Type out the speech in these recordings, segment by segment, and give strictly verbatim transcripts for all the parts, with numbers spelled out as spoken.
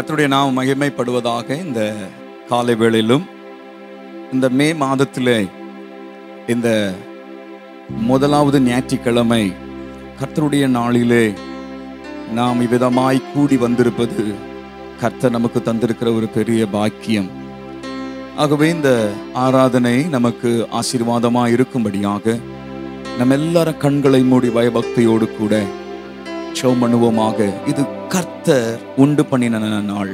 கர்த்தருடைய நாமம் மகிமைப்படுவதாக. இந்த காலை வேளையிலும் இந்த மே மாதத்திலே இந்த முதலாவது ஞாயிற்றுக்கிழமை கர்த்தருடைய நாளிலே நாம் இவ்விதமாய் கூடி வந்திருப்பது கர்த்தர் நமக்கு தந்திருக்கிற ஒரு பெரிய பாக்கியம். ஆகவே இந்த ஆராதனை நமக்கு ஆசீர்வாதமாக இருக்கும்படியாக நம்ம எல்லாரும் கண்களை மூடி பயபக்தியோடு கூட ஜெபம் பண்ணுவோமாக. இது கர்த்தர் உண்டு பண்ணின நாள்.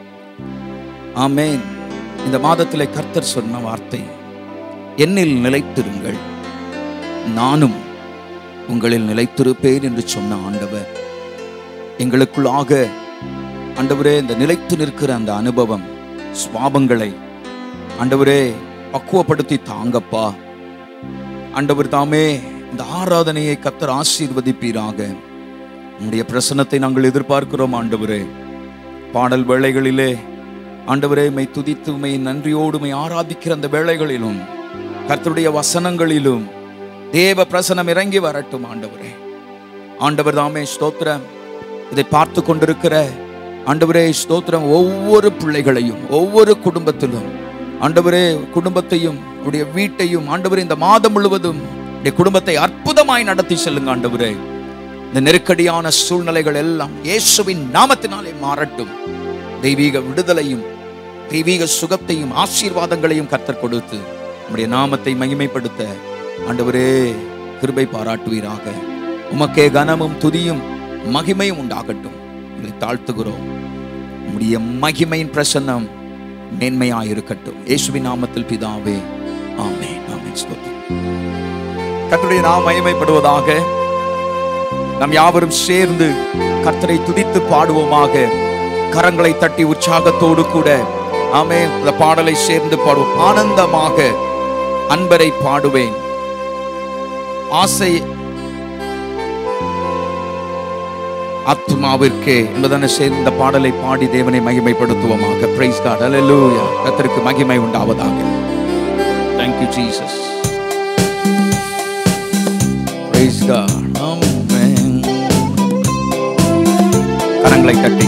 ஆமென். இந்த மாதத்திலே கர்த்தர் சொன்ன வார்த்தை, என்னில் நிலைத்திருங்கள் நானும் உங்களில் நிலைத்திருப்பேன் என்று சொன்ன ஆண்டவர் எங்களுக்குள்ளாக ஆண்டவரே இந்த நிலைத்து நிற்கிற அந்த அனுபவம் சுவாபங்களை ஆண்டவரே பக்குவப்படுத்தி தாங்கப்பா. ஆண்டவர் தாமே இந்த ஆராதனையை கர்த்தர் ஆசீர்வதிப்பீராக. உம்முடைய பிரசன்னத்தை நாங்கள் எதிர்பார்க்கிறோம் ஆண்டவரே. பாடல் வேளைகளிலே ஆண்டவரே மை துதித்து மை நன்றியோடு மை ஆராதிக்கிற அந்த வேளைகளிலும் கர்த்தருடைய வசனங்களிலும் தேவ பிரசன்னம் இறங்கி வரட்டும் ஆண்டவரே. ஆண்டவர் தாமே ஸ்தோத்திரம். இதை பார்த்து கொண்டிருக்கிற ஆண்டவரே ஸ்தோத்திரம். ஒவ்வொரு பிள்ளைகளையும் ஒவ்வொரு குடும்பத்திலும் ஆண்டவரே குடும்பத்தையும் உடைய வீட்டையும் ஆண்டவரே இந்த மாதம் முழுவதும் உடைய குடும்பத்தை அற்புதமாய் நடத்தி செல்லுங்க ஆண்டவரே. இந்த நெருக்கடியான சூழ்நிலைகள் எல்லாம் இயேசுவின் நாமத்தினாலே மாறட்டும். தெய்வீக விடுதலையும் தெய்வீக சுகத்தையும் ஆசீர்வாதங்களையும் கர்த்தர் கொடுத்து நம்முடைய நாமத்தை மகிமைப்படுத்த ஆண்டவரே கிருபை பாராட்டுவீராக. உமக்கே கனமும் துதியும் மகிமையும் உண்டாகட்டும். உங்களை தாழ்த்துகிறோம். நம்முடைய மகிமையின் பிரசன்னம் மேன்மையாயிருக்கட்டும். இயேசுவின் நாமத்தில் பிதாவே, ஆமென். ஆமென். ஸ்தோத்திரம். கர்த்தருடைய நாமம் மகிமைப்படுவதாக. நாம் யாவரும் சேர்ந்து கர்த்தரை துதித்து பாடுவோமாக. கரங்களை தட்டி உற்சாகத்தோடு கூட ஆமென் இந்த பாடலை சேர்ந்து பாடுவோம். ஆனந்தமாக அன்பரை பாடுவேன், ஆசை ஆத்துமாவிற்கே என்பதான சேர்ந்த பாடலை பாடி தேவனை மகிமைப்படுத்துவோமாக. Price God. ஹல்லேலூயா. கர்த்தருக்கு மகிமை உண்டாவதாக. Thank you Jesus. Praise God. கரங்களை தட்டி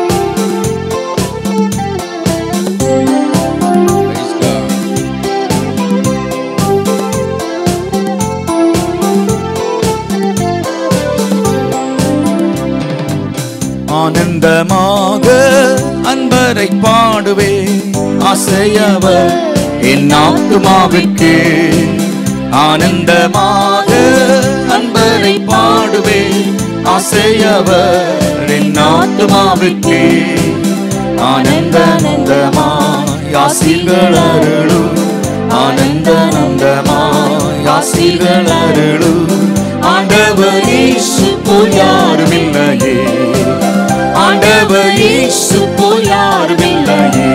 ஆனந்தமாக அன்பரை பாடுவே, ஆசையவர் என் ஆத்துமாவிற்கு. ஆனந்தமாக அன்பரை பாடுவே, ஆசையவர் என் ஆத்துமாவிற்கு. ஆனந்தமாய் ஆசீர்கள் அருளும், ஆனந்தமாய் ஆசீர்கள் அருளும். ஆண்டவர் இயேசு போல் யாரும் இல்லையே, ஆண்டவர் இயேசு போல் யாரும் இல்லையே.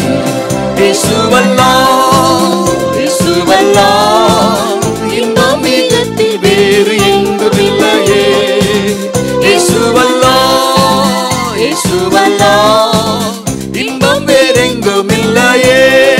இயேசுவல்லாஹ் இயேசுவல்லாஹ் இன்பம் மிகத்தில் வேறு எங்கும் இல்லையே. இயேசுவல்லாஹ் இயேசுவல்லாஹ் இன்பம் வேறெங்கும் இல்லையே.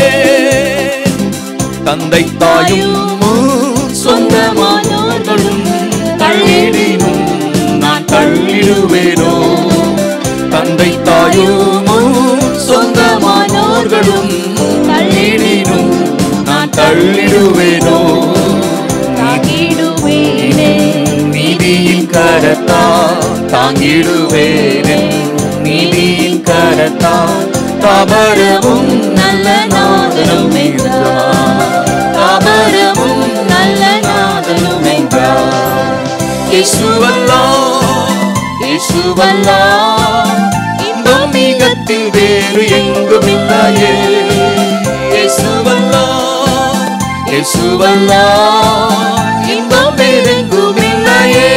தந்தை தாயும் சொந்தமானவர்களும் தள்ளிடினும் நான் தள்ளிடுவேனோ. தந்தை தாயும் சொந்தமானவர்களும் தள்ளிடினும் நான் தள்ளிடுவேனோ. தாங்கிடுவேனே நீதியின் கரத்தா, தாங்கிடுவேனே நீதியின் கரத்தா. தாபரமும் நல்ல நாதனும் என்றார், தாபரமும் நல்ல நாதனும் என்றார். இயேசுவல்லாஹ் இயேசுவல்லாஹ் இன்பம் மிகத்தில் வேறு எங்கும் இல்லையே. இயேசுவல்லாஹ் இயேசுவல்லாஹ் இன்பம் வேறெங்கும் இல்லையே.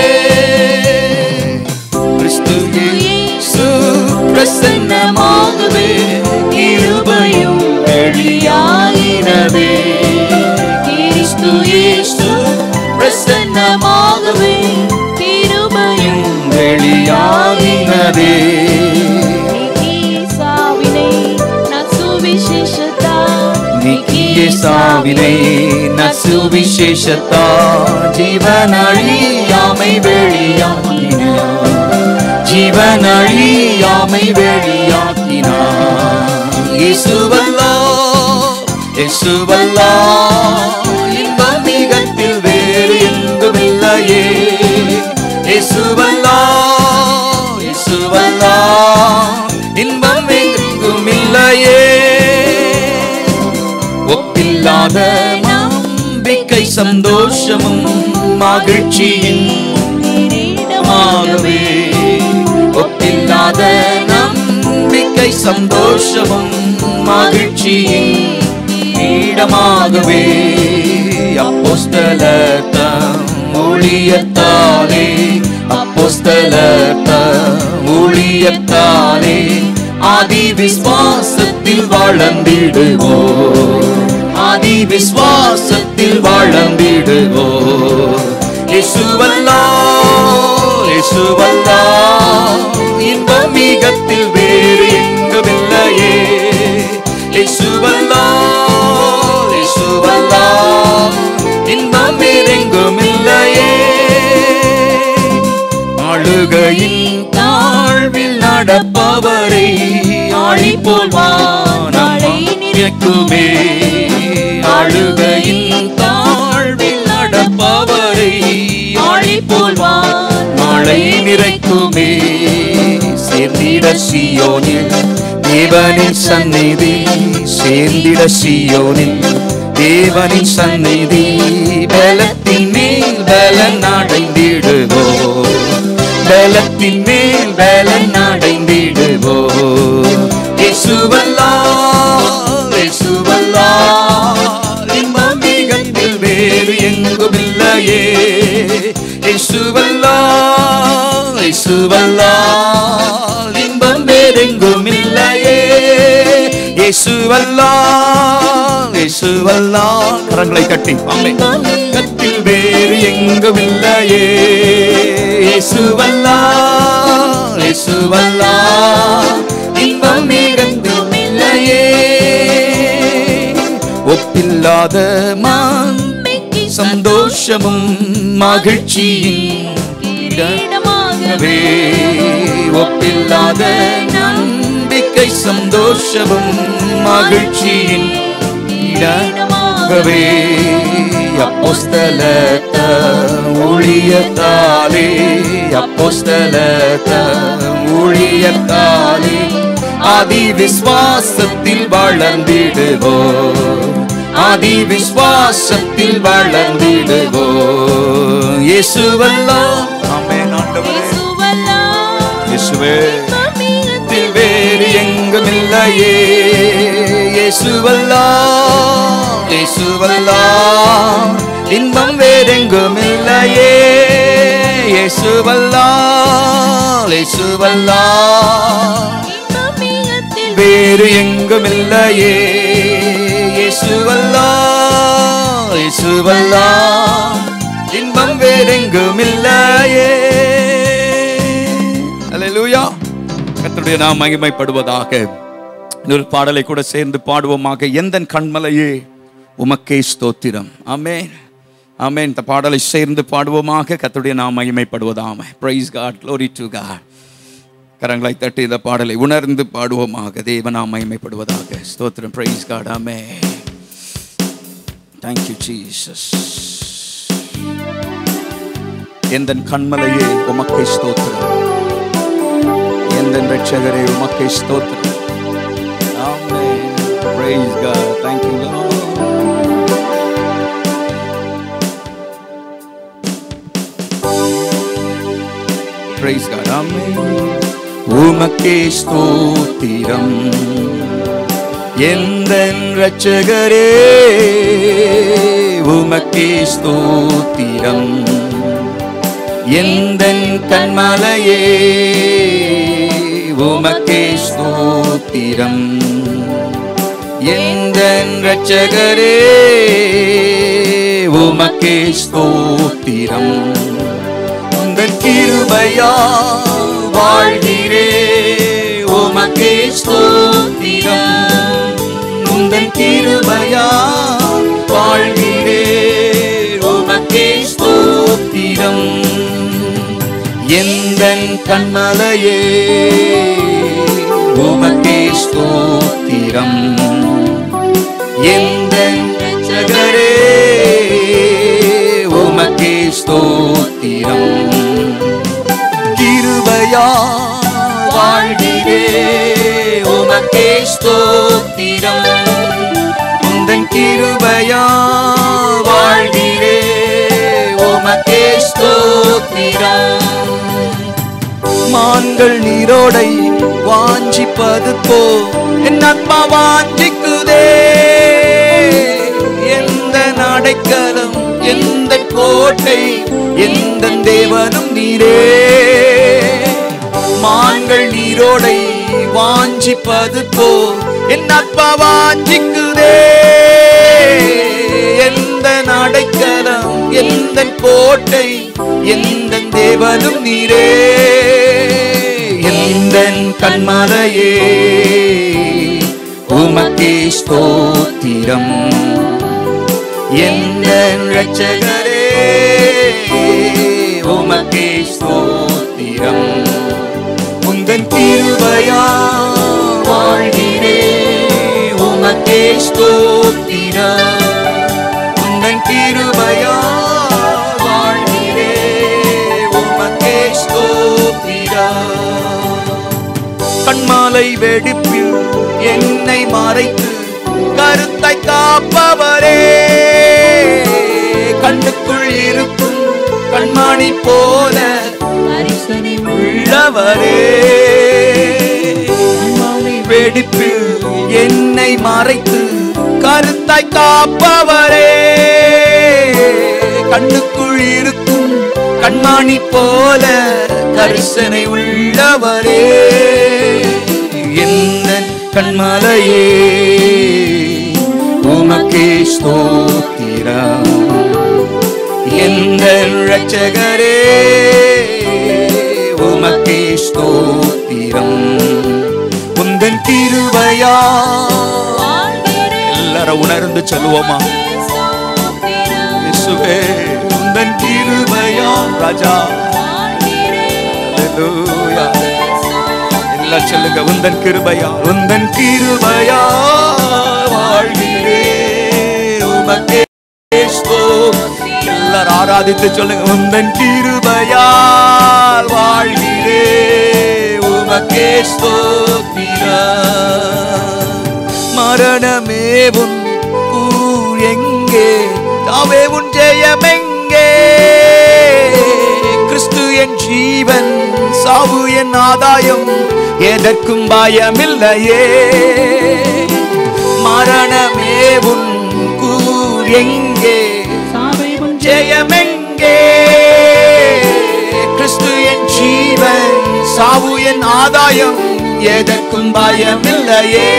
கிறிஸ்து இயேசு பிரசன்னமாகவே கிருபையும் வெளியாகினதே. கிறிஸ்து இயேசு பிரசன்னமாகவே கிருபையும் வெளியாகினதே. சாவினை நசுவிசேஷத்தா ஜீவனழியாமை வெளியாக்கின, ஜீவனழியாமை வெளியாக்கின. இயேசுவல்லா இயேசுவல்லா இன்பம் மிகத்தில் வேறு எங்கும் இல்லையே இயேசுவல்லா இயேசுவல்லா இன்பம் எங்கும் இல்லையே ஒப்பில்லாத நம்பிக்கை சந்தோஷமும் மகிழ்ச்சியின் கிரீடமாகவே ஒப்பில்லாத நம்பிக்கை சந்தோஷமும் மகிழ்ச்சியின் கிரீடமாகவே அப்போஸ்தலர் தம் ஊழியத்தாலே அப்போஸ்தலர் தம் ஊழியத்தாலே ஆதி விசுவாசத்தில் வளர்ந்திடுவோம் ஆதி விசுவாசத்தில் வளர்ந்திடுவோம் இயேசுவல்லா இயேசுவல்லா இன்பம் மிகத்தில் வேறு எங்கும் இல்லையே இயேசுவல்லா இயேசுவல்லா இன்பம் வேறெங்கும் இல்லையே ஆளுகையின் தாழ்வில் நடப்பவரை ஆழி போல் வானமலை நிறைக்குமே ஆளுகையின் தாழ்வில் நடப்பவரை ஆழி போல் வானமலை நிறைக்குமே சேர்ந்திட சீயோனில் தேவனின் சந்நிதி சேர்ந்திட சீயோனில் தேவனின் சந்நிதி பலத்தின் மேல் பலன் அடைந்திடுவோம் பலத்தின் மேல் பலன் அடைந்திடுவோம் இயேசுவல்லா இயேசுவல்லா இன்பம் மிகத்தில் வேறு எங்கும் இல்லையே இயேசுவல்லா இயேசுவல்லா இன்பம் வேறெங்கும் இல்லையே இயேசுவல்லா இயேசுவல்லா கரங்களை கட்டி ஆமென் கத்தில் வேறு எங்கும் இல்லையே இயேசுவல்லா இயேசுவல்லா இன்பம் மிகத்தில் இல்லையே ஒப்பில்லாத நம்பிக்கை சந்தோஷமும் மகிழ்ச்சியின் கிரீடமாகவே ஒப்பில்லாத நம்பிக்கை சந்தோஷமும் மகிழ்ச்சியின் கிரீடமாகவே அப்போஸ்தலர் தம் ஊழியத்தாலே அப்போஸ்தலர் தம் ஊழியத்தாலே ஆதி விசுவாசத்தில் வளர்ந்திடுவோம் ஆதி விசுவாசத்தில் வளர்ந்திடுவோம் இயேசுவல்லா ஆமென் ஆண்டவரே இயேசுவே வேறு எங்கும் இல்லையே இயேசுவல்லா இயேசுவல்லா இன்பம் வேறெங்கும் இல்லையே இயேசுவல்லா இயேசுவல்லா வேறு எங்கும் இல்லையே இயேசுவல்லா இயேசுவல்லா இன்பம் வேறெங்கும் இல்லையே அல்லேலூயா கர்த்தருடைய நாமம் மகிமைப்படுவதாக ஒரு பாடலை கூட சேர்ந்து பாடுவோமாக எந்தன் கண்மலையே உமக்கே ஸ்தோத்திரம் ஆமென் ஆமென் இந்த பாடலை சேர்ந்து பாடுவோமாக கர்த்தருடைய நாமம் மகிமைப்படுவதாக praise God glory to God கரங்களை தட்டி இந்த பாடலை உணர்ந்து பாடுவோமாக தேவ நாமம் மகிமைப்படுவதாக ஸ்தோத்திரம் praise God amen thank you Jesus எந்தன் கண்மலையே உமக்கே ஸ்தோத்திரம் எந்தன் இரட்சகரே உமக்கே ஸ்தோத்திரம் ஆமென் praise God thank you Lord praise God amen உமக்கே ஸ்தோத்திரம் எந்தன் இரட்சகரே உமக்கே ஸ்தோத்திரம் எந்தன் கண்மலையே உமக்கே ஸ்தோத்திரம் எந்தன் இரட்சகரே உமக்கே ஸ்தோத்திரம் உந்தன் கிருபையால் வாழ்கிறே உமக்கே ஸ்தோத்திரம் உந்தன் கிருபையால் வாழ்கிறே உமக்கே ஸ்தோத்திரம் எந்தன் கண்மலையே உமக்கே ஸ்தோத்திரம். எந்தன் இரட்சகரே உமக்கே ஸ்தோத்திரம். கிருபையா வாழ்கிறே உமக்கே ஸ்தோத்திரம். உந்தன் கிருபையா வாழ்கிறே உமக்கே ஸ்தோத்திரம். மான்கள் நீரோடை வாஞ்சிப்பது போ என் ஆத்மா வாஞ்சிக்குதே. எந்த அடைக்கலம் எந்த கோட்டை எந்த தேவனும் நீரே. மான்கள் நீரோடை வாஞ்சிப்பது போ என் ஆத்மா வாஞ்சிக்குதே. எந்த அடைக்கலம் எந்த கோட்டை எந்த தேவனும் நீரே. எந்தன் கண்மலையே உமக்கே ஸ்தோத்திரம். எந்தன் இரட்சகரே உமக்கே ஸ்தோத்திரம். உந்தன் கிருபையா வாழ்கிறே உமக்கே ஸ்தோத்திரம். உந்தன் கிருபையா வாழ்கிறே உமக்கே ஸ்தோத்திரம். கண்மாலை வெடிப்பில் என்னை மறைத்து கருத்தை காப்பவரே. கண்ணுக்குள் இருக்கும் கண்மணி போல கரிசனை உள்ளவரே. கண்மாலை வெடிப்பில் என்னை மறைத்து கருத்தை காப்பவரே. கண்ணுக்குள் இருக்கும் கண்மணி போல கரிசனை உள்ளவரே. எந்தன் கண்மலையே உமக்கே ஸ்தோத்திரம். எந்தன் இரட்சகரே உமக்கே ஸ்தோத்திரம். உந்தன் கிருபையா எல்லாரும் உணர்ந்து சொல்லுவோமா? இயேசுவே உந்தன் கிருபையா ராஜா. ஹல்லேலூயா. எல்லாம் சொல்லுங்க. உந்தன் கிருபையா உந்தன் கிருபையா வாழ்கிறே உமக்கே ஸ்தோத்திரம். எல்லாரும் ஆராதித்து சொல்லுங்க. உந்தன் கிருபையால் வாழ்கிறே உமக்கே ஸ்தோத்திரம். மரணமே உன் கூர் எங்கே? தாவே உன் ஜெயம் எங்கே? கிறிஸ்து என் ஜீவன் சாவு என் ஆதாயம் எதற்கும் பயமில்லையே. மரணமே உன் கூர் எங்கே? ஜெயம் எங்கே? கிறிஸ்து என் ஜீவன் சாவு என் ஆதாயம் எதற்கும் பயமில்லையே.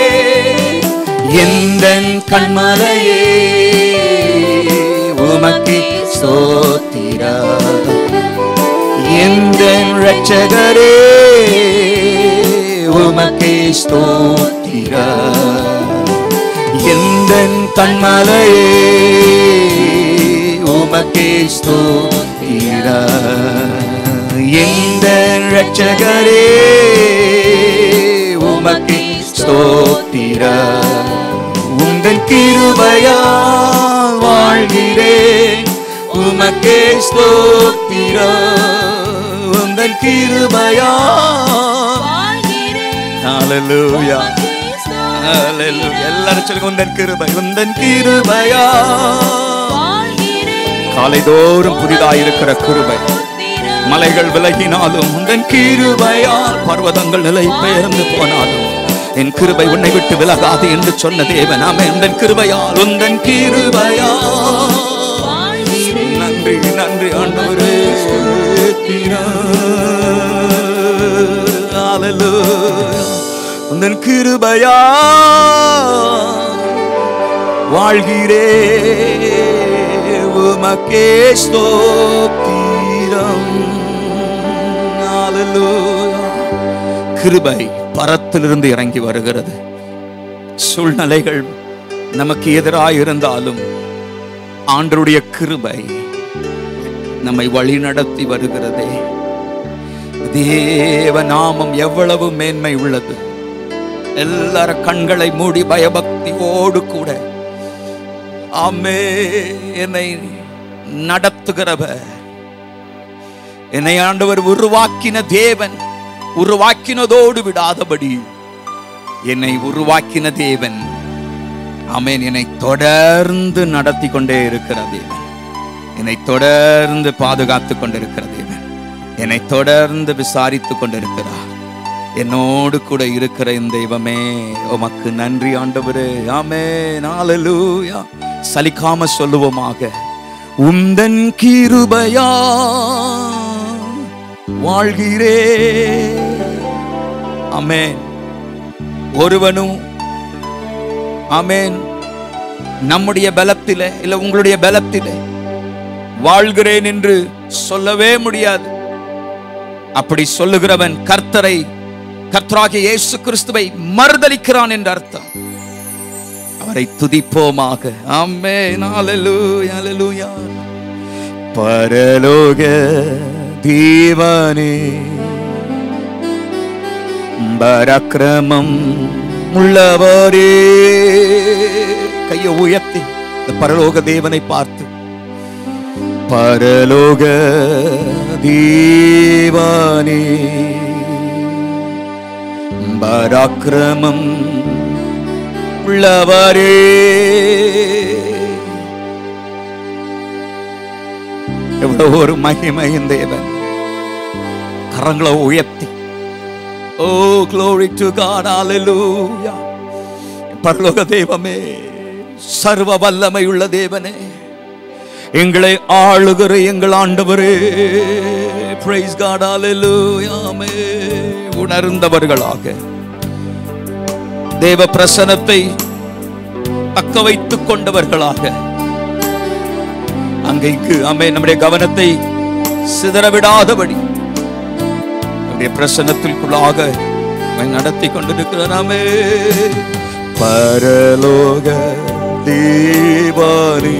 எந்தன் கண்மலையே உமக்கே ஸ்தோத்திரம். எந்தன் இரட்சகரே உமக்கே ஸ்தோத்திரம். எந்தன் கண்மலையே உமக்கே ஸ்தோத்திரம். எந்தன் இரட்சகரே உமக்கே ஸ்தோத்திரம். உந்தன் கிருபையால் வாழ்கிறேன் உமக்கே ஸ்தோத்திரம். உந்தன் கிருபையால் ஹல்லேலூயா ஹல்லேலூயா. எல்லாரும் சொல்லுங்க. உந்தன் கிருபை உந்தன் கிருபையால் காலைதோறும் புதிதாயிருக்கிற கிருபை. மலைகள் விலகினாலும் உந்தன் கிருபையால் பர்வதங்கள் நிலை பெயர்ந்து போனாலும் என் கிருபை உன்னை விட்டு விலகாது என்று சொன்ன தேவன். ஆமென். உந்தன் கிருபையால் உந்தன் கிருபையால். நன்றி நன்றி ஆண்டவரே. ஹல்லேலூயா. உந்தன் கிருபையால் வாழ்கிறே உமக்கே ஸ்தோத்திரம். ஹல்லேலூயா. கிருபை பரத்திலிருந்து இறங்கி வருகிறது. சூழ்நிலைகள் நமக்கு எதிராக இருந்தாலும் ஆண்டவருடைய கிருபை நம்மை வழி நடத்தி வருகிறதே. தேவ நாமம் எவ்வளவு மேன்மை உள்ளது. எல்லாரும் கண்களை மூடி பயபக்தியோடு கூட ஆமே என்னை நடத்துகிறவர், என்னை ஆண்டவர் உருவாக்கின தேவன், உருவாக்கினதோடு விடாதபடி என்னை உருவாக்கின தேவன் ஆமென் என்னை தொடர்ந்து நடத்தி கொண்டே இருக்கிற தேவன், என்னை தொடர்ந்து பாதுகாத்து கொண்டிருக்கிற தேவன், என்னை தொடர்ந்து விசாரித்து கொண்டிருக்கிறார். என்னோடு கூட இருக்கிற இந்த தெய்வமே உமக்கு நன்றி ஆண்டவரே. ஆமென், ஹல்லேலூயா. சலிக்காம சொல்லுவோமாக, உந்தன் கிருபையா வாழ்கிறே. ஆமென். ஒருவனும் ஆமென் நம்முடைய பலத்திலே இல்ல உங்களுடைய பலத்திலே வாழ்கிறேன் என்று சொல்லவே முடியாது. அப்படி சொல்லுகிறவன் கர்த்தரை, கர்த்தராகிய இயேசு கிறிஸ்துவை மறுதலிக்கிறான் என்று அர்த்தம். அவரை துதிப்போமாக. ஆமென், ஹல்லேலூயா, ஹல்லேலூயா. பரலோக தேவனே, பராக்கிரமம் உள்ளவரே. கையை உயர்த்தி இந்த பரலோக தேவனை பார்த்து, பரலோக தேவனே, பராக்கிரமம் உள்ளவரே. எவ்வளவு ஒரு மகிமையின் தேவன். கரங்களை உயர்த்தி, ஓ glory to God, hallelujah. பரலோக தெய்வமே, சர்வ வல்லமை உள்ள தேவனே, எங்களை ஆளுகிற எங்கள் ஆண்டவரே, praise God, hallelujah. உணர்ந்தவர்களாக தேவ பிரசன்னத்தை தக்க வைத்துக் கொண்டவர்களாக அங்கைக்கு ஆமென் நம்முடைய கவனத்தை சிதறவிடாதபடி நம்முடைய பிரசன்னத்திற்குள்ளாக நடத்தி கொண்டிருக்கிறாமே. பரலோக தேவனே,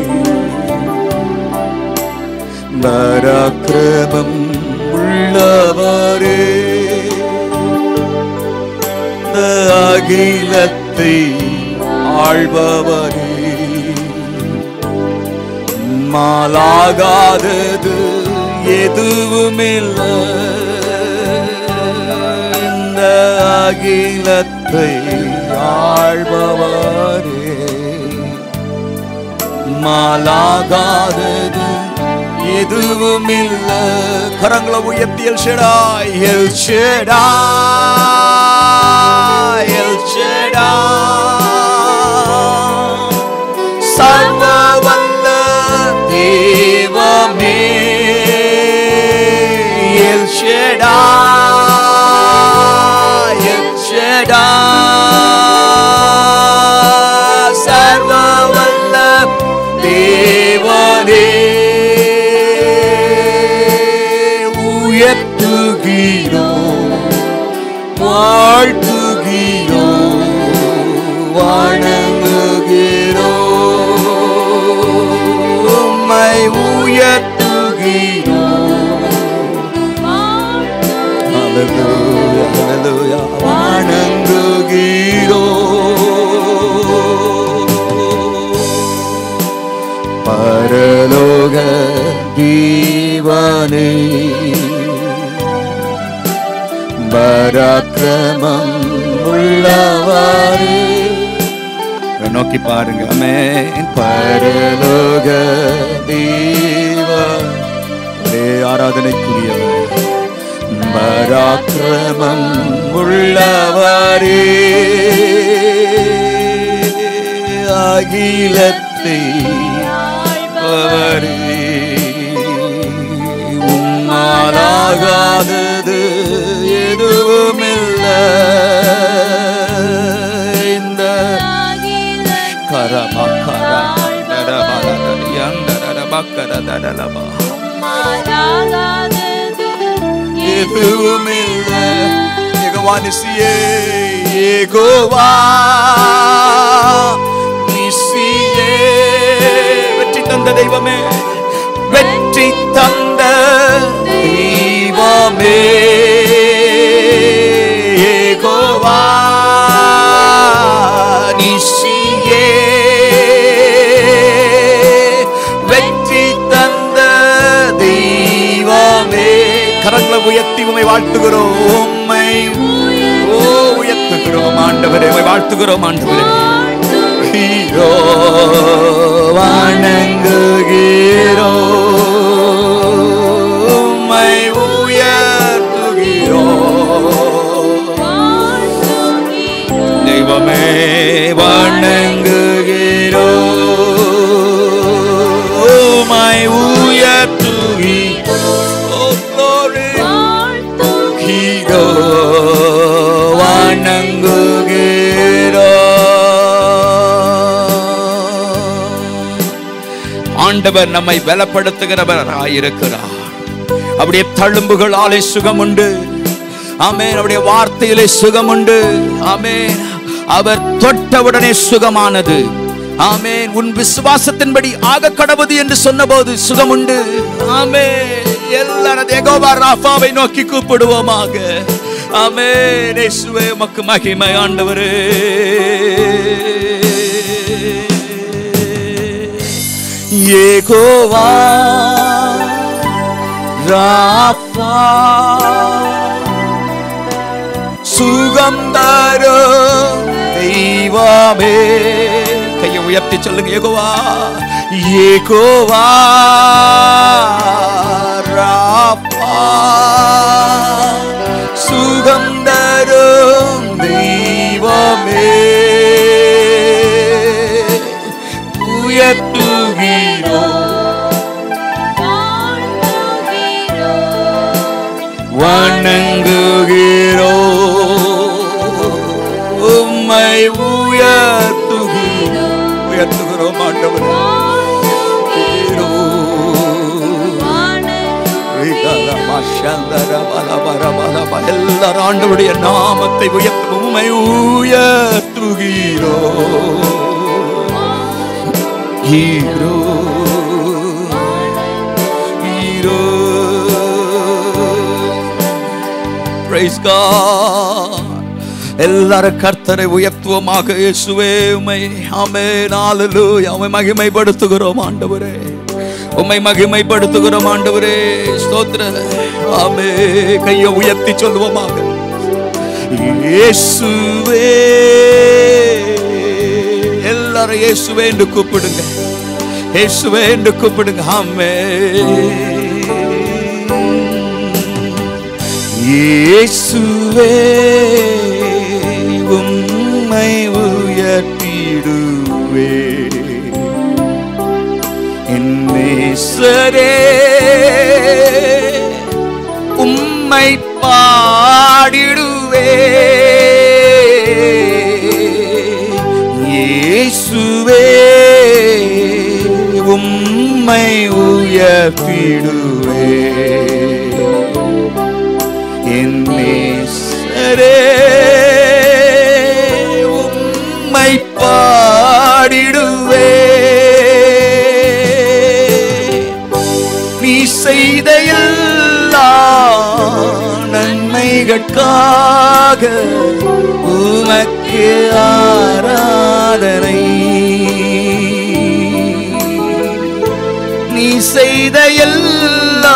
பராக்கிரமம் உள்ளவரே, அகிலத்தை ஆள்பவரே, மாலாகாதது எதுவுமில்லை, இந்த அகிலத்தை ஆள்பவரே, மாலாகாதது எதுவுமில்லை. கரங்களை உயர்த்தி El Shaddai, El Shaddai, El Shaddai, சர்வ வல்ல தேவமே, எல் ஷடாய், எல் ஷடாய், சர்வ வல்ல தேவனே, உயர்த்துகிறோம், வாழ்த்துகிறோம், வணங்குகிறோம், உம்மை உயர்த்துகிறோம். ஹல்லேலூயா, ஹல்லேலூயா, வணங்குகிறோம். பரலோக தேவனே, பராக்கிரமம் உள்ளவரே. நோக்கி பாருங்க. ஆமென். பரலோக தேவனே, ஆராதனைக்குரியவர், பராக்கிரமம் உள்ளவரே, அகிலத்தை ஆள்பவரே, உம்மாலாகாதது எதுவுமில்லை, இந்த கரமக்கரா தரபலதரியந்தரபக்கரதரலபா எதுவுமில்லை. யெகோவா நிசியே, யெகோவா நிசியே, வெற்றி தந்த தெய்வமே, வெற்றி தந்த தெய்வமே, யெகோவா கரங்களை உயர்த்தி உம்மை வாழ்த்துகிறோம். உம்மை ஓ உயர்த்துகிறோம் ஆண்டவரே, உம்மை வாழ்த்துகிறோம் ஆண்டவரே. ஹீரோ வணங்குகிறோம், உம்மை உயர்த்துகிறோம். தெய்வமே வணங்குகிறோம், உம்மை உயர்த்துகிறோம். ஓ glory ஹீரோ ஆண்டவர் நம்மை பலப்படுத்துகிறவராயிருக்கிறார். அப்படியே தழும்புகளாலே சுகம் உண்டு. ஆமென். அவருடைய வார்த்தையிலே சுகம் உண்டு. ஆமென். அவர் தொட்டவுடனே சுகமானது. ஆமென். உன் விசுவாசத்தின்படி ஆக கடவுது என்று சொன்னபோது சுகம் உண்டு. ஆமென். எல்லாரும் யெகோவா ராஃபாவை நோக்கி கூப்பிடுவோமாக. ஆமென். இயேசுவே உமக்கு மகிமை ஆண்டவரே. யெகோவா ராஃபா சுகம் தரும் தெய்வமே. கையை உயர்த்தி சொல்லுங்க. யெகோவா யெகோவா ராஃபா சுகம் தரும் தெய்வமே. வணங்குகிறோம், உம்மை உயர்த்துகிறோம். உயர்த்துகிறோம் ஆண்டவரே. எல்லாரும் ஆண்டவருடைய நாமத்தை உயர்த்து. உம்மை உயர்த்துகிறோம். Hero hero. Praise God. எல்லாரும் கர்த்தரை உயர்த்துவோமாக. இயேசுவே உம்மை ஆமென் ஹalleluya உம்மை மகிமைப்படுத்துகிறோம் ஆண்டவரே. உம்மை மகிமைப்படுத்துகிறோம் ஆண்டவரே. ஸ்தோத்திரம். ஆமென். கையை உயர்த்தி சொல்வோமாக. இயேசுவே. எல்லாரும் இயேசுவே என்று கூப்பிடுங்க. இயேசுவே என்று கூப்பிடுங்க. ஆமென். இயேசுவே உம்மை உயர்த்திடுவே. என் நேசரே உம்மை பாடிடுவே. இயேசுவே உம்மை உயர்த்திடுவே. என் நேசரே உம்மை பாடிடுவே. நீ செய்த எல்லா நன்மைகளுக்காக உமக்கு ஆராதனை. நீ செய்த எல்லா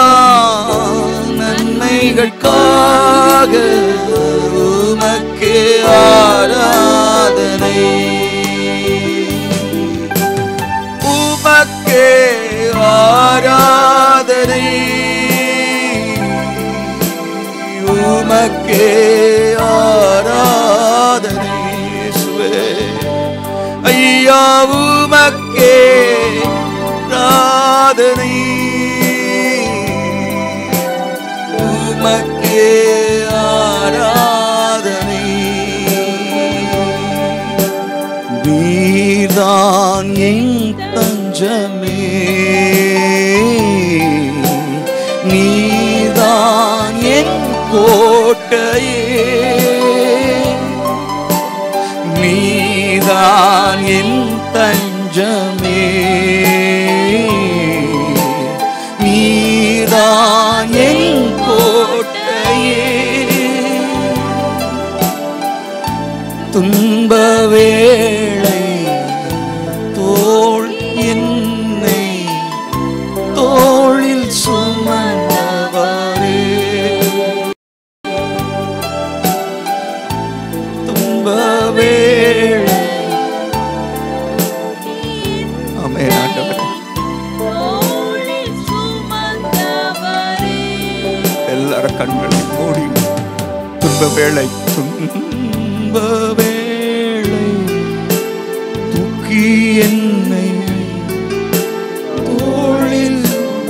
நன்மைகளுக்காக உமக்கு ஆராதனை. உமக்கு ஆராதனை. உமக்கு ஆராதனை. இயேசுவே ஐயா உமக்கு ஆராதனை. உமக்கு ஆராதனை. நீர்தான் என் தஞ்சமே. நீர்தான் என் கோட்டையே. நீர்தான் என் தஞ்சமே. நீர்தான் என் கோட்டையே. துன்ப வேளை தோள் என்னை தோளில் சுமந்தவரே. எல்லாரும் கண்களை மூடி துன்ப வேளை துன்ப வேளை தூக்கி என்னை தோளில்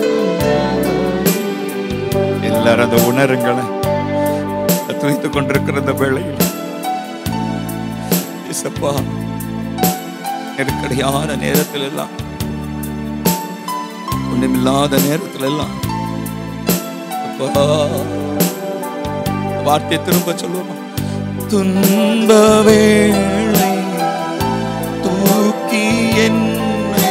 எல்லாரும் அந்த உணருங்களை துணித்துக் கொண்டிருக்கிற இந்த வேளையில் இயேசப்பா நெருக்கடியான நேரத்தில் எல்லாம் ஒண்ணுமில்லாத நேரத்தில் எல்லாம் வார்த்தையை திரும்ப சொல்லுவோமா? துன்ப வேளை தூக்கி என்னை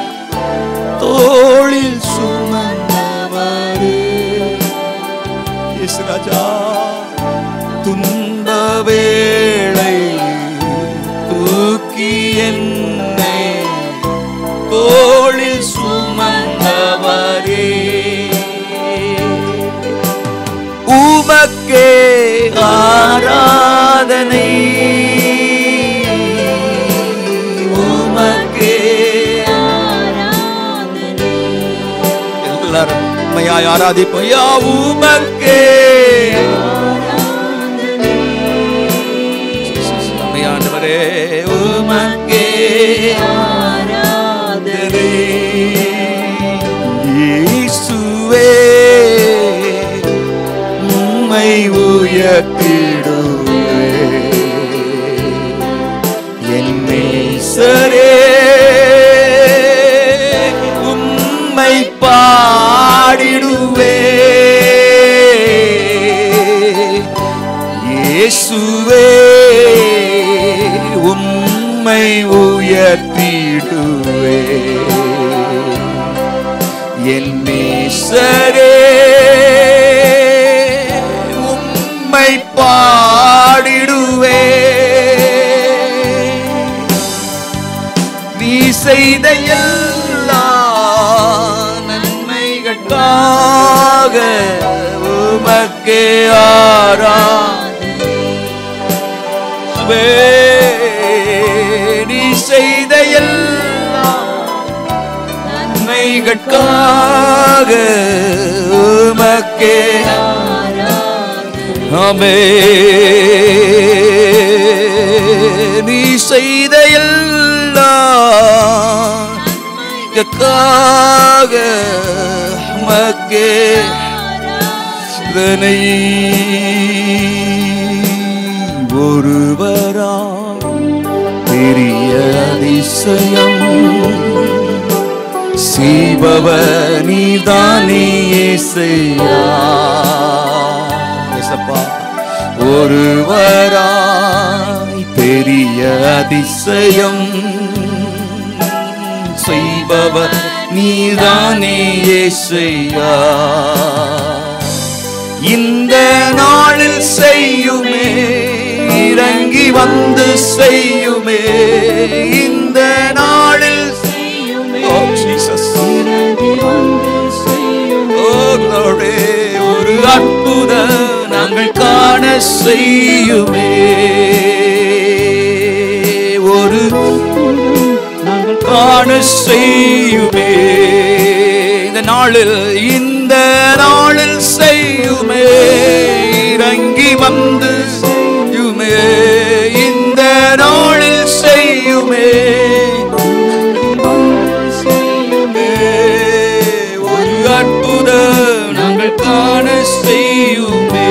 தோளில் சுமந்தவரே இயேசு ராஜா. துன்ப வேளை தூக்கி என்னை தோளில் சுமந்தவரே உமக்கே ஆராதனை உமக்கே ஆராதனை எல்லாரும் உம்மையாய் ஆராதிப்போம். யா உமக்கே ஆராதனை உம்மையானவரே உமக்கே ஆராதனை இயேசுவே உயர்த்திடுவே என் நேசரே உம்மை பாடிடுவே இயேசுவே உம்மை உயர்த்திடுவே என் நேசரே பாடிடுவே நீ செய்த எல்லா நன்மைகளுக்காக உமக்கே ஆராதனை நீ செய்த எல்லா நன்மைகளுக்காக உமக்கே ஆமென். நீ செய்த எல்லாக்காக உமக்கே இதனை ஒருவரா பெரிய அதிசயம் செய்பவ நீதானே இயேசையா. ஒருவராய் பெரிய அதிசயம் செய்பவர் நீதானே இயேசையா. இந்த நாளில் செய்யுமே இறங்கி வந்து செய்யுமே இந்த நாளில் செய்யுமே ஓ ஜீசஸ் இறங்கி வந்து செய்யுமே ஓ glory ஒரு அற்புதம் நாங்கள் காண செய்யுமே ஒரு நாங்கள் காண செய்யுமே இந்த நாளில் இந்த நாளில் செய்யுமே இறங்கி வந்து செய்யுமே இந்த நாளில் செய்யுமே ஒரு அற்புதம் நாங்கள் காண செய்யுமே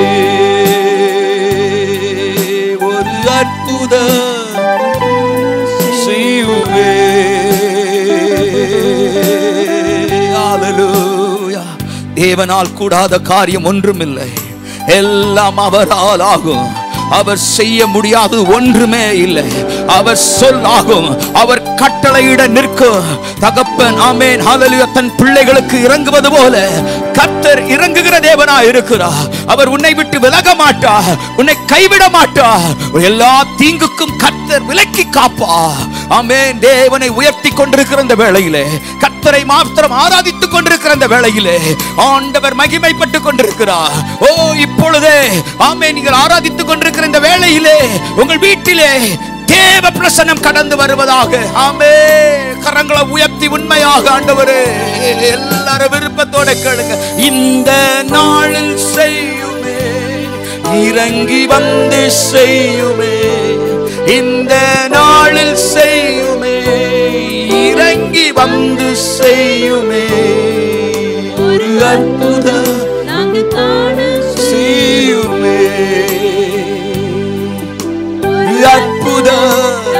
ஒரு அற்புதம் செய்யுமே. ஹல்லேலூயா. தேவனால் கூடாத காரியம் ஒன்றுமில்லை, எல்லாம் அவரால் ஆகும். அவர் செய்ய முடியாது ஒன்றுமே இல்லை. அவர் சொல்லாகும், அவர் கட்டளையிட நிற்கும். தகப்பன் ஆமென் ஹல்லேலூயா தன் பிள்ளைகளுக்கு இறங்குவது போல கர்த்தர் இறங்குகிற தேவனாய் இருக்கிறார். அவர் உன்னை விட்டு விலக மாட்டார், உன்னை கைவிட மாட்டார். எல்லா தீங்குக்கும் கர்த்தர் விலக்கி காப்பார். ஆமென். தேவனை உயர்த்தி கொண்டிருக்கிற இந்த வேளையிலே, கர்த்தரை மாத்திரம் ஆராதித்துக் கொண்டிருக்கிற இந்த வேளையிலே ஆண்டவர் மகிமைப்பட்டு கொண்டிருக்கிறார். ஓ இப்பொழுதே ஆமென் நீங்கள் ஆராதித்துக் கொண்டிருக்கிற இந்த வேளையிலே உங்கள் வீட்டிலே தேவ பிரசன்னம் கடந்து வருவதாக. ஆமென். கரங்களை உயர்த்தி உண்மையாக ஆண்டவரே எல்லாரும் விருப்பத்தோட கேளுங்க. இந்த நாளில் செய்யும் இறங்கி வந்து செய்யுமே, இந்த நாளில் செய்யுமே, இறங்கி வந்து செய்யுமே, ஒரு அற்புதம் செய்யுமே, அற்புதம்.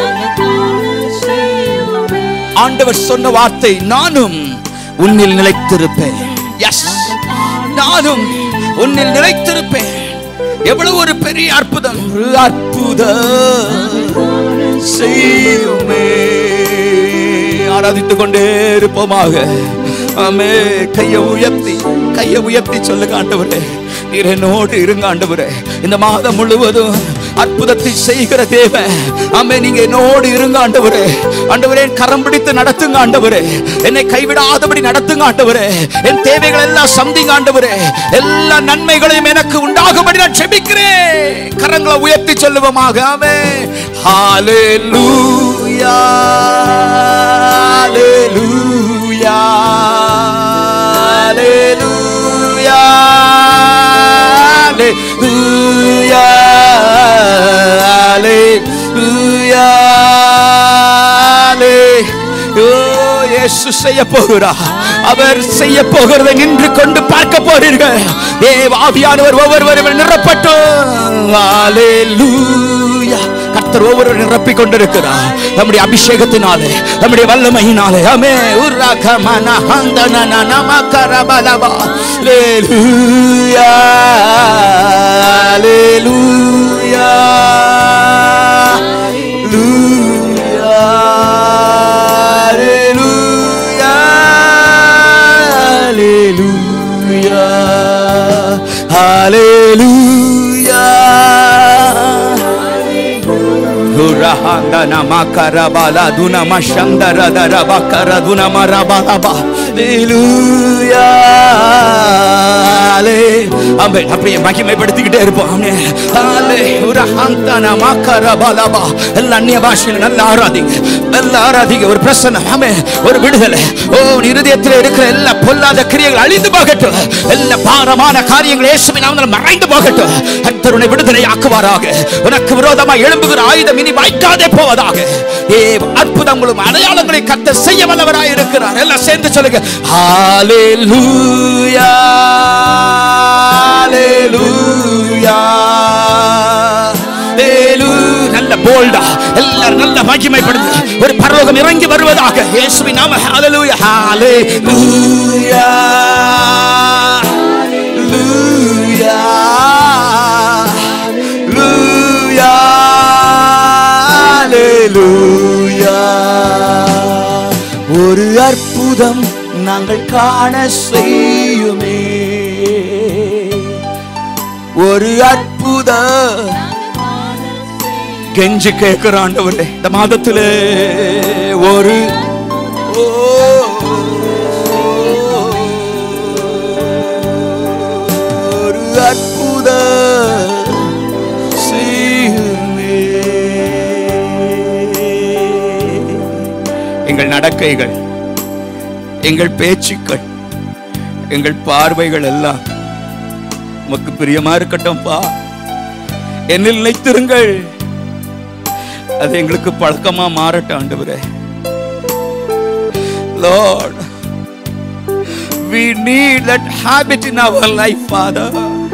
ஆண்டவர் சொன்ன வார்த்தை, நானும் உன்னில் நிலைத்திருப்பேன். எஸ், நானும் உன்னில் நிலைத்திருப்பேன். எவ்வளவு ஒரு பெரிய அற்புதம், அற்புதம் செய்யுமே. ஆராதித்துக் கொண்டே இருப்போமாக. ஆமே. கையை உயர்த்தி கையை உயர்த்தி சொல்லுங்க, ஆண்டவரே நீர் என்னோடு இருங்க ஆண்டவரே. இந்த மாதம் முழுவதும் அற்புதத்தை செய்கிற தேவன், ஆமே, நீங்க என்னோடு இருங்க ஆண்டவரே. ஆண்டவரே கரம் பிடித்து நடத்துங்க ஆண்டவரே. என்னை கைவிடாதபடி நடத்துங்க ஆண்டவரே. என் தேவைகள் எல்லாம் சந்திங்க ஆண்டவரே. எல்லா நன்மைகளையும் எனக்கு உண்டாகும்படி நான் ஜெபிக்கிறேன். கரங்களை உயர்த்தி சொல்லுவோமாக. ஆமே. ஹல்லேலூயா, ஹல்லேலூயா, ஹல்லேலூயா, ஹல்லேலூயா, ஹல்லேலூயா. இயேசு செய்ய போகிறார். அவர் செய்ய போகிறதை நின்று கொண்டு பார்க்க போறீர்கள். தேவ ஆவியானவர் ஒவ்வொருவரும் நிரப்பட்டும். ஹல்லேலூயா. கர்த்தர் ஒவ்வொருவரும் நிரப்பிக் கொண்டிருக்கிறார் நம்முடைய அபிஷேகத்தினாலே, நம்முடைய வல்லமையினாலே. ஆமே. உரகமன ஹந்தனன நமகரபலபா. ஹல்லேலூயா, ஹல்லேலூயா, hallelujah, Hurahanda namakarabala duna mashandara darabakara duna marabalaba. Hallelujah. ஆமென். அப்படியே மகிமைப்படுத்திக்கிட்டே இருப்போம். ஆமென். ஹல்லேலூயா. நமாகரபலபா. எல்லா அந்நிய பாஷையில நல்ல ஆராதிங்க, நல்ல ஆராதிங்க. ஒரு பிரசன்னம், ஆமென், ஒரு விடுதலை. ஓ, இருதயத்தில் இருக்கிற எல்லா பொல்லாத கிரியைகள் அழிந்து போகட்டும். எல்லா பாரமான காரியங்கள் இயேசுவின் நாமத்தில் மறைந்து போகட்டும். கர்த்தர் உன்னை விடுதலை ஆக்குவாராக. உனக்கு விரோதமாக எழும்புகிற ஆயுதம் இனி வாய்க்காதே போவதாக. அற்புதங்களும் அடையாளங்களை கர்த்தர் செய்ய வல்லவராய் இருக்கிறார். எல்லாம் சேர்ந்து சொல்லுங்க. ஹல்லேலூயா, ஹல்லேலூயா, ஹல்லேலூயா. நல்ல போல்டா எல்லாரும் நல்ல மகிமைப்படுத்து. ஒரு பரலோகம் இறங்கி வருவதாக. இயேசுவின் நாம. ஹல்லேலூயா, ஹல்லேலூயா, ஹல்லேலூயா, ஹல்லேலூயா. ஒரு அற்புதம் நாங்கள் காண செய்யுமே, ஒரு அற்புதம். கெஞ்சி கேட்கிற ஆண்டவரே, இந்த மாதத்திலே ஒரு ஒரு அற்புதம் செய்யுமே. எங்கள் நடக்கைகள், எங்கள் பேச்சுக்கள், எங்கள் பார்வைகள் எல்லாம் உமக்கு பிரியமா இருக்கட்டும்பா. என்னில் நிலைத்திருங்கள். அது எங்களுக்கு பழக்கமா மாறட்டும் ஆண்டவரே. Lord, we need that habit in our life, Father.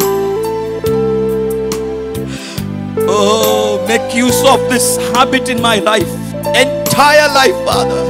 Oh, make use of this habit in my life, entire life, Father.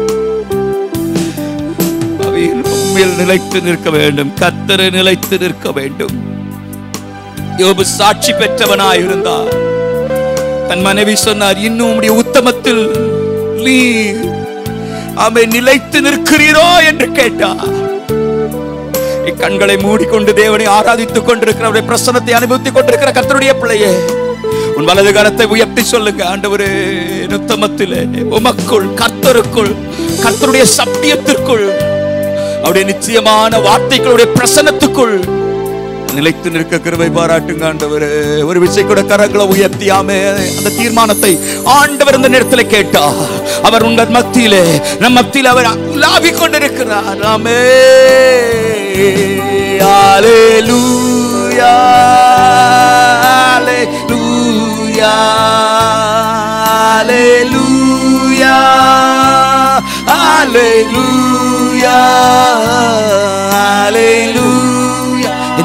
உம்மில் நிலைத்து நிற்க வேண்டும். கர்த்தரை நிலைத்து நிற்க வேண்டும். யோபு சாட்சி பெற்றவனாய் இருந்தார். தன் மனைவி சொன்னார், இன்னும் உம்முடைய உத்தமத்தில் நீ ஆமென் நிலைத்து நிற்கிறீரோ என்று கேட்டார். கண்களை மூடிக்கொண்டு தேவனை ஆராதித்துக் கொண்டிருக்கிற பிரசன்னத்தை அனுபவித்துக் கொண்டிருக்கிற கர்த்தருடைய பிள்ளையே, உன் வலது கரத்தை உயர்த்தி சொல்லுங்க. ஆண்டவரே, உத்தமத்திலே உமக்குள், கர்த்தருக்குள், கர்த்தருடைய சத்தியத்திற்குள், அவருடைய நிச்சயமான வார்த்தைகளுடைய பிரசன்னத்துக்குள் நிலைத்து நிற்க கிருபை பாராட்டுங்க ஆண்டவரே. ஒரு விசை கூட கரங்களை உயர்த்தியாமே அந்த தீர்மானத்தை ஆண்டவர் இந்த நேரத்தில் கேட்டார். அவர் உங்கள் மத்தியிலே, நம் மத்தியில் அவர் உலாவிக் கொண்டிருக்கிறார். ஆமே. ஹல்லேலூயா,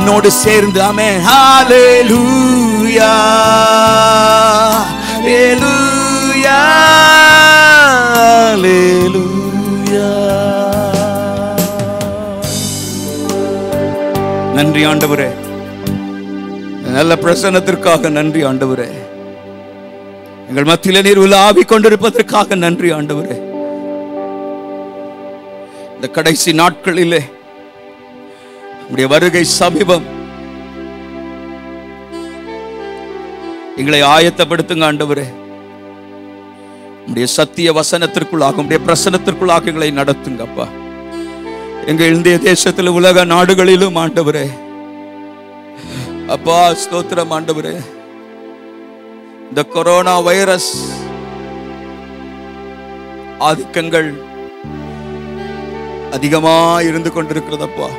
என்னோடு சேர்ந்து ஆமென் ஹalleluya ஹalleluya ஹalleluya. நன்றி ஆண்டவரே, நல்ல பிரசன்னத்திற்காக நன்றி ஆண்டவரே. எங்கள் மத்தியிலே நீர் உலாவிக் கொண்டிருப்பதற்காக நன்றி ஆண்டவரே. இந்த கடைசி நாட்களிலே உம்முடைய வருகை சமீபம். எங்களை ஆயத்தப்படுத்துங்க ஆண்டவரே. உம்முடைய சத்திய வசனத்திற்குள்ளாக உம்முடைய பிரசனத்திற்குள்ளாக எங்களை நடத்துங்க அப்பா. எங்கள் இந்திய தேசத்தில் உலக நாடுகளிலும் ஆண்டவரே அப்பா ஸ்தோத்திரம் ஆண்டவரே. இந்த கொரோனா வைரஸ் ஆதிக்கங்கள் அதிகமா இருந்து கொண்டிருக்கிறதப்பா.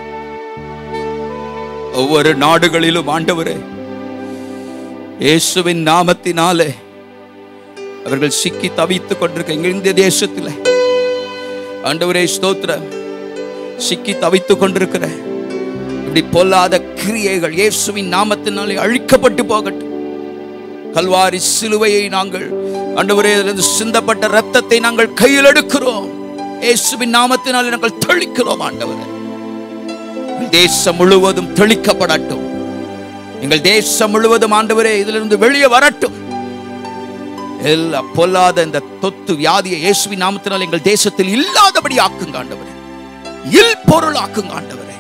ஒவ்வொரு நாடுகளிலும் ஆண்டவரே இயேசுவின் நாமத்தினாலே அவர்கள் சிக்கி தவித்துக் கொண்டிருக்க எங்கள் இந்திய தேசத்தில் ஆண்டவரே ஸ்தோத்திரம் சிக்கி தவித்துக் கொண்டிருக்கிற இப்படி பொல்லாத கிரியைகள் இயேசுவின் நாமத்தினாலே அழிக்கப்பட்டு போகட்டும். கல்வாரி சிலுவையை நாங்கள் ஆண்டவரே சிந்தப்பட்ட இரத்தத்தை நாங்கள் கையில் எடுக்கிறோம். இயேசுவின் நாமத்தினாலே நாங்கள் தெளிக்கிறோம் ஆண்டவரே. தேசம் முழுவதும் தெளிக்கப்படட்டும். எங்கள் தேசம் முழுவதும் ஆண்டவரே இதிலிருந்து வெளியே வரட்டும். எல்லா பொல்லாத இந்த தொத்து வியாதியை இயேசுவின் நாமத்தினால் எங்கள் தேசத்தில் இல்லாதபடி ஆக்குங்க ஆண்டவரே. இல் பொருள் ஆக்குங்க ஆண்டவரே.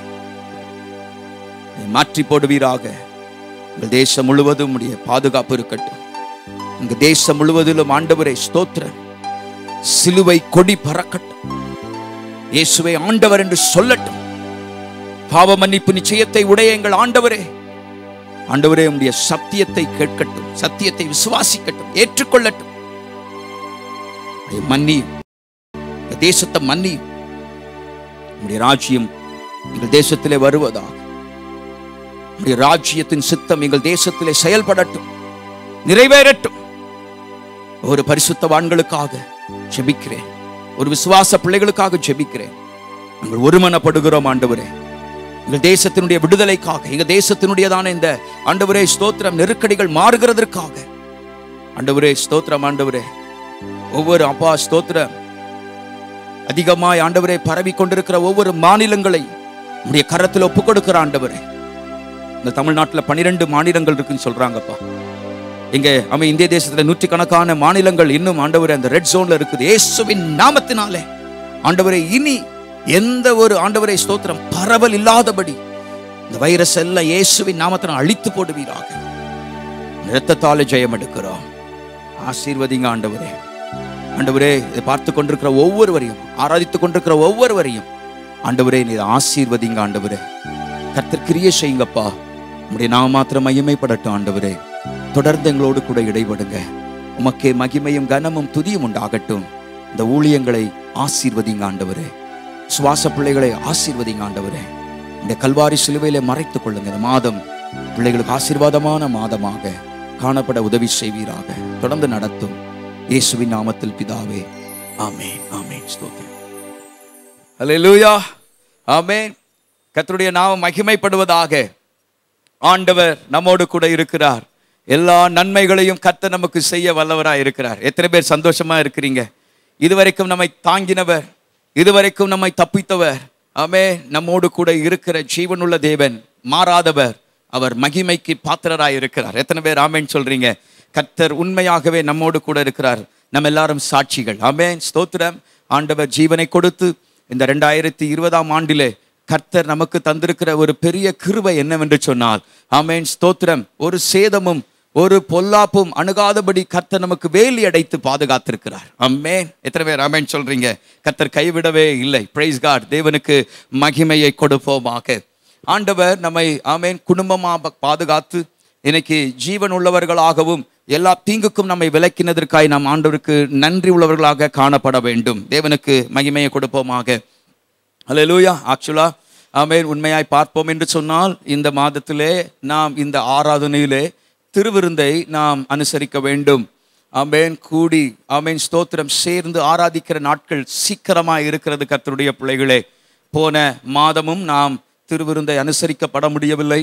மாற்றி போடுவீராக. எங்கள் தேசம் முழுவதும் உடைய பாதுகாப்பு இருக்கட்டும். எங்க தேசம் முழுவதிலும் ஆண்டவரே ஸ்தோத்திரம் சிலுவை கொடி பறக்கட்டும். இயேசுவை ஆண்டவர் என்று சொல்லட்டும். பாவ மன்னிப்பு நிச்சயத்தை உடைய எங்கள் ஆண்டவரே ஆண்டவரே உம்முடைய சத்தியத்தை கேட்கட்டும். சத்தியத்தை விசுவாசிக்கட்டும், ஏற்றுக்கொள்ளட்டும். மன்னியும் தேசத்தை மன்னியும். உம்முடைய ராஜ்யம் எங்கள் தேசத்திலே வருவதாக. உம்முடைய ராஜ்யத்தின் சித்தம் எங்கள் தேசத்திலே செயல்படட்டும், நிறைவேறட்டும். ஒரு பரிசுத்தவான்களுக்காக ஜெபிக்கிறேன். ஒரு விசுவாச பிள்ளைகளுக்காக ஜெபிக்கிறேன். நாங்கள் ஒருமனப்படுகிறோம் ஆண்டவரே. எங்கள் தேசத்தினுடைய விடுதலைக்காக, எங்க தேசத்தினுடையதான இந்த ஆண்டவரே ஸ்தோத்திரம் நெருக்கடிகள் மாறுகிறதற்காக ஆண்டவரே ஸ்தோத்திரம் ஆண்டவரே. ஒவ்வொரு அப்பா ஸ்தோத்திரம் அதிகமாய் ஆண்டவரே பரவி கொண்டிருக்கிற ஒவ்வொரு மாநிலங்களை உடைய கரத்தில் ஒப்புக் கொடுக்கிற ஆண்டவரே. இந்த தமிழ்நாட்டில் பனிரெண்டு மாநிலங்கள் இருக்குன்னு சொல்றாங்கப்பா. இங்க அமை இந்திய தேசத்துல நூற்றுக்கணக்கான மாநிலங்கள் இன்னும் ஆண்டவரே அந்த ரெட் ஜோன்ல இருக்குது. இயேசுவின் நாமத்தினாலே ஆண்டவரே இனி எந்த ஒரு ஆண்டவரே ஸ்தோத்திரம் பரவல் இல்லாதபடி இந்த வைரஸ் எல்லாம் இயேசுவின் நாமத்தினால் அழித்து போடுவீராக. இரத்தத்தாலே ஜெயம் எடுக்கிறோம். ஆசீர்வதிங்க ஆண்டவரே. ஆண்டவரே இதை பார்த்து கொண்டிருக்கிற ஒவ்வொருவரையும், ஆராதித்துக் கொண்டிருக்கிற ஒவ்வொருவரையும் ஆண்டவரே நீ ஆசீர்வதிங்க ஆண்டவரே. கர்த்தர் கிரியை செய்யுங்கப்பா. உம்முடைய நாம மாத்திரம் மகிமைப்படட்டும் ஆண்டவரே. தொடர்ந்து எங்களோடு கூட இடைபடுங்க. உமக்கே மகிமையும் கனமும் துதியும் உண்டாகட்டும். இந்த ஊழியங்களை ஆசீர்வதிங்க ஆண்டவரே. சுவாச பிள்ளைகளை ஆசீர்வதிங்க ஆண்டவரே. இந்த கல்வாரி சிலுவையிலே மறைத்துக் கொள்ளுங்க. இந்த மாதம் பிள்ளைகளுக்கு ஆசீர்வாதமான மாதமாக காணப்பட உதவி செய்வீராக. தொடர்ந்து நடத்தும் இயேசுவின் நாமத்தில் பிதாவே, ஆமென் ஆமென். ஸ்தோத்திரம். அல்லேலூயா, ஆமென். கர்த்தருடைய நாமம் மகிமைப்படுவதாக. ஆண்டவர் நம்மோடு கூட இருக்கிறார். எல்லா நன்மைகளையும் கர்த்தர் நமக்கு செய்ய வல்லவராய் இருக்கிறார். எத்தனை பேர் சந்தோஷமா இருக்கிறீங்க? இதுவரைக்கும் நம்மை தாங்கினவர், இதுவரைக்கும் நம்மை தப்பித்தவர், ஆமே நம்மோடு கூட இருக்கிற ஜீவனுள்ள தேவன், மாறாதவர், அவர் மகிமைக்கு பாத்திரராய் இருக்கிறார். எத்தனை பேர் ஆமேன் சொல்றீங்க? கர்த்தர் உண்மையாகவே நம்மோடு கூட இருக்கிறார். நம்ம எல்லாரும் சாட்சிகள். ஆமென் ஸ்தோத்திரம். ஆண்டவர் ஜீவனை கொடுத்து இந்த ரெண்டாயிரத்தி இருபதாம் ஆண்டிலே கர்த்தர் நமக்கு தந்திருக்கிற ஒரு பெரிய கிருபை என்னவென்று சொன்னால், ஆமென் ஸ்தோத்திரம், ஒரு சேதமும் ஒரு பொல்லாப்பும் அணுகாதபடி கர்த்தர் நமக்கு வேலி அடைத்து பாதுகாத்திருக்கிறார். ஆமென். எத்தனை பேர் ஆமென் சொல்றீங்க? கர்த்தர் கைவிடவே இல்லை. Praise God. தேவனுக்கு மகிமையை கொடுப்போமாக. ஆண்டவர் நம்மை ஆமென் குடும்பமாக பாதுகாத்து இன்னைக்கு ஜீவன் உள்ளவர்களாகவும் எல்லா தீங்குக்கும் நம்மை விலக்கினதற்காய் நாம் ஆண்டவருக்கு நன்றி உள்ளவர்களாக காணப்பட வேண்டும். தேவனுக்கு மகிமையை கொடுப்போமாக. அல்லேலூயா. ஆக்சுவலா ஆமென் உண்மையாய் பார்ப்போம் என்று சொன்னால், இந்த மாதத்திலே நாம் இந்த ஆராதனையிலே திருவிருந்தை நாம் அனுசரிக்க வேண்டும். ஆமென். கூடி ஆமென் ஸ்தோத்திரம் சேர்ந்து ஆராதிக்கிற நாட்கள் சீக்கிரமாக இருக்கிறது கர்த்தருடைய பிள்ளைகளே. போன மாதமும் நாம் திருவிருந்தை அனுசரிக்கப்பட முடியவில்லை.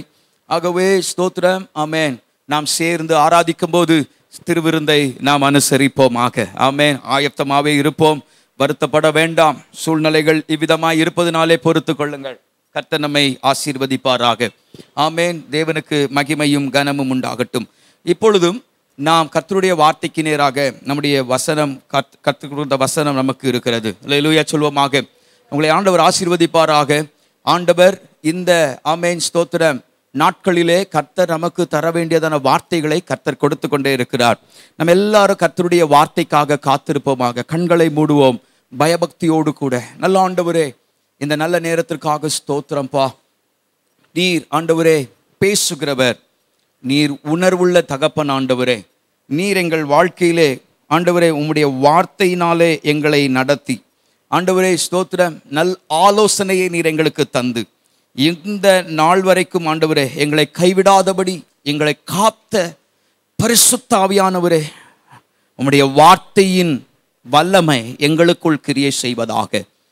ஆகவே ஸ்தோத்திரம். ஆமென். நாம் சேர்ந்து ஆராதிக்கும் போது திருவிருந்தை நாம் அனுசரிப்போமாக. ஆமென். ஆயத்தமாகவே இருப்போம். வருத்தப்பட வேண்டாம். சூழ்நிலைகள் இவ்விதமாய் இருப்பதனாலே பொறுத்து கொள்ளுங்கள். கர்த்தர் நம்மை ஆசீர்வதிப்பாராக. ஆமென். தேவனுக்கு மகிமையும் கனமும் உண்டாகட்டும். இப்பொழுதும் நாம் கர்த்தருடைய வார்த்தைக்கு நேராக நம்முடைய வசனம் கத் கற்றுக் கொடுத்த வசனம் நமக்கு இருக்கிறது. அல்லேலூயா சொல்வோமாக. உங்களை ஆண்டவர் ஆசீர்வதிப்பாராக. ஆண்டவர் இந்த ஆமென் ஸ்தோத்திரம் நாட்களிலே கர்த்தர் நமக்கு தர வேண்டியதான வார்த்தைகளை கர்த்தர் கொடுத்து கொண்டே இருக்கிறார். நம்ம எல்லாரும் கர்த்தருடைய வார்த்தைக்காக காத்திருப்போமாக. கண்களை மூடுவோம் பயபக்தியோடு கூட. நல்ல ஆண்டவரே, இந்த நல்ல நேரத்திற்காக ஸ்தோத்திரம்பா. நீர் ஆண்டவரே பேசுகிறவர், நீர் உணர்வுள்ள தகப்பன் ஆண்டவரே. நீர் எங்கள் வாழ்க்கையிலே ஆண்டவரே உம்முடைய வார்த்தையினாலே எங்களை நடத்தி ஆண்டவரே ஸ்தோத்திரம் நல் ஆலோசனையை நீர் எங்களுக்கு தந்து இந்த நாள் வரைக்கும் ஆண்டவரே எங்களை கைவிடாதபடி எங்களை காத்த பரிசுத்த ஆவியானவரே, உம்முடைய வார்த்தையின் வல்லமை எங்களுக்குள் கிரியை செய்வதாக.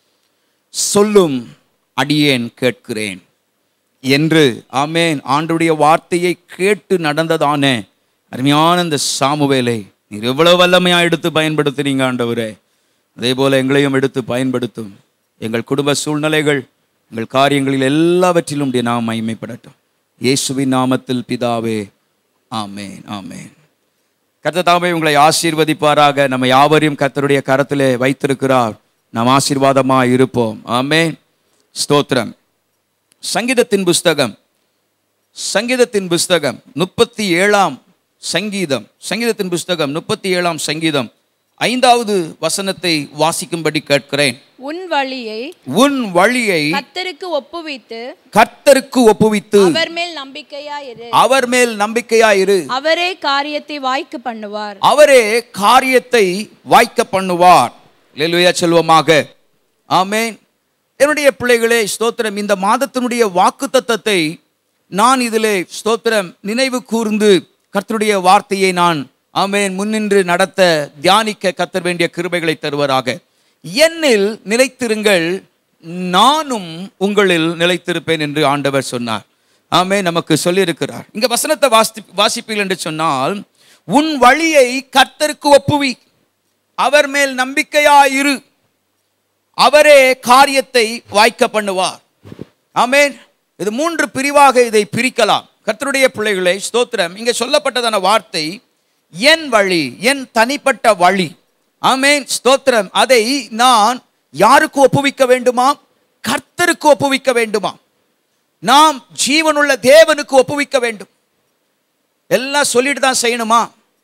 சொல்லும் அடியேன் கேட்கிறேன் என்று ஆமென் ஆண்டவருடைய வார்த்தையை கேட்டு நடந்ததான அருமையான இந்த சாமுவேலை நீர் எவ்வளவு வல்லமையா எடுத்து பயன்படுத்தினீங்க ஆண்டவரே. அதே போல எங்களையும் எடுத்து பயன்படுத்தும். எங்கள் குடும்ப சூழ்நிலைகள், எங்கள் காரியங்களில் எல்லாவற்றிலும் உடைய நாமம் மகிமைப்படட்டும். இயேசுவின் நாமத்தில் பிதாவே, ஆமென் ஆமென். கர்த்தர் தாமே உங்களை ஆசீர்வதிப்பாராக. நம்ம யாவரையும் கர்த்தருடைய கரத்திலே வைத்திருக்கிறார். நாம் ஆசீர்வாதமாக இருப்போம். ஆமென் ஸ்தோத்திரம். சங்கீதத்தின் புஸ்தகம் சங்கீதத்தின் புஸ்தகம் முப்பத்தி ஏழாம் சங்கீதம் சங்கீதத்தின் புஸ்தகம் முப்பத்தி ஏழாம் சங்கீதம் ஐந்தாவது வசனத்தை வாசிக்கும்படி கேட்கிறேன். உன் வழியை உன் வழியை கர்த்தருக்கு ஒப்புவித்து கர்த்தருக்கு ஒப்புவித்து அவர் மேல் நம்பிக்கையாயிரு அவர் மேல் நம்பிக்கையாயிரு அவரே காரியத்தை வாய்க்க பண்ணுவார் அவரே காரியத்தை வாய்க்க பண்ணுவார். அல்லேலூயா சொல்வோமாக. ஆமென். என்னுடைய பிள்ளைகளே ஸ்தோத்திரம். இந்த மாதத்தினுடைய வாக்குத்தத்தத்தை நான் இதிலே ஸ்தோத்திரம் நினைவு கூர்ந்து கர்த்தருடைய வார்த்தையை நான் ஆமென் முன்னின்று நடத்த தியானிக்க கர்த்தர் வேண்டிய கிருபைகளை தருவாராக. என்னில் நிலைத்திருங்கள், நானும் உங்களில் நிலைத்திருப்பேன் என்று ஆண்டவர் சொன்னார். ஆமென் நமக்கு சொல்லியிருக்கிறார். இங்க வசனத்தை வாசி வாசிப்பீர்கள் என்று சொன்னால், உன் வழியை கர்த்தருக்கு ஒப்புவி, அவர் மேல் நம்பிக்கையாயிரு, அவரே காரியத்தை வாய்க்க பண்ணுவார். ஆமென். இது மூன்று பிரிவாக இதை பிரிக்கலாம். கர்த்தருடைய பிள்ளைகளே ஸ்தோத்திரம். இங்கே சொல்லப்பட்டதான வார்த்தை என் வழி, என் தனிப்பட்ட வழி. ஆமென் ஸ்தோத்திரம். அதை நான் யாருக்கு ஒப்புவிக்க வேண்டுமா? கர்த்தருக்கு ஒப்புவிக்க வேண்டுமா? நாம் ஜீவனுள்ள தேவனுக்கு ஒப்புவிக்க வேண்டும். எல்லாம் சொல்லிட்டு தான் செய்யணுமா?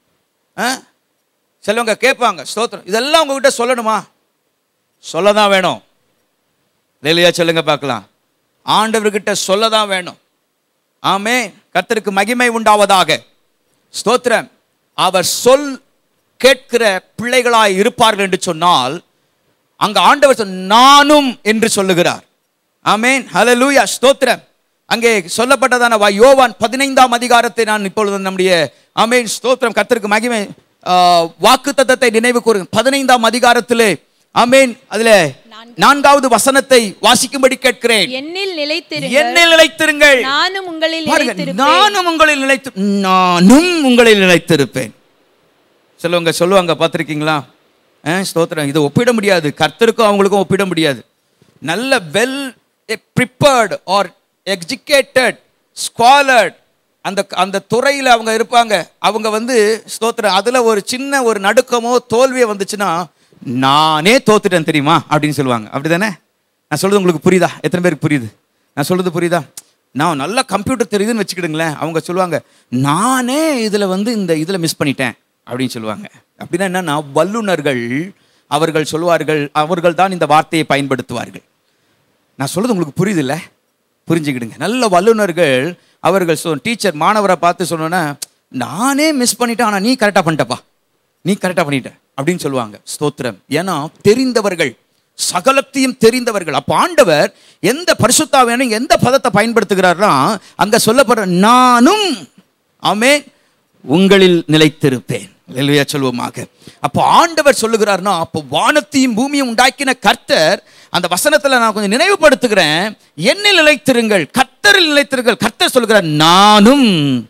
சிலவங்க கேட்பாங்க, ஸ்தோத்திரம் இதெல்லாம் உங்ககிட்ட சொல்லணுமா? சொல்லதான் வேணும். இல்லையா சொல்லுங்க பார்க்கலாம். ஆண்டவர்கிட்ட சொல்லதான் வேணும். ஆமென். கர்த்தருக்கு மகிமை உண்டாவதாக. ஸ்தோத்திரம். அவர் சொல் கேட்கிற பிள்ளைகளாய் இருப்பார்கள் என்று சொன்னால் அங்க ஆண்டவர் நானும் என்று சொல்லுகிறார். ஆமென் ஹல்லேலூயா ஸ்தோத்திரம். அங்கே சொல்லப்பட்டதான யோவான் பதினைந்தாம் அதிகாரத்தை நான் இப்பொழுது நம்முடைய ஆமென் ஸ்தோத்திரம் கர்த்தருக்கு மகிமை வாக்குத்தத்தத்தை நினைவு கூறுகிறேன். பதினைந்தாம் அதிகாரத்திலே ஆமென் அதிலே நான்காவது வசனத்தை வாசிக்கும்படி கேட்கிறேன். என்னில் நிலைத்திருங்கள், என்னில் நிலைத்திருங்கள், நானும் உங்களில் நிலைத்திருப்பேன். நானும் உங்களில் நிலைத்து நானும் உங்களில் நிலைத்திருப்பேன். சொல்லுவாங்க சொல்லுவாங்க பார்த்திருக்கீங்களா? ஸ்தோத்திரம். இதை ஒப்பிட முடியாது, கர்த்தருக்கும் அவங்களுக்கும் ஒப்பிட முடியாது. நல்ல well prepared or educated scholars அந்த அந்த துறையில் அவங்க இருப்பாங்க. அவங்க வந்து ஸ்தோத்திரம் அதில் ஒரு சின்ன ஒரு நடுக்கமோ தோல்வியோ வந்துச்சுன்னா நானே தோத்துட்டேன் தெரியுமா அப்படின்னு சொல்லுவாங்க. அப்படி தானே? நான் சொல்றது உங்களுக்கு புரியுதா? எத்தனை பேருக்கு புரியுது நான் சொல்றது? புரியுதா? நான் நல்லா கம்ப்யூட்டர் தெரியுதுன்னு வச்சுக்கிடுங்களேன். அவங்க சொல்லுவாங்க நானே இதில் வந்து இந்த இதில் மிஸ் பண்ணிட்டேன் அப்படின்னு சொல்லுவாங்க. அப்படின்னா என்னன்னா வல்லுநர்கள் அவர்கள் சொல்வார்கள், அவர்கள் தான் இந்த வார்த்தையை பயன்படுத்துவார்கள். நான் சொல்றது உங்களுக்கு புரியுது இல்லை? புரிஞ்சுக்கிடுங்க. நல்ல வல்லுநர்கள் அவர்கள் சொல் டீச்சர் மாணவரை பார்த்து சொன்னோன்னா நானே மிஸ் பண்ணிட்டேன் ஆனால் நீ கரெக்டாக பண்ணிட்டப்பா, நீ கரெக்டாக பண்ணிட்ட அப்படின்னு சொல்லுவாங்க. ஸ்தோத்திரம். ஏன்னா தெரிந்தவர்கள், சகலத்தையும் தெரிந்தவர்கள். அப்போ ஆண்டவர் எந்த பரிசுத்தாவியான எந்த பதத்தை பயன்படுத்துகிறார்னா அங்க சொல்லப்படுற நானும் ஆமென் உங்களில் நிலைத்திருப்பேன். அல்லேலூயா சொல்வோமாக. அப்போ ஆண்டவர் சொல்லுகிறார்னா அப்போ வானத்தையும் பூமியும் உண்டாக்கின கர்த்தர் அந்த வசனத்துல நான் கொஞ்சம் நினைவுபடுத்துகிறேன். என்னில் நிலைத்திருங்கள், கர்த்தர் கர்த்தரில் நிலைத்திருங்கள். கர்த்தர் சொல்கிறார் நானும்.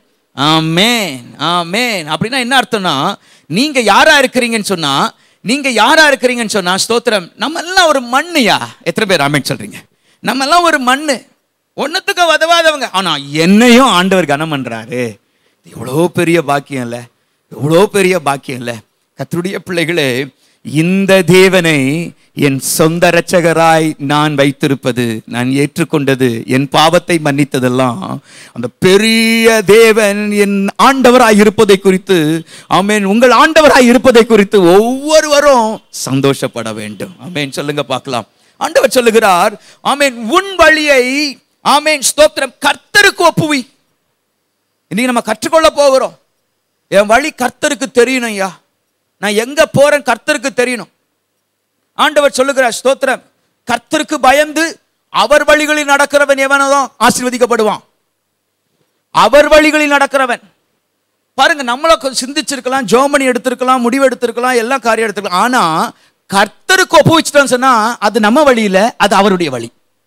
ஆமென் ஆமென். அப்படின்னா என்ன அர்த்தம்னா, நீங்க யாரா இருக்கிறீங்கன்னு சொன்னா, நீங்க யாரா இருக்கிறீங்கன்னு சொன்னா ஸ்தோத்திரம், நம்ம எல்லாம் ஒரு மண்ணுயா. எத்தனை பேர் ஆமென் சொல்றீங்க? நம்ம எல்லாம் ஒரு மண்ணு, ஒன்னத்துக்கு உதவாதவங்க. ஆனா என்னையும் ஆண்டவர் கனம் பண்றாரு. எவ்வளோ பெரிய பாக்கியம் இல்ல, எவ்வளோ பெரிய பாக்கியம் இல்ல. கர்த்தருடைய பிள்ளைகளே, இந்த தேவனை என் சொந்த இரட்சகராய் நான் வைத்திருப்பது, நான் ஏற்றுக்கொண்டது, என் பாவத்தை மன்னித்ததெல்லாம் அந்த பெரிய தேவன் என் ஆண்டவராய் இருப்பதை குறித்து, ஆமென், உங்கள் ஆண்டவராய் இருப்பதை குறித்து ஒவ்வொருவரும் சந்தோஷப்பட வேண்டும். ஆமென் சொல்லுங்க பார்க்கலாம். ஆண்டவர் சொல்லுகிறார், ஆமென், உன் வழியை, ஆமென் ஸ்தோத்திரம், கர்த்தருக்கு ஒப்புவி. இன்னைக்கு நம்ம கற்றுக்கொள்ள போகிறோம். என் வழி கர்த்தருக்கு தெரியணும் ஐயா, நான் எங்க போறேன் கர்த்தருக்கு தெரியணும். ஆண்டவர் சொல்லுகிறார் ஸ்தோத்திரம், கர்த்தருக்கு பயந்து அவர் வழிகளில் நடக்கிறவன் எவனோ ஆசீர்வதிக்கப்படுவான். அவர் வழிகளில் நடக்கிறவன். பாருங்க, நம்மள சிந்திச்சிருக்கலாம், ஜோமனி எடுத்திருக்கலாம், முடிவு எடுத்திருக்கலாம், எல்லா காரியம் எடுத்திருக்கலாம். ஆனா கர்த்தருக்கு ஒப்புவிச்சிட்டோம்னு சொன்னா அது நம்ம வழியில, அது அவருடைய வழி.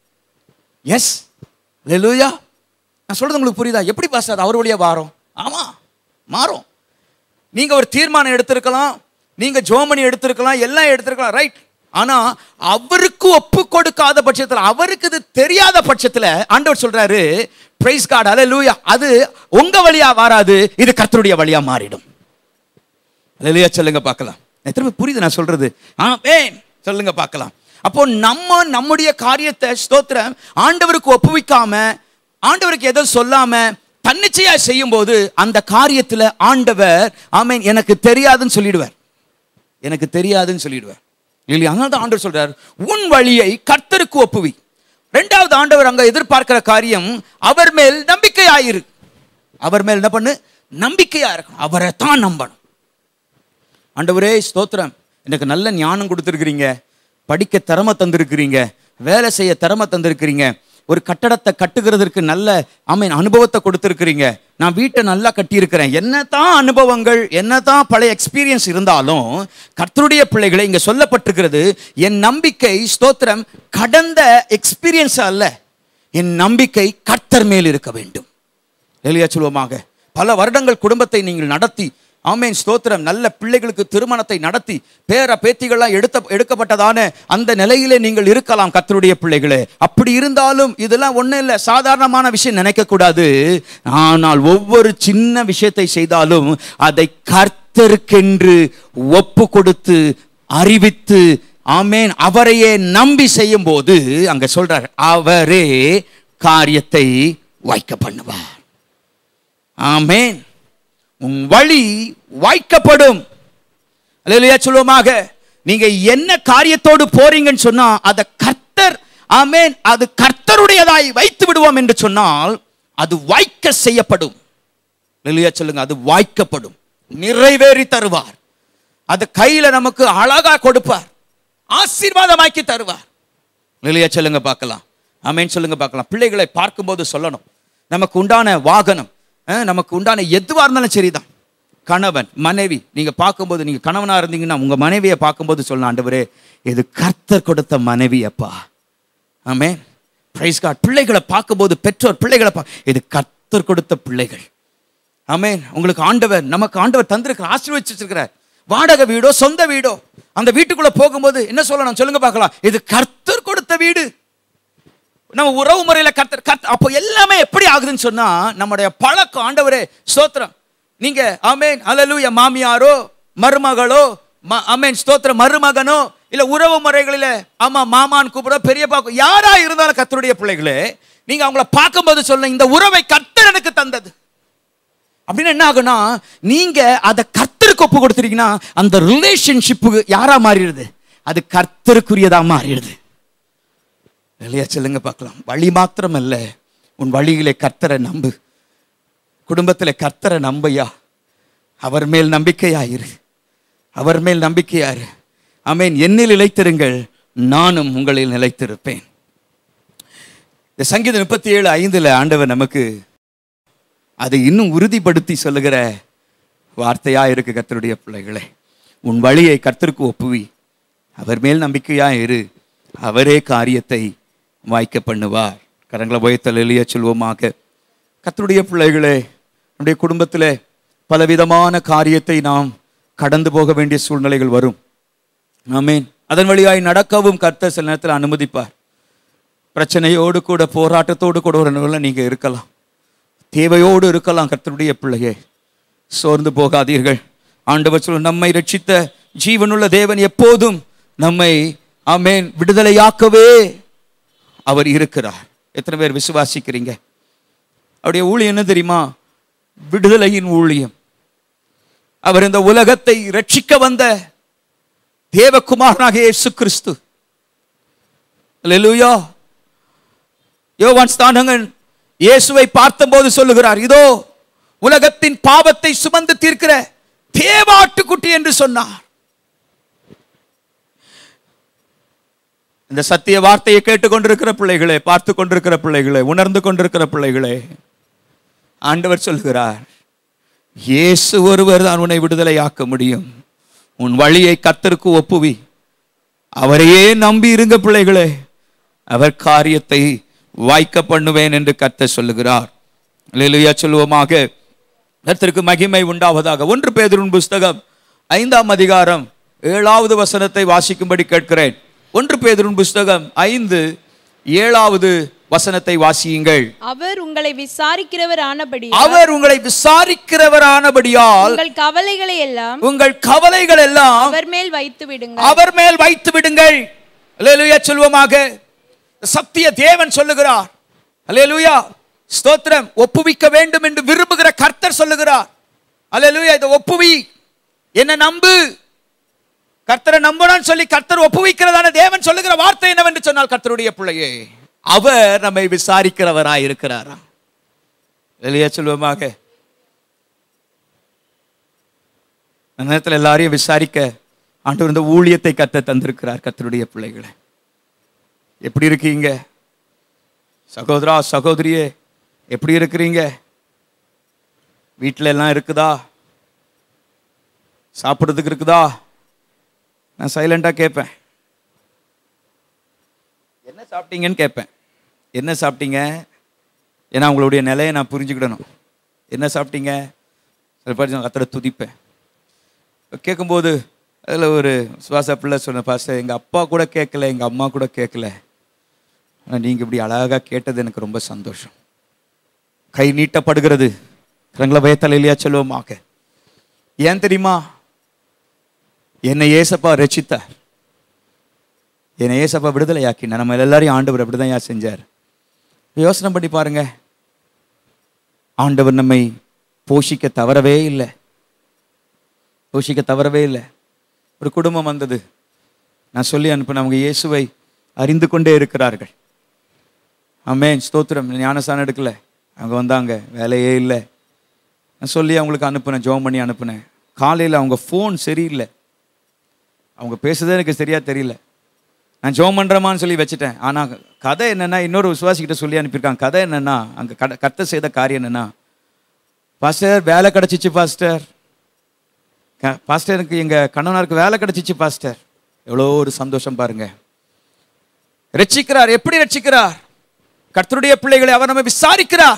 Yes, hallelujah. நான் சொல்றது உங்களுக்கு புரியுதா? எப்படி பாஸ் அது அவர் வழியா மாறும்? ஆமா, மாறும். நீங்க ஒரு தீர்மானம் எடுத்திருக்கலாம், நீங்க ஜோமனி எடுத்திருக்கலாம், எல்லாம் எடுத்திருக்கலாம், ரைட். ஆனா அவருக்கு ஒப்பு கொடுக்காத பட்சத்தில், அவருக்கு இது தெரியாத பட்சத்தில் ஆண்டவர் சொல்றாரு, பிரைஸ் காட், ஹல்லேலூயா, அது உங்க வழியா வராது, இது கர்த்தருடைய வழியா மாறிடும். ஹல்லேலூயா சொல்லுங்க பார்க்கலாம். எத்தனை புரியுது நான் சொல்றது? ஆமென் சொல்லுங்க பார்க்கலாம். அப்போ நம்ம நம்முடைய காரியத்தை ஸ்தோத்திரம் ஆண்டவருக்கு ஒப்புவிக்காம, ஆண்டவருக்கு எதுவும் சொல்லாம தன்னிச்சையா செய்யும் போது அந்த காரியத்தில் ஆண்டவர், ஆமென், எனக்கு தெரியாதுன்னு சொல்லிடுவார், எனக்கு தெரியாதுன்னு சொல்லிடுவார் இல்லையா? அதனால தான் ஆண்டவர் சொல்றார், உன் வழியை கர்த்தருக்கு ஒப்புவி. ரெண்டாவது ஆண்டவர் அங்க எதிர்பார்க்கிற காரியம், அவர் மேல் நம்பிக்கையாயிரு. அவர் மேல் என்ன பண்ணு? நம்பிக்கையா இருக்கணும். அவரை தான் நம்பணும். ஆண்டவரே ஸ்தோத்திரம், எனக்கு நல்ல ஞானம் கொடுத்துருக்கிறீங்க, படிக்க திறமை தந்திருக்கிறீங்க, வேலை செய்ய திறமை தந்திருக்கிறீங்க, ஒரு கட்டடத்தை கட்டுகிறதற்கு நல்ல, ஆமென், அனுபவத்தை கொடுத்துருக்கிறீங்க, நான் வீட்டை நல்லா கட்டியிருக்கிறேன். என்னதான் அனுபவங்கள், என்னதான் பழைய எக்ஸ்பீரியன்ஸ் இருந்தாலும் கர்த்தருடைய பிள்ளைகளை இங்க சொல்லப்பட்டிருக்கிறது, என் நம்பிக்கை ஸ்தோத்திரம் கடந்த எக்ஸ்பீரியன்ஸ் அல்ல, என் நம்பிக்கை கர்த்தர் மேல் இருக்க வேண்டும். எலியா சொல்லுவோமாக, பல வருடங்கள் குடும்பத்தை நீங்கள் நடத்தி, ஆமென் ஸ்தோத்திரம், நல்ல பிள்ளைகளுக்கு திருமணத்தை நடத்தி பேர பேத்திகள்லாம் எடுத்த எடுக்கப்பட்டதான அந்த நிலையிலே நீங்கள் இருக்கலாம் கர்த்தருடைய பிள்ளைகளே. அப்படி இருந்தாலும் இதெல்லாம் ஒன்றும் இல்லை, சாதாரணமான விஷயம் நினைக்க கூடாது. ஆனால் ஒவ்வொரு சின்ன விஷயத்தை செய்தாலும் அதை கர்த்தருக்கென்று ஒப்பு கொடுத்து அறிவித்து, ஆமென், அவரையே நம்பி செய்யும் போது அங்க சொல்றார், அவரே காரியத்தை வாய்க்க பண்ணுவார். ஆமென், உன் வழி வாய்க்கப்படும். அல்லேலூயா சொல்லுவோமாக. நீங்க என்ன காரியத்தோடு போறீங்கன்னு சொன்னா அதை கர்த்தர், ஆமென், அது கர்த்தருடையதாய் வைத்து விடுவோம் என்று சொன்னால் அது வாய்க்க செய்யப்படும். அல்லேலூயா சொல்லுங்க, அது வாய்க்கப்படும், நிறைவேறி தருவார். அது கையில நமக்கு அழகா கொடுப்பார், ஆசீர்வாதமாக்கி தருவார். அல்லேலூயா சொல்லுங்க பார்க்கலாம். ஆமென் சொல்லுங்க பார்க்கலாம். பிள்ளைகளை பார்க்கும்போது சொல்லணும், நமக்கு உண்டான வாகனம், நமக்கு உண்டான எதுவாக இருந்தாலும் சரிதான், கணவன் மனைவி, நீங்க பார்க்கும்போது, நீங்க கணவனா இருந்தீங்கன்னா உங்க மனைவியை பார்க்கும்போது சொல்லலாம், ஆண்டவரே இது கர்த்தர் கொடுத்த மனைவி அப்பா. Amen, praise God. பிள்ளைகளை பார்க்கும்போது பெற்றோர் பிள்ளைகளை பா, இது கர்த்தர் கொடுத்த பிள்ளைகள். ஆமென், உங்களுக்கு ஆண்டவர், நமக்கு ஆண்டவர் தந்திருக்கிற, ஆசீர்வதிச்சிருக்கிறார். வாடகை வீடோ சொந்த வீடோ, அந்த வீட்டுக்குள்ள போகும்போது என்ன சொல்லணும் சொல்லுங்க பார்க்கலாம், இது கர்த்தர் கொடுத்த வீடு. நம்ம உறவு முறையில கர்த்தர் கர்த்தர் அப்போ எல்லாமே எப்படி ஆகுதுன்னு சொன்னா நம்முடைய பழக்கம். ஆண்டவரே ஸ்தோத்திரம், நீங்க ஆமென் அல்லேலூயா மாமியாரோ மருமகளோ, ஆமென் ஸ்தோத்திரம் மருமகனோ, இல்ல உறவு முறைகளில, ஆமா மாமான் கூப்பிட பெரியப்பா, யாரா இருந்தாலும் கர்த்தருடைய பிள்ளைகளே, நீங்க அவங்கள பார்க்கும்போது சொல்லுங்க, இந்த உறவை கர்த்தர் எனக்கு தந்தது. அப்படின்னு என்ன ஆகுனா, நீங்க அதை கர்த்தருக்கு ஒப்பு கொடுத்துட்டீங்கன்னா அந்த ரிலேஷன்ஷிப்பு யாரா மாறிடுது, அது கர்த்தருக்குரியதா மாறிடுது. இல்லையா சொல்லுங்க பார்க்கலாம். வழி மாத்திரம் அல்ல, உன் வழியிலே கர்த்தரை நம்பு, குடும்பத்தில் கர்த்தரை நம்பையா, அவர் மேல் நம்பிக்கையாயிரு, அவர் மேல் நம்பிக்கையாயிரு. ஆமென், என்னில் நிலைத்திருங்கள், நானும் உங்களில் நிலைத்திருப்பேன். இந்த சங்கீதம் முப்பத்தி ஏழு ஐந்துல ஆண்டவர் நமக்கு அதை இன்னும் உறுதிப்படுத்தி சொல்லுகிற வார்த்தையா இருக்கு. கர்த்தருடைய பிள்ளைகளே, உன் வழியை கர்த்தருக்கு ஒப்புவி, அவர் மேல் நம்பிக்கையா இரு, அவரே காரியத்தை வாய்க்க பண்ணுவார். கரங்களை உயர்த்தல் எளிய சொல்வோமாக. கர்த்தருடைய பிள்ளைகளே, நம்முடைய குடும்பத்திலே பலவிதமான காரியத்தை நாம் கடந்து போக வேண்டிய சூழ்நிலைகள் வரும். ஆமென். அதன் வழியாய் நடக்கவும் கர்த்தர் சில நேரத்தில் அனுமதிப்பார். பிரச்சனையோடு கூட போராட்டத்தோடு கூட ஒரு நாள் நீங்க இருக்கலாம், தேவையோடு இருக்கலாம். கர்த்தருடைய பிள்ளையே, சோர்ந்து போகாதீர்கள். ஆண்டவர் சொல்ல, நம்மை ரட்சித்த ஜீவனுள்ள தேவன் எப்போதும் நம்மை ஆமென் விடுதலையாக்கவே அவர் இருக்கிறார். எத்தனை பேர் விசுவாசிக்கிறீங்க? அவருடைய ஊழியம் என்ன தெரியுமா? விடுதலையின் ஊழியம். அவர் இந்த உலகத்தை ரட்சிக்க வந்த தேவகுமாரனாகிய இயேசு கிறிஸ்து. அல்லேலூயா. யோவான் ஸ்நானகன் இயேசுவை பார்த்தபோது சொல்லுகிறார், இதோ உலகத்தின் பாவத்தை சுமந்து தீர்க்கிற தேவாட்டுக்குட்டி என்று சொன்னார். இந்த சத்திய வார்த்தையை கேட்டுக்கொண்டிருக்கிற பிள்ளைகளே, பார்த்து கொண்டிருக்கிற பிள்ளைகளே, உணர்ந்து கொண்டிருக்கிற பிள்ளைகளே, ஆண்டவர் சொல்கிறார், இயேசு ஒருவர் தான் உன்னை விடுதலையாக்க முடியும். உன் வழியை கர்த்தருக்கு ஒப்புவி, அவரையே நம்பி இருங்க பிள்ளைகளே, அவர் காரியத்தை வாய்க்க பண்ணுவேன் என்று கர்த்தர் சொல்லுகிறார். அல்லேலூயா சொல்லுவோமாக. கர்த்தருக்கு மகிமை உண்டாவதாக. ஒன்று பேதுருவின் புஸ்தகம் ஐந்தாம் அதிகாரம் ஏழாவது வசனத்தை வாசிக்கும்படி கேட்கிறேன். ஒன்று பேதுருவின் புஸ்தகம் ஐந்து ஏழாவது வசனத்தை வாசியுங்கள். அவர் உங்களை விசாரிக்கிறவர் ஆனபடியால் அவர் உங்களை விசாரிக்கிறவர் ஆனபடியால் உங்கள் கவலைகளை எல்லாம் உங்கள் கவலைகள் எல்லாம் அவர் மேல் வைத்து விடுங்கள் அவர் மேல் வைத்து விடுங்கள். அல்லேலூயா சொல்வோமாக. சத்திய தேவன் சொல்லுகிறார். அல்லேலூயா ஸ்தோத்திரம். ஒப்புவிக்க வேண்டும் என்று விரும்புகிற கர்த்தர் சொல்லுகிறார். அல்லேலூயா. இதை ஒப்புவி, என்ன நம்பு. கர்த்தரை நம்பணும்னு சொல்லி கர்த்தர் ஒப்புவிக்கிறதான தேவன் சொல்லுகிற வார்த்தை என்னவென்று சொன்னால், கர்த்தருடைய பிள்ளையே, அவர் நம்மை விசாரிக்கிறவராய் இருக்கிறாரா? வெளியே சொல்வோமாக. அந்த நேரத்தில் எல்லாரையும் விசாரிக்க ஆண்டவர் இந்த ஊழியத்தை கர்த்தர் தந்திருக்கிறார். கர்த்தருடைய பிள்ளைகளை, எப்படி இருக்கீங்க? சகோதரா சகோதரியே, எப்படி இருக்கிறீங்க? வீட்டில் எல்லாம் இருக்குதா? சாப்பிட்றதுக்கு இருக்குதா? நான் சைலண்டாக கேட்பேன். என்ன சாப்பிட்டீங்கன்னு கேட்பேன். என்ன சாப்பிட்டீங்க? ஏன்னா உங்களுடைய நிலையை நான் புரிஞ்சுக்கிடணும். என்ன சாப்பிட்டீங்க? சில பேர் கத்தரை துதிப்பேன். கேட்கும்போது அதில் ஒரு சுவாச பிள்ளை சொன்ன, பாஸ்டர் எங்கள் அப்பா கூட கேட்கல, எங்கள் அம்மா கூட கேட்கல, ஆனால் நீங்கள் இப்படி அழகாக கேட்டது எனக்கு ரொம்ப சந்தோஷம். கை நீட்டப்படுகிறது. கரங்களை வயத்தல இல்லையா சொல்லுவோமாக. ஏன் தெரியுமா? என்னை ஏசப்பா ரட்சித்தார், என்னை ஏசப்பா விடுதலையாக்கினார். நம்ம எல்லாரையும் ஆண்டவர் அப்படிதான் செஞ்சார். யோசனை பண்ணி பாருங்க. ஆண்டவர் நம்மை போஷிக்க தவறவே இல்லை, போஷிக்க தவறவே இல்லை. ஒரு குடும்பம் வந்தது, நான் சொல்லி அனுப்பின, அவங்க இயேசுவை அறிந்து கொண்டே இருக்கிறார்கள். ஆமென் ஸ்தோத்திரம். ஞானஸ்தானம் எடுக்கல, அவங்க வந்தாங்க, வேலையே இல்லை. நான் சொல்லி அவங்களுக்கு அனுப்புனேன், ஜெபம் பண்ணி அனுப்புனேன். காலையில் அவங்க ஃபோன் சரியில்லை, அவங்க பேசுறதே எனக்கு சரியா தெரியல. நான் ஜெபம் பண்ணுறமான்னு சொல்லி வச்சுட்டேன். ஆனால் கதை என்னென்னா, இன்னொரு விசுவாசிக்கிட்ட சொல்லி அனுப்பியிருக்காங்க. கதை என்னென்னா, அங்கே கட கர்த்தர் செய்த காரியம் என்னென்னா, பாஸ்டர் வேலை கிடச்சிச்சு பாஸ்டர், பாஸ்டருக்கு எங்கள் கணவனாருக்கு வேலை கிடச்சிச்சு பாஸ்டர். எவ்வளோ ஒரு சந்தோஷம் பாருங்க. ரட்சிக்கிறார். எப்படி ரட்சிக்கிறார்? கர்த்தருடைய பிள்ளைகளை அவர் நம்ம விசாரிக்கிறார்.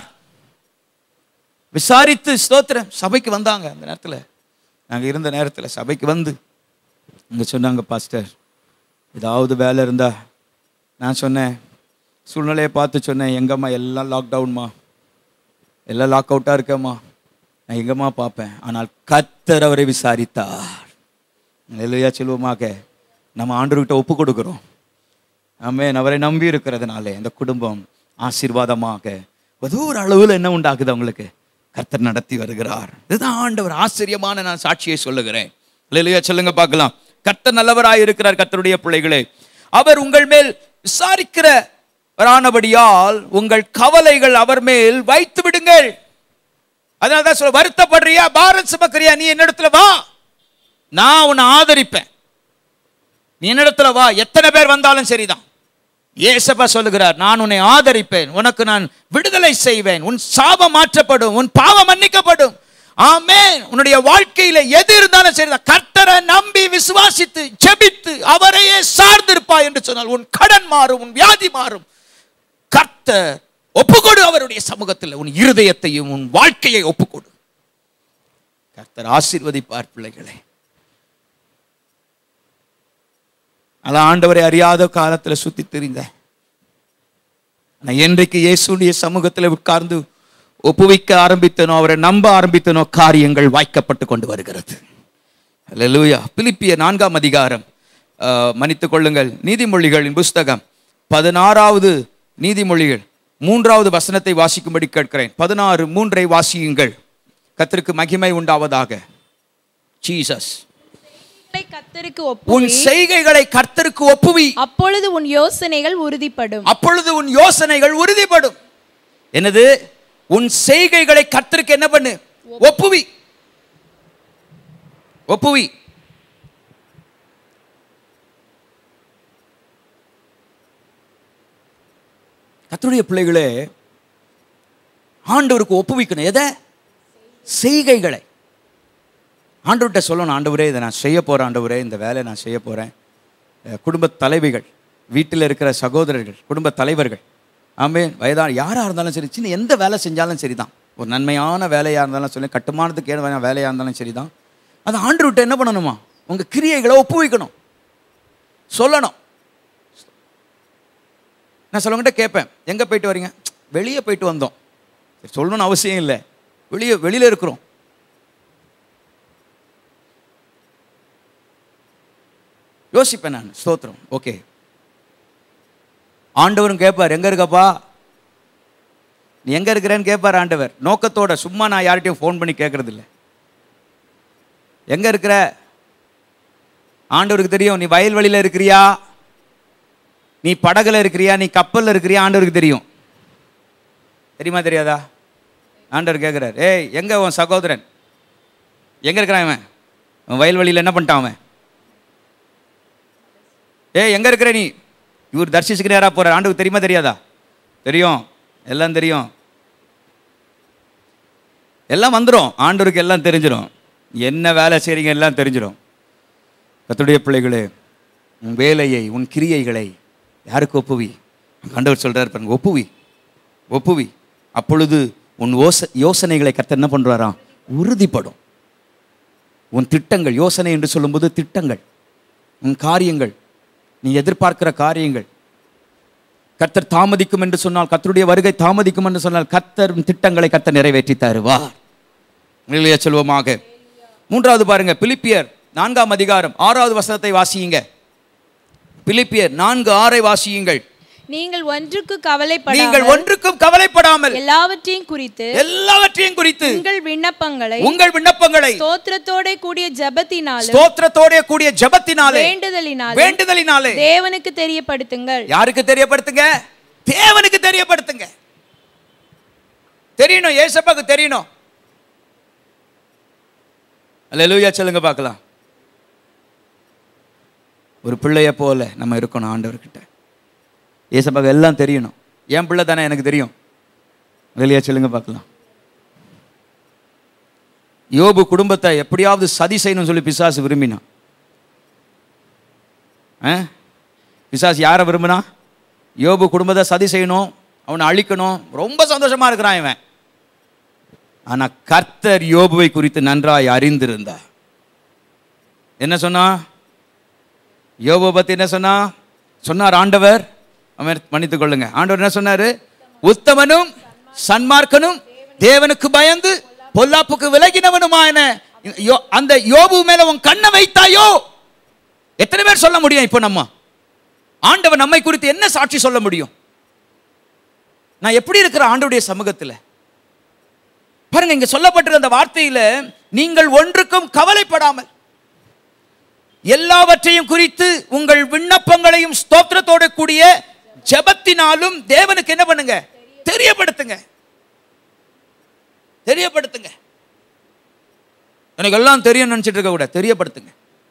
விசாரித்து ஸ்தோத்திரம். சபைக்கு வந்தாங்க. அந்த நேரத்தில், நாங்கள் இருந்த நேரத்தில் சபைக்கு வந்து இங்கே சொன்னாங்க, பாஸ்டர் ஏதாவது வேலை இருந்தா. நான் சொன்னேன், சூழ்நிலையை பார்த்து சொன்னேன், எங்கம்மா எல்லாம் லாக்டவுன்மா, எல்லாம் லாக் அவுட்டாக இருக்கம்மா, நான் எங்கம்மா பார்ப்பேன். ஆனால் கர்த்தர் அவரை விசாரித்தார். இல்லையா சொல்லுவோமாக. நம்ம ஆண்டவர்கிட்ட ஒப்பு கொடுக்குறோம். ஆமென். அவரை நம்பி இருக்கிறதுனாலே இந்த குடும்பம் ஆசீர்வாதமாக ஏதோ ஒரு அளவில் என்ன உண்டாக்குது அவங்களுக்கு, கர்த்தர் நடத்தி வருகிறார். இதுதான் ஆண்டவர். ஆச்சரியமான நான் சாட்சியை சொல்லுகிறேன். இல்லையா சொல்லுங்க பார்க்கலாம். கர்த்தர் நல்லவராய் இருக்கிறார். கர்த்தருடைய பிள்ளைகளே, அவர் உங்கள் மேல் விசாரிக்கிறவரானபடியால் உங்கள் கவலைகள் அவர் மேல் வைத்து விடுங்கள். அதனால்தான் சொல்ல, வருத்தப்படுறியா, பாரத் சுமக்கிறியா, நீ என்னிடத்துல வா, நான் உன்னை ஆதரிப்பேன். நீ என்னிடத்துல வா. எத்தனை பேர் வந்தாலும் சரிதான். ஏசப்பா சொல்லுகிறார், நான் உன்னை ஆதரிப்பேன், உனக்கு நான் விடுதலை செய்வேன், உன் சாபம் மாற்றப்படும், உன் பாவம் மன்னிக்கப்படும். ஆமென். உன்னுடைய வாழ்க்கையில எது இருந்தாலும் சரிதான், கர்த்தரை நம்பி விசுவாசித்து ஜெபித்து அவரையே சார்ந்திருப்பாய் என்று சொன்னால் உன் கடன் மாறும், உன் வியாதி மாறும். கர்த்தர் ஒப்புக்கொடு அவருடைய சமூகத்தில் உன் இருதயத்தையும் உன் வாழ்க்கையை ஒப்புக்கொடு. கர்த்தர் ஆசீர்வதிப்பார் பிள்ளைகளே. அதான் ஆண்டவரை அறியாத காலத்தில் சுத்தி திரிந்த என்றைக்கு இயேசுடைய சமூகத்தில் உட்கார்ந்து ஒப்புவிக்க ஆரம்பித்தனோ, அவரை நம்ப ஆரம்பித்தனோ, காரியங்கள் வாய்க்கப்பட்டு கொண்டு வருகிறது. அல்லேலூயா. பிலிப்பியர் நான்காம் அதிகாரம், மன்னித்துக் கொள்ளுங்கள், நீதிமொழிகளின் புஸ்தகம் பதினாறாவது நீதிமொழிகள் மூன்றாவது வசனத்தை வாசிக்கும்படி கேட்கிறேன். பதினாறு மூன்றை வாசியுங்கள். கர்த்தருக்கு மகிமை உண்டாவதாக. ஜீசஸ். கர்த்தருக்கு உன் செய்கைகளை கர்த்தருக்கு ஒப்புவி, அப்பொழுது உன் யோசனைகள் உறுதிப்படும். அப்பொழுது உன் யோசனைகள் உறுதிப்படும். என்னது? உன் செய்கைகளை கர்த்தருக்கு என்ன பண்ணு? ஒப்புவி. ஒப்புவி. கர்த்தருடைய பிள்ளைகளே, ஆண்டவருக்கு ஒப்புவிக்கணும். எதை? செய்கைகளை. ஆண்டவர்கிட்ட சொல்லணும், ஆண்டவரே இதை நான் செய்ய போகிறேன், ஆண்டவரே இந்த வேலையை நான் செய்ய போகிறேன். குடும்ப தலைவிகள், வீட்டில் இருக்கிற சகோதரர்கள், குடும்ப தலைவர்கள், ஆமென், வயதான யாராக இருந்தாலும் சரி, சின்ன எந்த வேலை செஞ்சாலும் சரி தான், ஒரு நன்மையான வேலையாக இருந்தாலும் சொல்லி, கட்டுமானத்துக்கு ஏற்ற வேலையாக இருந்தாலும் சரி தான், அது ஆண்டவர்கிட்ட என்ன பண்ணணுமா? உங்கள் கிரியைகளை ஒப்புவிக்கணும், சொல்லணும். நான் சொல்லவங்கிட்ட கேட்பேன், எங்கே போயிட்டு வரீங்க? வெளியே போயிட்டு வந்தோம். சொல்லணும்னு அவசியம் இல்லை, வெளியே வெளியில் இருக்கிறோம். யோசிப்பேன் நான். ஸ்தோத்திரம். ஓகே, ஆண்டவரும் கேட்பார், எங்கே இருக்கப்பா, நீ எங்கே இருக்கிறேன்னு கேட்பார் ஆண்டவர். நோக்கத்தோட, சும்மா நான் யார்கிட்டையும் ஃபோன் பண்ணி கேட்கறது இல்லை. எங்கே இருக்கிற? ஆண்டவருக்கு தெரியும். நீ வயல்வெளியில் இருக்கிறியா, நீ படகுல இருக்கிறியா, நீ கப்பலில் இருக்கிறியா, ஆண்டவருக்கு தெரியும். தெரியுமா தெரியாதா? ஆண்டவர் கேட்குறார், ஏய் எங்கே உன் சகோதரன், எங்கே இருக்கிறான் அவன்? அவன் வயல்வெளியில் என்ன பண்ணிட்டான் அவன்? ஏய் எங்கே இருக்கிற நீ? இவர் தரிசிச்சுக்கிட்டு யாரா போகிறார், ஆண்டவருக்கு தெரியுமா தெரியாதா? தெரியும், எல்லாம் தெரியும், எல்லாம் வந்துடும். ஆண்டவருக்கு எல்லாம் தெரிஞ்சிடும். என்ன வேலை செய்கிறீங்க எல்லாம் தெரிஞ்சிடும். கர்த்தருடைய பிள்ளைகளே, உன் வேலையை, உன் கிரியைகளை யாருக்கு ஒப்புவி? ஆண்டவர் சொல்கிறார் பாருங்க, ஒப்புவி, ஒப்புவி. அப்பொழுது உன் யோச யோசனைகளை கர்த்தர் என்ன பண்ணுறாராம்? உறுதிப்படும். உன் திட்டங்கள், யோசனை என்று சொல்லும்போது திட்டங்கள், உன் காரியங்கள், நீ எதிர்பார்க்கிற காரியங்கள், கர்த்தர் தாமதிக்கும் என்று சொன்னால், கர்த்தருடைய வருகை தாமதிக்கும் என்று சொன்னால், கர்த்தர் திட்டங்களை கர்த்தர் நிறைவேற்றி தருவார். நிலைய செல்வமாக. மூன்றாவது பாருங்க, பிலிப்பியர் நான்காம் அதிகாரம் ஆறாவது வசனத்தை வாசியுங்க. பிலிப்பியர் நான்கு ஆறை வாசியுங்கள். நீங்கள் ஒன்றுக்கு கவலைப்படாமல், நீங்கள் ஒன்றுக்கும் கவலைப்படாமல் எல்லாவற்றையும் குறித்து, எல்லாவற்றையும் குறித்து உங்கள் விண்ணப்பங்களை, உங்கள் விண்ணப்பங்களை ஸ்தோத்திரத்தோட கூடிய ஜெபத்தினாலே, ஸ்தோத்திரத்தோட கூடிய ஜெபத்தினாலே, வேண்டுதலினாலே, வேண்டுதலினாலே தேவனுக்கு தெரியப்படுத்துங்கள். யாருக்கு தெரியப்படுத்துங்க? தேவனுக்கு தெரியப்படுத்துங்க. தெரியணும், ஏசப்பாக்கு தெரியணும். அல்லேலூயா சொல்லுங்க பார்க்கலாம். ஒரு பிள்ளைய போல நம்ம இருக்கணும் ஆண்டவர்கிட்ட. ஏசப்பாக்கு எல்லாம் தெரியணும். என் பிள்ளை தானே, எனக்கு தெரியும். வெளியே சொல்லுங்க பார்க்கலாம். யோபு குடும்பத்தை எப்படியாவது சதி செய்யணும்னு சொல்லி பிசாசு விரும்பினான். பிசாசு யாரை விரும்பினா? யோபு குடும்பத்தை சதி செய்யணும், அவனை அழிக்கணும். ரொம்ப சந்தோஷமா இருக்கிறான் இவன். ஆனா கர்த்தர் யோபுவை குறித்து நன்றாய் அறிந்திருந்தார். என்ன சொன்னா? யோபுவை பத்தி என்ன சொன்னா? சொன்னார் ஆண்டவர், அவன் மன்னித்துக் கொள்ளுங்க, ஆண்டவர் என்ன சொன்னாரு? உத்தமனும் சன்மார்க்கனும் தேவனுக்கு பயந்து பொல்லாப்புக்கு விலகினவனுமான அந்த யோபு மேல உன் கண்ணை வைத்தாயோ. எத்தனை பேர் சொல்ல முடியும்? இப்போ நம்ம ஆண்டவர் நம்மை குறித்து என்ன சாட்சி சொல்ல முடியும்? நான் எப்படி இருக்கிற ஆண்டவருடைய சமூகத்தில் பாருங்க. இங்க சொல்லப்பட்டிருந்த அந்த வார்த்தையில, நீங்கள் ஒன்றுக்கும் கவலைப்படாமல் எல்லாவற்றையும் குறித்து உங்கள் விண்ணப்பங்களையும் ஸ்தோத்திரத்தோட கூடிய ஜெபத்தினாலும் தேவனுக்கு என்ன பண்ணுங்க? தெரியப்படுத்துங்க, தெரியப்படுத்துங்க. எனக்கு எல்லாம் தெரியும் நினைச்சிட்டு இருக்க கூட, தெரியப்படுத்துங்க.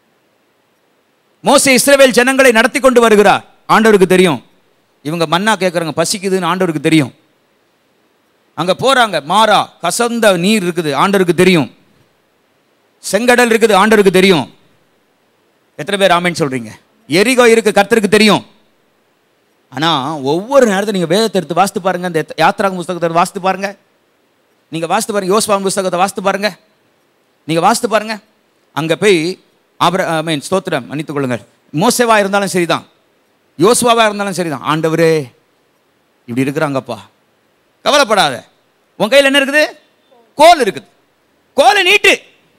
மோசே இஸ்ரவேல் ஜனங்களை நடத்தி கொண்டு வருகிறார். ஆண்டவருக்கு தெரியும். இவங்க மன்னா கேட்கறாங்க, பசிக்குதுன்னு ஆண்டவருக்கு தெரியும். அங்க போறாங்க, மாறா கசந்த நீர் இருக்குது, ஆண்டவருக்கு தெரியும். செங்கடல் இருக்குது, ஆண்டவருக்கு தெரியும். எத்தனை பேர் ஆமென் சொல்றீங்க? எரிகோ இருக்கு, கர்த்தருக்கு தெரியும். ஆனால் ஒவ்வொரு நேரத்தில் நீங்கள் வேதத்தை எடுத்து வாசித்து பாருங்கள், இந்த யாத்திராக புஸ்தகத்தை வாசித்து பாருங்கள், நீங்கள் வாசித்து பாருங்கள், யோசுவா புஸ்தகத்தை வாசித்து பாருங்கள், நீங்கள் வாசித்து பாருங்கள். அங்கே போய் ஆபிர மீன் ஸ்தோத்திரம் மன்னித்துக் கொள்ளுங்கள், மோசேவா இருந்தாலும் சரிதான், யோசுவாவாக இருந்தாலும் சரிதான், ஆண்டவரே இப்படி இருக்கிறாங்கப்பா, கவலைப்படாத, உன் கையில் என்ன இருக்குது? கோல் இருக்குது, கோலை நீட்டு,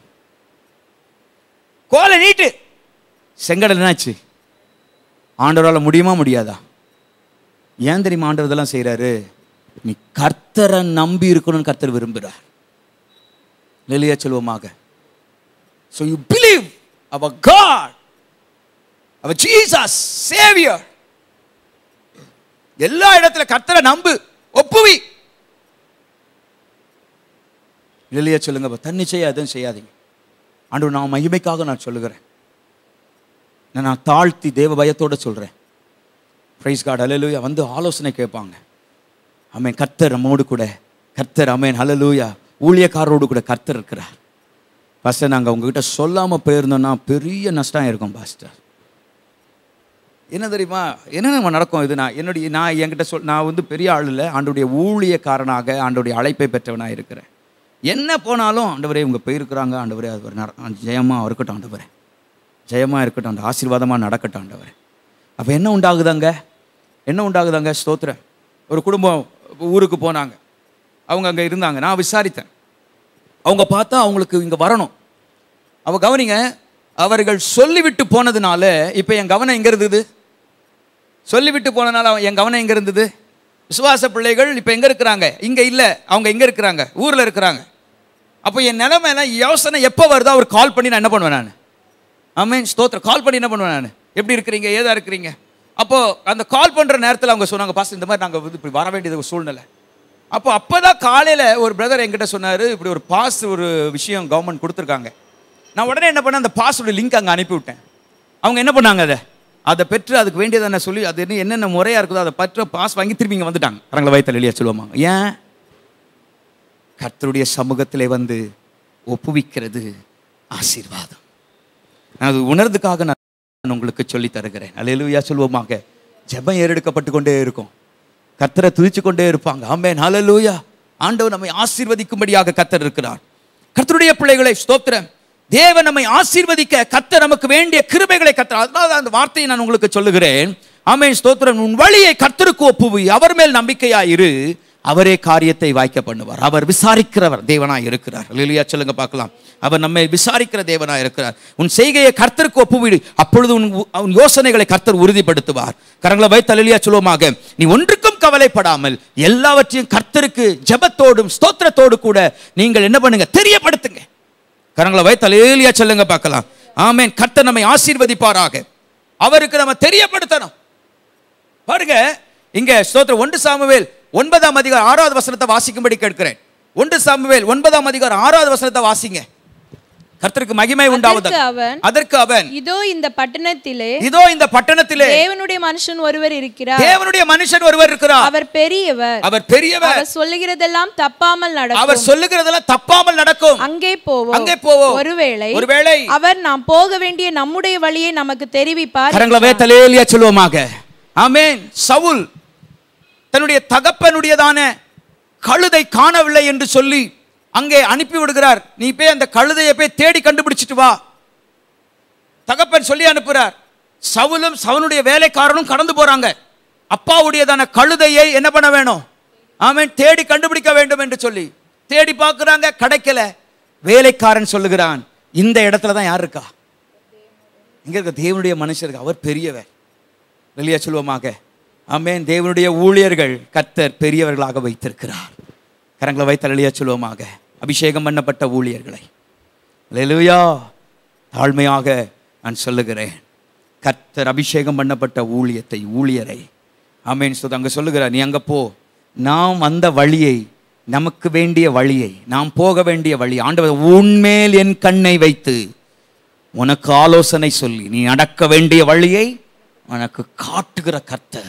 கோலை நீட்டு. செங்கடல் என்னாச்சு? ஆண்டவரால் முடியுமா முடியாதா? ஏன் தெரியுமா ஆண்டவர் இதெல்லாம் செய்கிறாரு? நீ கர்த்தரை நம்பி இருக்கணும்னு கர்த்தர் விரும்புகிறார். லெலியா சொல்வோமாக. So you believe our God, our Jesus, Savior. எல்லா இடத்துல கர்த்தரை நம்பு, ஒப்புவி. லெலியா சொல்லுங்க, தன்னிச்சையா எதுவும் செய்யாதீங்க. ஆண்டவர் நான் மகிமைக்காக நான் சொல்லுகிறேன், நான் தாழ்த்தி தேவ பயத்தோடு சொல்கிறேன். Praise God, hallelujah. வந்து ஆலோசனை கேட்பாங்க. ஆமென். கர்த்தர் நம்மோடு கூட, கர்த்தர் ஆமென் ஹல்லேலூயா, ஊழியக்காரரோடு கூட கர்த்தர் இருக்கிறார். பாஸ்டர் நாங்கள் உங்ககிட்ட சொல்லாமல் போயிருந்தோம்னா பெரிய நஷ்டம் இருக்கும் பாஸ்டர். என்ன தெரியுமா என்ன நடக்கும்? இது நான் என்னுடைய நான் என்கிட்ட சொல் நான் வந்து பெரிய ஆள் இல்லை, ஆண்டுடைய ஊழியக்காரனாக ஆண்டுடைய அழைப்பை பெற்றவனாக இருக்கிறேன். என்ன போனாலும் ஆண்டவரே இவங்க போயிருக்கிறாங்க, ஆண்டவரே அது ஒரு ஜெயமாக இருக்கட்டும், ஆண்டவரே ஜெயமாக இருக்கட்டும், அந்த ஆசீர்வாதமாக நடக்கட்டும் ஆண்டவரே. அப்போ என்ன உண்டாகுதாங்க? என்ன உண்டாகுதாங்க? ஸ்தோத்திரம். ஒரு குடும்பம் ஊருக்கு போனாங்க, அவங்க அங்கே இருந்தாங்க, நான் விசாரித்தேன். அவங்க பார்த்தா அவங்களுக்கு இங்கே வரணும். அவ கவனிங்க, அவர்கள் சொல்லிவிட்டு போனதுனால இப்போ என் கவனம் எங்கே இருந்தது? சொல்லிவிட்டு போனதுனால என் கவனம் எங்கே இருந்தது? விசுவாச பிள்ளைகள் இப்போ எங்கே இருக்கிறாங்க? இங்கே இல்லை, அவங்க எங்கே இருக்கிறாங்க? ஊரில் இருக்கிறாங்க. அப்போ என் நிலைமையெல்லாம் யோசனை எப்போ வருதோ அவர் கால் பண்ணி நான் என்ன பண்ணுவேன்? நான் ஆமென் ஸ்தோத்திரம். கால் பண்ணி என்ன பண்ணுவேன்? நான் எப்படி இருக்கிறீங்க, ஏதா இருக்கிறீங்க? அப்போது அந்த கால் பண்ணுற நேரத்தில் அவங்க சொன்னாங்க, பாஸ் இந்த மாதிரி நாங்கள் வந்து இப்படி வர வேண்டியது ஒரு சூழ்நிலை. அப்போ அப்போ தான் காலையில் ஒரு பிரதர் என்கிட்ட சொன்னார், இப்படி ஒரு பாஸ் ஒரு விஷயம் கவர்மெண்ட் கொடுத்துருக்காங்க. நான் உடனே என்ன பண்ணேன், அந்த பாஸோட லிங்க் அங்கே அனுப்பிவிட்டேன். அவங்க என்ன பண்ணாங்க, அதை அதை பெற்று அதுக்கு வேண்டியதை என்ன சொல்லி அது என்ன என்னென்ன முறையாக இருக்குதோ அதை பற்ற பாஸ் வாங்கி திரும்பி இங்கே வந்துட்டாங்க. கரங்களை வயிற்றில் இல்லையா சொல்லுவாங்க. ஏன்? கர்த்தருடைய சமூகத்திலே வந்து ஒப்புவிக்கிறது ஆசீர்வாதம். நான் அது உணர்ந்துக்காக நான் உங்களுக்கு சொல்லி தருகிறேன். அல்லேலூயா சொல்வோமாக. ஜெபம் ஏறெடுக்கப்பட்டு கொண்டே இருக்கும், கர்த்தரை துதிச்சு கொண்டே இருப்பாங்க. ஆமென் ஹல்லேலூயா. ஆண்டவர் நம்மை ஆசீர்வதிக்கும்படியாக கர்த்தர் இருக்கிறார். கர்த்தருடைய பிள்ளைகளை ஸ்தோத்திரம். தேவன் நம்மை ஆசீர்வதிக்க கர்த்தர் நமக்கு வேண்டிய கிருபைகளை கர்த்தர், அதனால அந்த வார்த்தையை நான் உங்களுக்கு சொல்லுகிறேன். ஆமென் ஸ்தோத்திரம். உன் வழியை கர்த்தருக்கு ஒப்புவி, அவர் மேல் நம்பிக்கையாயிரு, அவரே காரியத்தை வாய்க்க பண்ணுவார். அவர் விசாரிக்கிறவர் தேவனாய் இருக்கிறார். அல்லேலூயா சொல்லுங்க பார்க்கலாம். அவர் நம்மை விசாரிக்கிற தேவனாய் இருக்கிறார். உன் செய்கையை கர்த்தருக்கு ஒப்புவிடு, அப்பொழுது உன் உன் யோசனைகளை கர்த்தர் உறுதிப்படுத்துவார். கரங்களை வைத்து அல்லேலூயா சொல்லுவோமாக. நீ ஒன்றுக்கும் கவலைப்படாமல் எல்லாவற்றையும் கர்த்தருக்கு ஜெபத்தோடும் ஸ்தோத்திரத்தோடு கூட நீங்கள் என்ன பண்ணுங்க, தெரியப்படுத்துங்க. கரங்களை வைத்து அல்லேலூயா சொல்லுங்க பார்க்கலாம். ஆமென். கர்த்தர் நம்மை ஆசீர்வதிப்பாராக. அவருக்கு நம்ம தெரியப்படுத்தணும். பாருங்க இங்க ஸ்தோத்திரம். ஒன்று சாமுவேல் ஒன்பதாம் அதிகாரம் ஆறாவது வசனத்தை வாசிக்கும்படி கேட்கிறேன். ஒன்று சாமுவேல் ஒன்பதாம் அதிகாரம் ஆறாவது வசனத்தை வாசிங்க. கர்த்தருக்கு மகிமை உண்டாவதாக. அதற்கு அவன், இதோ இந்த பட்டணத்திலே இதோ இந்த பட்டணத்திலே தேவனுடைய மனுஷன் ஒருவர் இருக்கிறார், தேவனுடைய மனுஷன் ஒருவர் இருக்கிறார், அவர் பெரியவர், அவர் பெரியவர், அவர் சொல்லுகிறதெல்லாம் தப்பாமல் நடக்கும், அவர் சொல்லுகிறதெல்லாம் தப்பாமல் நடக்கும், அங்கே போவோம் அங்கே போவோம் ஒருவேளை ஒருவேளை அவர் நாம் போக வேண்டிய நம்முடைய வழியை நமக்கு தெரிவிப்பார். கரங்களை அல்லேலூயா சொல்லுவோமாக. ஆமென். சவுல் தன்னுடைய தகப்பனுடையதான கழுதை காணவில்லை என்று சொல்லி அங்கே அனுப்பி விடுகிறார். நீ போய் அந்த கழுதையை போய் தேடி கண்டுபிடிச்சிட்டு வா. தகப்பன் சொல்லி அனுப்புறார். சவுலும் சவுனுடைய வேலைக்காரனும் கடந்து போறாங்க. அப்பாவுடையதான கழுதையை என்ன பண்ண வேணும்? ஆமென், தேடி கண்டுபிடிக்க வேண்டும் என்று சொல்லி தேடி பார்க்கிறாங்க, கிடைக்கல. வேலைக்காரன் சொல்லுகிறான், இந்த இடத்துல தான் யார் இருக்கா? இங்க இருக்க தேவனுடைய மனுஷருக்கு, அவர் பெரியவர். வெளியே சொல்லுவோமாக. ஆமென். தேவனுடைய ஊழியர்கள் கர்த்தர் பெரியவர்களாக வைத்திருக்கிறார். கரங்களை வைத்து அல்லேலூயா சொல்லுவோமாக. அபிஷேகம் பண்ணப்பட்ட ஊழியர்களை அல்லேலூயா தாழ்மையாக நான் சொல்லுகிறேன். கர்த்தர் அபிஷேகம் பண்ணப்பட்ட ஊழியத்தை ஊழியரை ஆமென் சொல்ல அங்கே சொல்லுகிறார், நீ அங்கே போ, நாம் அந்த வழியை, நமக்கு வேண்டிய வழியை, நாம் போக வேண்டிய வழி, ஆண்டவர் உன்மேல் என் கண்ணை வைத்து உனக்கு ஆலோசனை சொல்லி நீ நடக்க வேண்டிய வழியை உனக்கு காட்டுகிற கர்த்தர்.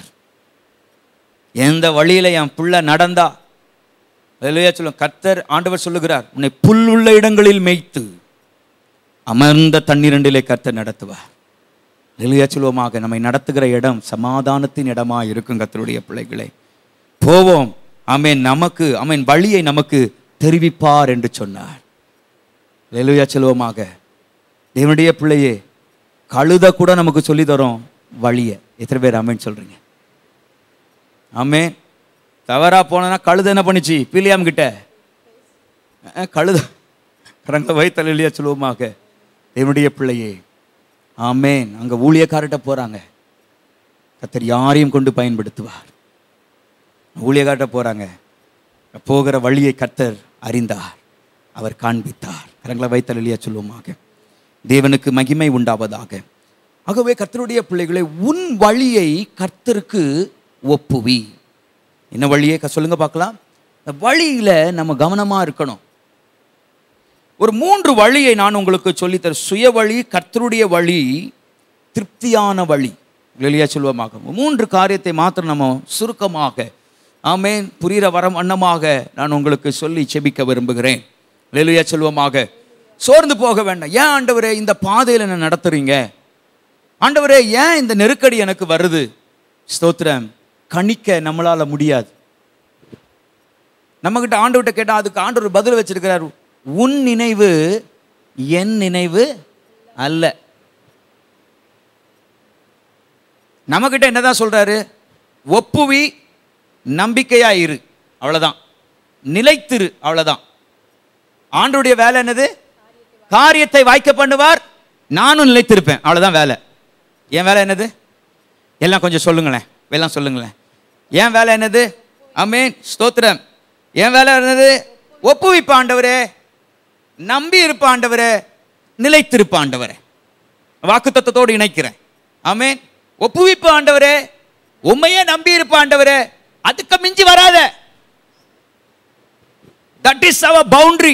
எந்த வழியில என் பிள்ளை நடந்தா அல்லேலூயா சொல்லும். கர்த்தர் ஆண்டவர் சொல்லுகிறார், உன்னை புல்லுள்ள இடங்களில் மேய்த்து அமர்ந்த தண்ணீரண்டிலே கர்த்தர் நடத்துவார். ஹல்லேலூயா சொல்வோமாக. நம்மை நடத்துகிற இடம் சமாதானத்தின் இடமா இருக்கும் கர்த்தருடைய பிள்ளைகளே. போவோம். ஆமென். நமக்கு ஆமென் வழியை நமக்கு தெரிவிப்பார் என்று சொன்னார். ஹல்லேலூயா சொல்வோமாக. தேவனுடைய பிள்ளையே, கழுத கூட நமக்கு சொல்லி தரோம் வழியை. எத்தனை பேர் ஆமென் சொல்றீங்க? ஆமென். தவறா போனா கழுத என்ன பண்ணிச்சு? பிலியாம் கிட்ட கழுத கரங்களை வைத்தல் இல்லையா சொல்லுவோமாக. தேவனுடைய பிள்ளையே, ஆமென். அங்க ஊழியக்காரர்கிட்ட போறாங்க. கர்த்தர் யாரையும் கொண்டு பயன்படுத்துவார். ஊழியக்காரர்கிட்ட போறாங்க. போகிற வழியை கர்த்தர் அறிந்தார், அவர் காண்பித்தார். கரங்களை வைத்தல் இல்லையா சொல்லுவோமாக. தேவனுக்கு மகிமை உண்டாவதாக. ஆகவே கர்த்தருடைய பிள்ளைகளை, உன் வழியை கர்த்தருக்கு ஒப்புவி. என்ன வழியை சொல்லுங்க பார்க்கலாம். இந்த வழியில நம்ம கவனமா இருக்கணும். ஒரு மூன்று வழியை நான் உங்களுக்கு சொல்லித்தர. சுய வழி, கர்த்தருடைய வழி, திருப்தியான வழி. வெளியா சொல்வமாக மூன்று காரியத்தை மாத்திரம் நம்ம சுருக்கமாக ஆமென் புரிகிற வரம் அன்னமாக நான் உங்களுக்கு சொல்லி செபிக்க விரும்புகிறேன். வெளியா சொல்வமாக. சோர்ந்து போக வேண்டாம். ஏன் ஆண்டவரே இந்த பாதையில் என்ன நடத்துறீங்க? ஆண்டவரே ஏன் இந்த நெருக்கடி எனக்கு வருது? ஸ்தோத்திரம். கணிக்க நம்மளால முடியாது. நம்ம கிட்ட ஆண்டவர்கிட்ட கேட்டால் அதுக்கு ஆண்டவர் பதில் வச்சிருக்கிறார். உன் நினைவு என் நினைவு அல்ல. நம்ம கிட்ட என்னதான் சொல்றாரு? ஒப்புவி, நம்பிக்கையா இரு, அவ்வளவுதான். நிலைத்திரு, அவ்வளவுதான். ஆண்டவருடைய வேலை என்னது? காரியத்தை வாய்க்க பண்ணுவார், நானும் நிலைத்திருப்பேன், அவ்வளவுதான் வேலை. என் வேலை என்னது? எல்லாம் கொஞ்சம் சொல்லுங்களேன், எல்லாம் சொல்லுங்களேன். என் வேலை என்னது? ஆமென் ஸ்தோத்திரம். என் வேலை என்னது? ஒப்புவிப்ப ஆண்டவரே, நம்பி இருப்ப ஆண்டவரே, நிலைத்திருப்ப ஆண்டவரே. வாக்குத்தத்தத்தோடு இணைக்கிறேன். ஆமென். ஒப்புவிப்ப ஆண்டவரே, உண்மையே நம்பி இருப்ப ஆண்டவரே, அதுக்கு மிஞ்சி வராத. தட் இஸ் அவர் பவுண்டரி.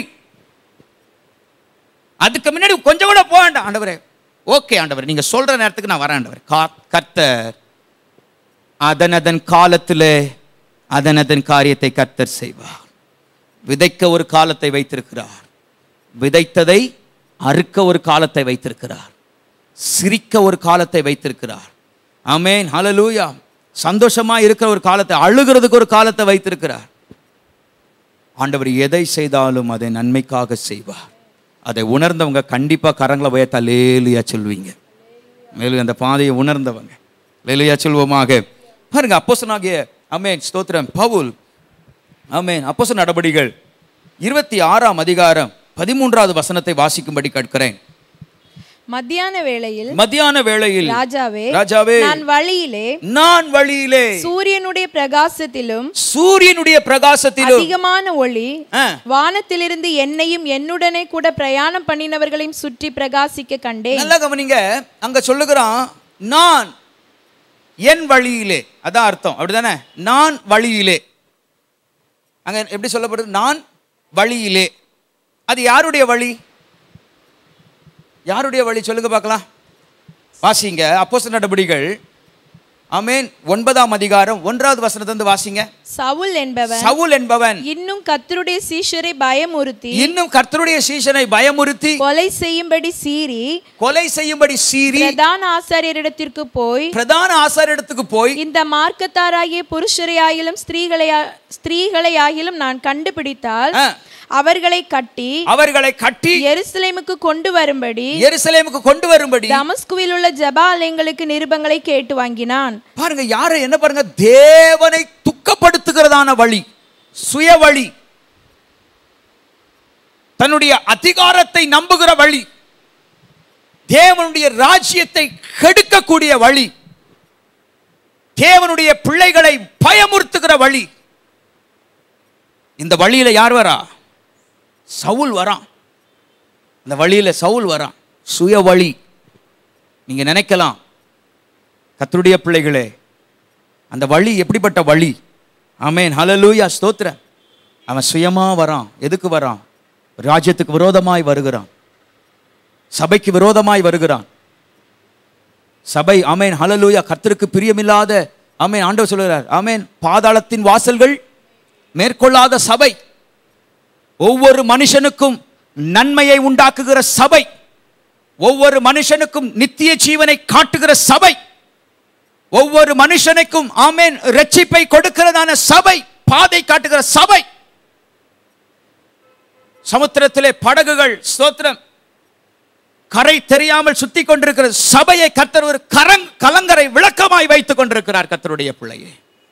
அதுக்கு முன்னாடி கொஞ்சம் கூட போக வேண்டாம் ஆண்டவரே. ஓகே ஆண்டவரே, நீங்க சொல்ற நேரத்துக்கு நான் வரேன் ஆண்டவரே. கர்த்தர் அதன் அதன் காலத்திலே அதன் அதன் காரியத்தை கர்த்தர் செய்வார். விதைக்க ஒரு காலத்தை வைத்திருக்கிறார், விதைத்ததை அறுக்க ஒரு காலத்தை வைத்திருக்கிறார், சிரிக்க ஒரு காலத்தை வைத்திருக்கிறார். ஆமென் ஹல்லேலூயா. சந்தோஷமா இருக்கிற ஒரு காலத்தை, அழுகிறதுக்கு ஒரு காலத்தை வைத்திருக்கிறார். ஆண்டவர் எதை செய்தாலும் அதை நன்மைக்காக செய்வார். அதை உணர்ந்தவங்க கண்டிப்பா கரங்களை உயர்த்தி அல்லேலூயா சொல்வீங்க. மேலும் அந்த பாதையை உணர்ந்தவங்க அல்லேலூயா சொல்வோமாக. பாருங்க, அப்போஸ்தலனாகிய ஆமென் ஸ்தோத்திரம் பவுல், ஆமென் அப்போஸ்தல நடபடிகள் இருபத்தி ஆறாம் அதிகாரம் பதிமூன்றாவது வசனத்தை வாசிக்கும்படி கேட்கிறேன். மத்தியான வேளையில் மத்தியான வேளையில் ராஜாவே ராஜாவே நான் வழியிலே நான் வழியிலே சூரியனுடைய பிரகாசத்திலும் சூரியனுடைய பிரகாசத்திலும் அதிகமான ஒளி வானத்திலிருந்து என்னையும் என்னுடனே கூட பிரயாணம் பண்ணினவர்களையும் சுற்றி பிரகாசிக்க கண்டேன். நல்லா கவனிங்க, அங்க சொல்லுகிறான் நான் என் வழியிலே. அதான் அர்த்தம், அப்படிதானே? நான் வழியிலே. அங்க எப்படி சொல்லப்படுது? நான் வழியிலே. அது யாருடைய வழி? யாருடைய வழி சொல்லுங்க பார்க்கலாம். வாசிங்க அப்போஸ்தல நடபடிகள் ஆமென் ஒன்பதாம் அதிகாரம் ஒன்றாவது வசனத்திலிருந்து வாசிங்க. சவுல் என்பவன் சவுல் என்பவன் இன்னும் கர்த்தருடைய சீஷரை பயமுறுத்தி இன்னும் கர்த்தருடைய சீஷனை பயமுறுத்தி கொலை செய்யும்படி சீறி கொலை செய்யும்படி சீறி பிரதான ஆசாரியரிடத்திற்கு போய் பிரதான ஆசாரியரிடத்துக்கு போய் இந்த மார்க்கத்தாராகிய புருஷரை ஆகிலும் ஸ்திரீகளை ஸ்திரீகளை ஆகிலும் நான் கண்டுபிடித்தால் அவர்களை கட்டி அவர்களை கட்டி எருசலேமுக்கு கொண்டு வரும்படி எருசலேமுக்கு கொண்டு வரும்படி தமஸ்குவில் உள்ள ஜெப ஆலயங்களுக்கு நிருபங்களை கேட்டு வாங்கினான். பாருங்க, யாரை என்ன பாருங்க, தேவனை துக்கப்படுத்துகிறதான வழி, சுய வழி, தன்னுடைய அதிகாரத்தை நம்புகிற வழி, தேவனுடைய ராஜ்யத்தை கெடுக்கக்கூடிய வழி, தேவனுடைய பிள்ளைகளை பயமுறுத்துகிற வழி. இந்த வழியில யார் வரா? சவுல் வரான். இந்த வழியில சவுல் வரான். சுய வழி. நீங்க நினைக்கலாம், கர்த்தருடைய பிள்ளைகளே, அந்த வழி எப்படிப்பட்ட வழி? ஆமென் ஹல்லேலூயா ஸ்தோத்திரம். அவன் சுயமா வரான். எதுக்கு வரான்? ராஜ்யத்துக்கு விரோதமாய் வருகிறான், சபைக்கு விரோதமாய் வருகிறான். சபை ஆமென் ஹல்லேலூயா கர்த்தருக்கு பிரியமில்லாத ஆமென் ஆண்டவர் சொல்கிறார். ஆமென் பாதாளத்தின் வாசல்கள் மேற்கொள்ளாத சபை, ஒவ்வொரு மனுஷனுக்கும் நன்மையை உண்டாக்குகிற சபை, ஒவ்வொரு மனுஷனுக்கும் நித்திய ஜீவனை காட்டுகிற சபை, ஒவ்வொரு மனுஷனுக்கும் ஆமென் இரட்சிப்பை கொடுக்கிறதான சபை, பாதை காட்டுகிற சபை. சமுத்திரத்திலே படகுகள் ஸ்தோத்திரம் கரை தெரியாமல் சுத்தி கொண்டிருக்கிற சபையை கர்த்தர் ஒரு கரங் கலங்கரை விளக்கமாய் வைத்துக் கொண்டிருக்கிறார். கர்த்தருடைய பிள்ளையே,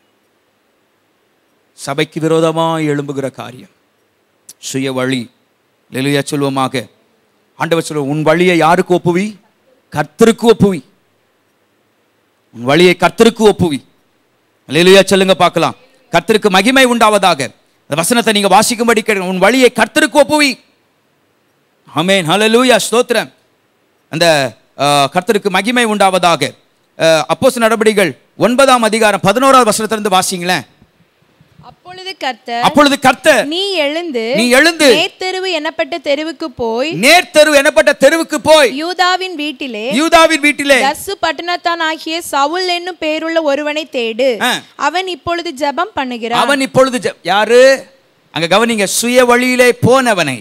சபைக்கு விரோதமாய் எழும்புகிற காரியம் சுய வழி. லெலுயா சொல்வோமாக. ஆண்டவர் சொல்லுவோம், உன் வழியை யாருக்கு ஒப்புவி? கர்த்தருக்கு ஒப்புவி. உன் வழியை கர்த்தருக்கு ஒப்புவி. லெலுயா சொல்லுங்க பார்க்கலாம். கர்த்தருக்கு மகிமை உண்டாவதாக. அந்த வசனத்தை நீங்க வாசிக்கும்படி கேட்க, உன் வழியை கர்த்தருக்கு ஒப்புவி. ஆமென், ஹல்லேலூயா, ஸ்தோத்திரம். அந்த கர்த்தருக்கு மகிமை உண்டாவதாக. அப்போஸ்தலர் நடபடிகள் ஒன்பதாம் அதிகாரம் பதினோராவது வசனத்திலிருந்து வாசிங்களேன். அப்பொழுது கர்த்தர் அப்பொழுது கர்த்தர் நீ எழுந்து நீ எழுந்து நேர்த்தெருவு எனப்பட்ட தெருவுக்கு போய் நேர்த்தெருவு எனப்பட்ட தெருவுக்கு போய் யூதாவின் வீட்டிலே யூதாவின் வீட்டிலே தர்சு பட்டணத்தான் ஆகிய சவுல் என்னும் பெயருள்ள ஒருவனை தேடு. அவன் இப்பொழுது ஜெபம் பண்ணுகிறான். அவன் இப்பொழுது யாரு? அங்க கவனிங்க. சுய வழியிலே போனவனை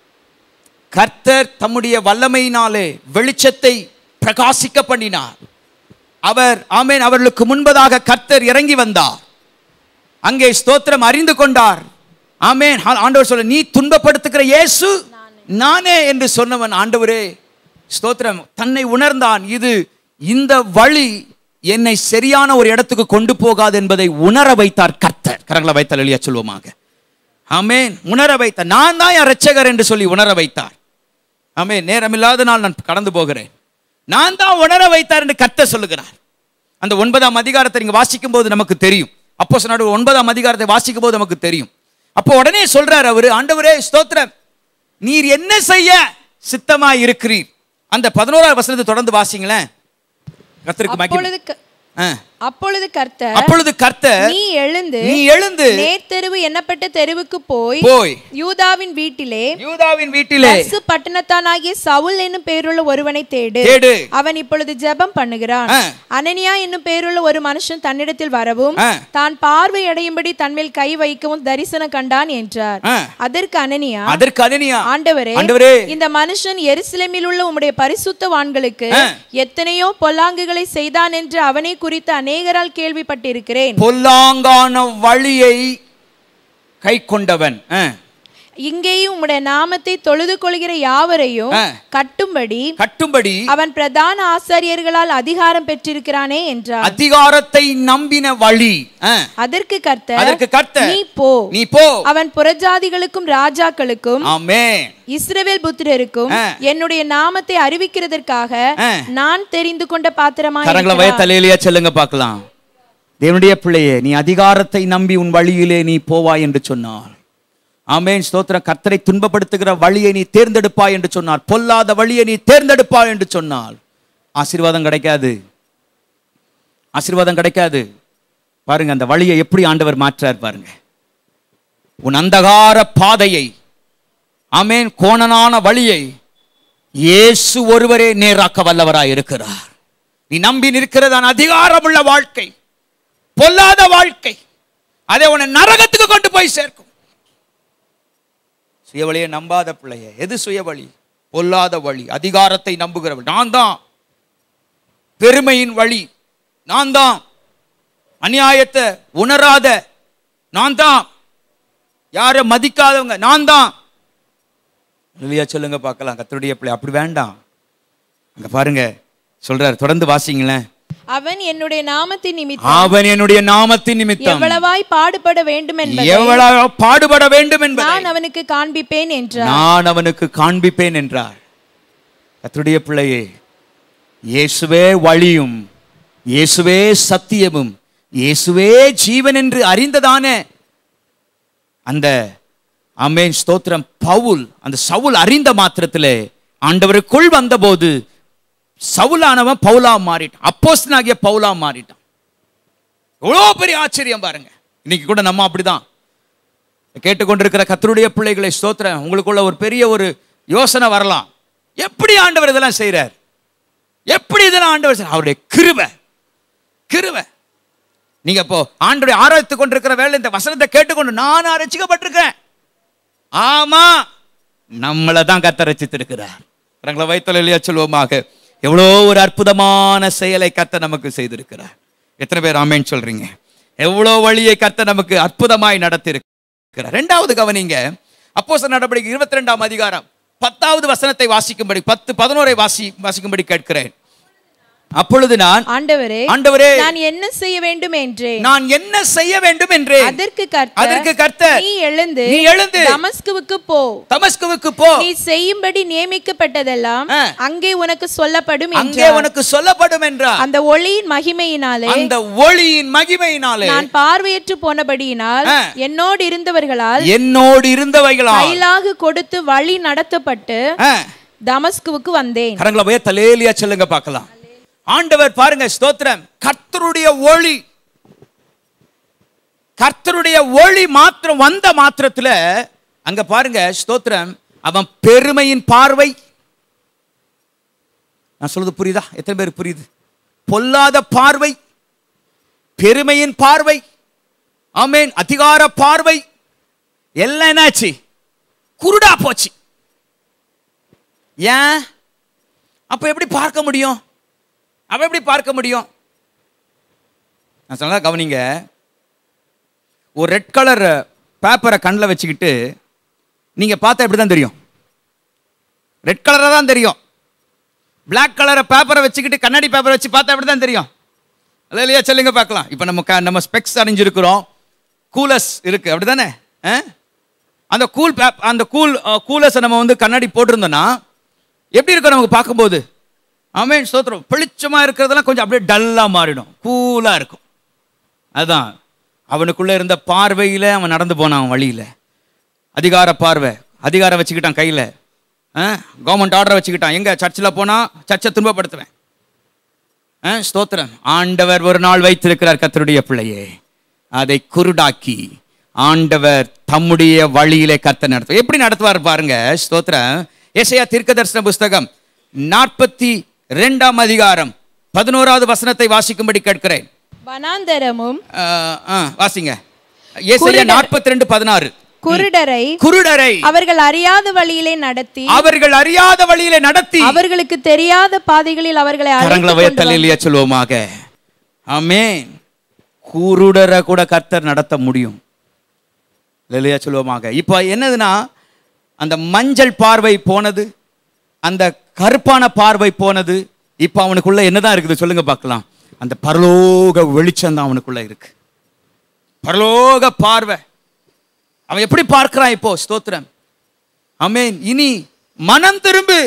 கர்த்தர் தம்முடைய வல்லமையினாலே வெளிச்சத்தை பிரகாசிக்க பண்ணினார். அவர் ஆமென் அவர்களுக்கு முன்பதாக கர்த்தர் இறங்கி வந்தார். அங்கே ஸ்தோத்திரம் அறிந்து கொண்டார். ஆமென். ஆண்டவர் சொல்ல, நீ துன்பப்படுத்துகிற இயேசு நானே என்று சொன்னவன் ஆண்டவரே ஸ்தோத்திரம் தன்னை உணர்ந்தான். இது இந்த வழி என்னை சரியான ஒரு இடத்துக்கு கொண்டு போகாது என்பதை உணர வைத்தார் கர்த்தர். கரங்களை வைத்தால் எளியா சொல்வோமாக. ஆமென். உணர வைத்தார். நான் தான் என் இரட்சகர் என்று சொல்லி உணர வைத்தார். ஆமென். நேரமில்லாத நாள் நான் கடந்து போகிறேன். நான் தான் உணர வைத்தார் என்று கர்த்தர் சொல்லுகிறார். அந்த ஒன்பதாம் அதிகாரத்தை நீங்க வாசிக்கும் போது நமக்கு தெரியும். அப்போஸ்தலர் நடவடிக்கைகள் ஒன்பதாம் அதிகாரத்தை வாசிக்கும் போது நமக்கு தெரியும். அப்போ உடனே சொல்றார் அவரு, ஆண்டவரே ஸ்தோத்திரம், நீர் என்ன செய்ய சித்தமாய் இருக்கிறீர். அந்த பதினோராவது வசனத்தை தொடர்ந்து வாசிங்களேன். கர்த்தருக்கு மகிமை. அப்பொழுது கர்த்தர் அப்பொழுது கர்த்தர் நீ எழுந்து நீ எழுந்து நேர்த்தெருவு என்னப்பட்ட தெருவுக்கு போய் போய் யூதாவின் வீட்டிலே யூதாவின் வீட்டிலே தர்சு பட்டணத்தானாகிய சவுல் என்னும் பெயருள்ள ஒருவனை தேடு. தேடு. அவன் இப்பொழுது ஜெபம் பண்ணுகிறான். அனனியா என்னும் பெயருள்ள ஒரு மனுஷன் தன்னிடத்தில் வரவும் தான் பார்வை அடையும்படி தன்மேல் கை வைக்கவும் தரிசனம் கண்டான் என்றார். அதற்கு அனனியா அதற்கு அனனியா ஆண்டவரே ஆண்டவரே இந்த மனுஷன் எருசலேமில் உள்ள உம்முடைய பரிசுத்தவான்களுக்கு எத்தனையோ பொல்லாங்குகளை செய்தான் என்று அவனை குறித்து அநேகரால் கேள்விப்பட்டிருக்கிறேன். பொல்லாங்கான வழியை கை கொண்டவன் இங்கேயும் உம்முடைய நாமத்தை தொழுது கொள்கிற யாவரையும் கட்டும்படி கட்டும்படி அவன் பிரதான ஆசாரியர்களால் அதிகாரம் பெற்றிருக்கிறானே என்றார். அதிகாரத்தை நம்பின வழி. அதற்கு கர்த்தர் அதற்கு கர்த்தர் நீ போ நீ போ அவன் புறஜாதிகளுக்கும் ராஜாக்களுக்கும் ஆமென் இஸ்ரவேல் புத்திரருக்கும் என்னுடைய நாமத்தை அறிவிக்கிறதற்காக நான் தெரிந்து கொண்ட பாத்திரமாய் கரங்களை வைத்தலேலியா சொல்லுங்க பார்க்கலாம். தேவனுடைய பிள்ளையே, நீ அதிகாரத்தை நம்பி உன் வழியிலே நீ போவாய் என்று சொன்னார். ஆமென் ஸ்தோத்திரம். கர்த்தரை துன்பப்படுத்துகிற வழியை நீ தேர்ந்தெடுப்பாய் என்று சொன்னார். பொல்லாத வழியை நீ தேர்ந்தெடுப்பாய் என்று சொன்னால் ஆசீர்வாதம் கிடைக்காது. ஆசீர்வாதம் கிடைக்காது. பாருங்க அந்த வழியை எப்படி ஆண்டவர் மாற்றார் பாருங்க. உன் அந்தகார பாதையை, ஆமென், கோணனான வழியை இயேசு ஒருவரே நேராக்க வல்லவராய் இருக்கிறார். நீ நம்பி நிற்கிறதான அதிகாரமுள்ள வாழ்க்கை, பொல்லாத வாழ்க்கை, அதை உன்னை நரகத்துக்கு கொண்டு போய் சேர்க்கும். சுயவழியை நம்பாத பிள்ளைய. எது சுயவழி? பொல்லாத வழி, அதிகாரத்தை நம்புகிறவள். நான் தான் பெருமையின் வழி, நான் தான் அநியாயத்தை உணராத, நான் தான் யாரை மதிக்காதவங்க, நான் தான். இல்லையா சொல்லுங்க பார்க்கலாம். கர்த்தருடைய பிள்ளை அப்படி வேண்டாம். அங்க பாருங்க சொல்றார், தொடர்ந்து வாசிங்களேன். அவன் என்னுடைய நாமத்தின் நிமித்தம் அவன் என்னுடைய நாமத்தின் நிமித்தம் எவ்வளவாய் பாடுபட வேண்டும் என்பதை எவ்வளவு பாடுபட வேண்டும் என்பதை நான் அவனுக்கு காண்பிப்பேன் என்றார். நான் அவனுக்கு காண்பிப்பேன் என்றார். கர்த்தருடைய பிள்ளையே, இயேசுவே வழியும் இயேசுவே சத்தியமும் இயேசுவே ஜீவன் என்று அறிந்ததான அந்த ஆமென் ஸ்தோத்திரம் பவுல், அந்த சவுல் அறிந்த மாத்திரத்திலே ஆண்டவருக்குள் வந்தபோது சவுலானவன் பவுலா மாறிட்டான். அப்போஸ்தலனாகிய பவுலா மாறிட்டான். எவ்வளோ பெரிய ஆச்சரியம் பாருங்க. இன்னைக்கு கூட நம்ம அப்படிதான். கேட்டுக்கொண்டிருக்கிற கர்த்தருடைய பிள்ளைகளை ஸ்தோத்திரம், உங்களுக்குள்ள ஒரு பெரிய ஒரு யோசனை வரலாம். எப்படி ஆண்டவர் இதெல்லாம் செய்யறார்? எப்படி இதெல்லாம் ஆண்டவர் செய்யறார்? அவருடைய கிருபை, கிருபை. நீங்க இப்போ ஆண்டவரை ஆராய்த்து கொண்டிருக்கிற வேலை இந்த வசனத்தை கேட்டுக்கொண்டு நான் ரட்சிக்கப்பட்டிருக்கேன். ஆமா, நம்மளை தான் கர்த்தர் ரட்சித்திருக்கிறார். கரங்களை வைத்தல் இல்லையா சொல்லுவோமாக. எவ்வளோ ஒரு அற்புதமான செயலை கர்த்தர் நமக்கு செய்திருக்கிறார். எத்தனை பேர் ஆமென் சொல்றீங்க? எவ்வளோ வழியை கர்த்தர் நமக்கு அற்புதமாய் நடத்தி இருக்கிறார். இரண்டாவது கவனிங்க, அப்போஸ்தலர் நடவடிக்கை இருபத்தி ரெண்டாம் அதிகாரம் பத்தாவது வசனத்தை வாசிக்கும்படி பத்து பதினோரை வாசி வாசிக்கும்படி கேட்கிறேன். அப்பொழுது நான், ஆண்டவரே ஆண்டவரே நான் என்ன செய்ய வேண்டும் என்றேன். நான் என்ன செய்ய வேண்டும் என்றேன். அதற்கு கர்த்தர், அதற்கு கர்த்தர், நீ எழுந்து நீ எழுந்து தமஸ்குவுக்கு போ. தமஸ்குவுக்கு போ. நீ செய்யும்படி நியமிக்கப்பட்டதெல்லாம் அங்கே உனக்கு சொல்லப்படும் என்றார். அங்கே உனக்கு சொல்லப்படும் என்றார். அந்த ஒளியின் மகிமையினாலே, அந்த ஒளியின் மகிமையினாலே நான் பார்வையற்று போனபடியினால் என்னோடு இருந்தவர்களால் என்னோடு இருந்தவைகளால் கைலாகு கொடுத்து வழி நடத்தப்பட்டு தமஸ்குவுக்கு வந்தேன். கரங்களை போய் தலேலியா சொல்லுங்க பார்க்கலாம். ஆண்டவர் பாருங்க, ஸ்தோத்திரம், கர்த்தருடைய ஒளி, கர்த்தருடைய ஒளி மாத்திரம் வந்த மாத்திரத்துல அங்க பாருங்க ஸ்தோத்திரம், அவன் பெருமையின் பார்வை, நான் சொல்றது புரியுதா? எத்தனை பேர் புரியுது? பொல்லாத பார்வை, பெருமையின் பார்வை, ஆமென், அதிகார பார்வை எல்லாம் என்னாச்சு? குருடா போச்சு. ஏன்? அப்ப எப்படி பார்க்க முடியும்? அவ எப்படி பார்க்க முடியும்? நான் சொன்னா கவனிங்க, ஒரு ரெட் கலர் பேப்பரை கண்ணில் வச்சுக்கிட்டு நீங்க பார்த்தா எப்படி தான் தெரியும்? ரெட் கலராக தான் தெரியும். பிளாக் கலரை பேப்பரை வச்சுக்கிட்டு கண்ணாடி பேப்பரை வச்சு பார்த்தா எப்படி தான் தெரியும்? அல்ல இல்லையா சொல்லுங்க பார்க்கலாம். இப்போ நம்ம நம்ம ஸ்பெக்ஸ் அணிஞ்சிருக்கிறோம், கூலர்ஸ் இருக்கு, அப்படி தானே? அந்த கூல் பேப் அந்த கூல் கூலர்ஸை நம்ம வந்து கண்ணாடி போட்டிருந்தோன்னா எப்படி இருக்கும் நமக்கு பார்க்கும்போது? ஆமென், ஸ்தோத்திரம். வெளிச்சமாக இருக்கிறதெல்லாம் கொஞ்சம் அப்படியே டல்லாக மாறிடும், கூலாக இருக்கும். அதுதான் அவனுக்குள்ளே இருந்த பார்வையில் அவன் நடந்து போனான் வழியில். அதிகார பார்வை, அதிகாரம் வச்சுக்கிட்டான் கையில், கவர்மெண்ட் ஆர்டரை வச்சுக்கிட்டான். எங்கே? சர்ச்சில் போனால் சர்ச்சை துன்பப்படுத்துவேன். ஸ்தோத்திரம். ஆண்டவர் ஒரு நாள் வைத்திருக்கிறார் கர்த்தருடைய பிள்ளையே, அதை குருடாக்கி ஆண்டவர் தம்முடைய வழியிலே கர்த்தர் நடத்துவார். எப்படி நடத்துவார் பாருங்க. ஸ்தோத்திரம். ஏசாயா தீர்க்கதரிசன புஸ்தகம் நாற்பத்தி இரண்டாம் அதிகாரம் பதினோராவது வசனத்தை வாசிக்கும்படி கேட்கிறேன். வனாந்தரமும் வாசிங்க. ஏசாயா நாற்பத்தி இரண்டு பதினாறு. குருடரை குருடரை அவர்கள் அறியாத வழியிலே நடத்தி அவர்கள் அறியாத வழியிலே நடத்தி அவர்களுக்கு தெரியாத பாதைகளில் அவர்களை அழைத்து சொல்லுவோமாக. ஆமென். குருடரை கூட கர்த்தர் நடத்த முடியும். இல்லையா சொல்லுவோமாக. இப்போ என்னதுன்னா, அந்த மஞ்சள் பார்வை போனது, அந்த கருப்பான பார்வை போனது. இப்போ அவனுக்குள்ள என்னதான் இருக்குது சொல்லுங்க பார்க்கலாம்? அந்த பரலோக வெளிச்சம் தான் அவனுக்குள்ள இருக்கு. பரலோக பார்வை. அவன் எப்படி பார்க்கிறான் இப்போ? ஸ்தோத்திரம். ஆமென். இனி மனம் திரும்பு,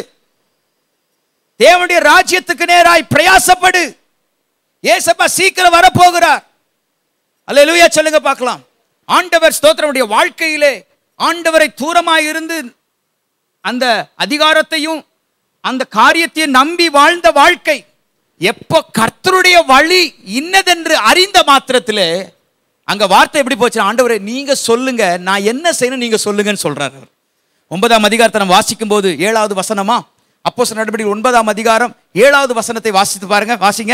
தேவனுடைய ராஜ்யத்துக்கு நேராய் பிரயாசப்படு. ஏசப்பா சீக்கிரம் வரப்போகிறார். அல்லேலூயா சொல்லுங்க பார்க்கலாம். ஆண்டவர் ஸ்தோத்திரமுடைய வாழ்க்கையிலே ஆண்டவரை தூரமாய் இருந்து அந்த அதிகாரத்தையும் அந்த காரியத்தையும் நம்பி வாழ்ந்த வாழ்க்கை எப்போ கர்த்தருடைய வழி இன்னதென்று அறிந்த மாத்திரத்திலே அங்க வார்த்தை எப்படி போச்சு? ஆண்டவரே நீங்க சொல்லுங்க, நான் என்ன செய்யணும் நீங்க சொல்லுங்கன்னு சொல்றாரு. ஒன்பதாம் அதிகாரத்தை நம்ம வாசிக்கும் போது ஏழாவது வசனமா, அப்போஸ்தலர் நடபடிகள் ஒன்பதாம் அதிகாரம் ஏழாவது வசனத்தை வாசித்து பாருங்க. வாசிங்க.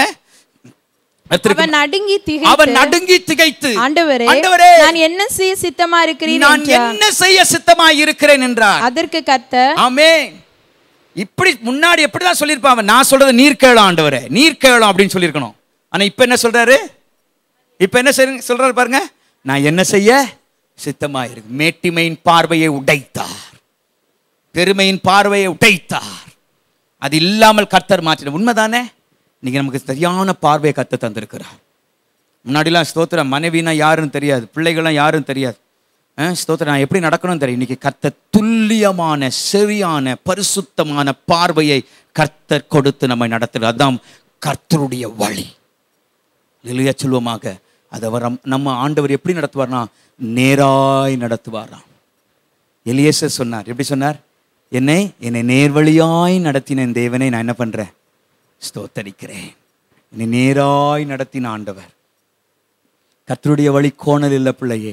அவன் நடுங்கி திகைத்து அவன் நடுங்கி திகைத்து ஆண்டவரே ஆண்டவரே நான் என்ன செய்ய சித்தமா இருக்கிறேன் நான் என்ன செய்ய சித்தமா இருக்கிறேன் என்றார். அதற்கு கர்த்தர், ஆமென். இப்படி முன்னாடி எப்படிதான் சொல்லியிருப்பான்? நான் சொல்றது நீர் கேளும் ஆண்டவரே, நீர் கேளும் அப்படின்னு சொல்லியிருக்கணும். ஆனா இப்ப என்ன சொல்றாரு? இப்ப என்ன சொல்றாரு பாருங்க. நான் என்ன செய்ய சித்தமா இருக்கு. மேட்டிமையின் பார்வையை உடைத்தார், பெருமையின் பார்வையை உடைத்தார். அது இல்லாமல் கர்த்தர் மாற்றினார். உண்மைதானே? இன்னைக்கு நமக்கு சரியான பார்வையை கர்த்தர் தந்திருக்கிறார். முன்னாடிலாம் ஸ்தோத்திரம் மனைவினா யாருன்னு தெரியாது, பிள்ளைகள்லாம் யாருன்னு தெரியாது. ஸ்தோத்திரம் நான் எப்படி நடக்கணும்னு தெரியும். இன்னைக்கு கர்த்தர் துல்லியமான சரியான பரிசுத்தமான பார்வையை கர்த்தர் கொடுத்து நம்மை நடத்துகிறார். அதுதான் கர்த்தருடைய வழி. இல்லையா சொல்லுவோமாக. அதை அவர் நம்ம ஆண்டவர் எப்படி நடத்துவார்னா நேராய் நடத்துவாராம். எலியேசர் சொன்னார். எப்படி சொன்னார்? என்னை என்னை நேர்வழியாய் நடத்தின தேவனை நான் என்ன பண்றேன்? ஸ்தோத்தரிக்கிறேன். என்னை நேராய் நடத்தின ஆண்டவர். கர்த்தருடைய வழி கோணல் இல்லை பிள்ளையே,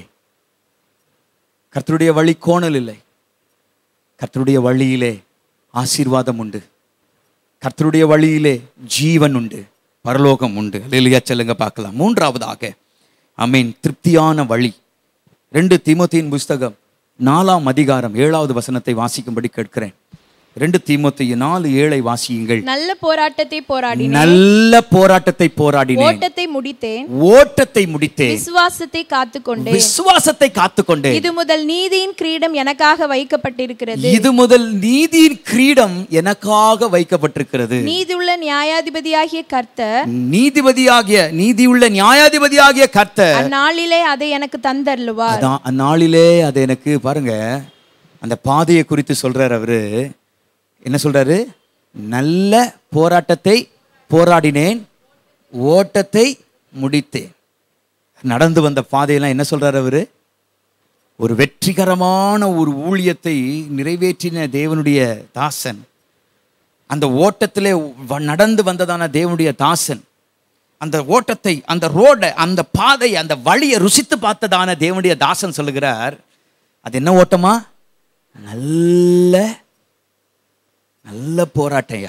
கர்த்தருடைய வழி கோணல் இல்லை. கர்த்தருடைய வழியிலே ஆசீர்வாதம் உண்டு, கர்த்தருடைய வழியிலே ஜீவன் உண்டு, பரலோகம் உண்டு. இல்லையா சொல்லுங்க பார்க்கலாம். மூன்றாவதாக ஆமென், திருப்தியான வழி. ரெண்டு தீமோத்தேயின் புஸ்தகம் நாலாம் அதிகாரம் ஏழாவது வசனத்தை வாசிக்கும்படி கேட்கிறேன். ரெண்டு தீமோத்தேயு நாலு ஏழை வாசியுங்கள். நல்ல போராட்டத்தை போராடினேன், நல்ல போராட்டத்தை போராடினேன், ஓட்டத்தை முடித்தேன், ஓட்டத்தை முடித்தேன், விசுவாசத்தை காத்துக்கொண்டேன், விசுவாசத்தை காத்துக்கொண்டேன். இது முதல் நீதியின் கிரீடம் எனக்காக வைக்கப்பட்டிருக்கிறது, இது முதல் நீதியின் கிரீடம் எனக்காக வைக்கப்பட்டிருக்கிறது. நீதியுள்ள நியாயாதிபதியாகிய கர்த்தர், நீதிபதியாகிய நீதியுள்ள நியாயாதிபதியாகிய கர்த்தர் அந்நாளிலே அதை எனக்கு தந்தருளுவார். அதான் அந்நாளிலே அதை எனக்கு பாருங்க, அந்த பாதையை குறித்து சொல்றார். அவரு என்ன சொல்றாரு? நல்ல போராட்டத்தை போராடினேன், ஓட்டத்தை முடித்தேன். நடந்து வந்த பாதையெல்லாம் என்ன சொல்றாரு அவரு? ஒரு வெற்றிகரமான ஒரு ஊழியத்தை நிறைவேற்றின தேவனுடைய தாசன், அந்த ஓட்டத்திலே நடந்து வந்ததான தேவனுடைய தாசன், அந்த ஓட்டத்தை, அந்த ரோடை, அந்த பாதை, அந்த வழியை ருசித்து பார்த்ததான தேவனுடைய தாசன் சொல்லுகிறார், அது என்ன ஓட்டமா? நல்ல நல்ல போராட்டையா.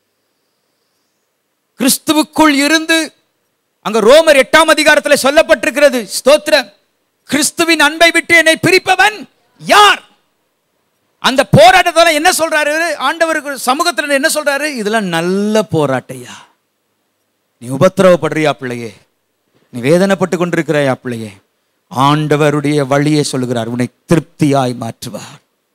கிறிஸ்துவுக்குள் இருந்து, அங்க ரோமர் எட்டாம் அதிகாரத்தில் சொல்லப்பட்டிருக்கிறது, ஸ்தோத்திரம், கிறிஸ்துவின் அன்பை விட்டு என்னை பிரிப்பவன் யார்? அந்த போராட்டத்தால என்ன சொல்றாரு ஆண்டவருக்கு சமூகத்தில்? என்ன சொல்றாரு? இதெல்லாம் நல்ல போராட்டையா. நீ உபத்திரவப்படுறியா பிள்ளையே? நீ வேதனைப்பட்டு கொண்டிருக்கிறாயா பிள்ளையே? ஆண்டவருடைய வழியை சொல்லுகிறார், உன்னை திருப்தியாய் மாற்றுவார்.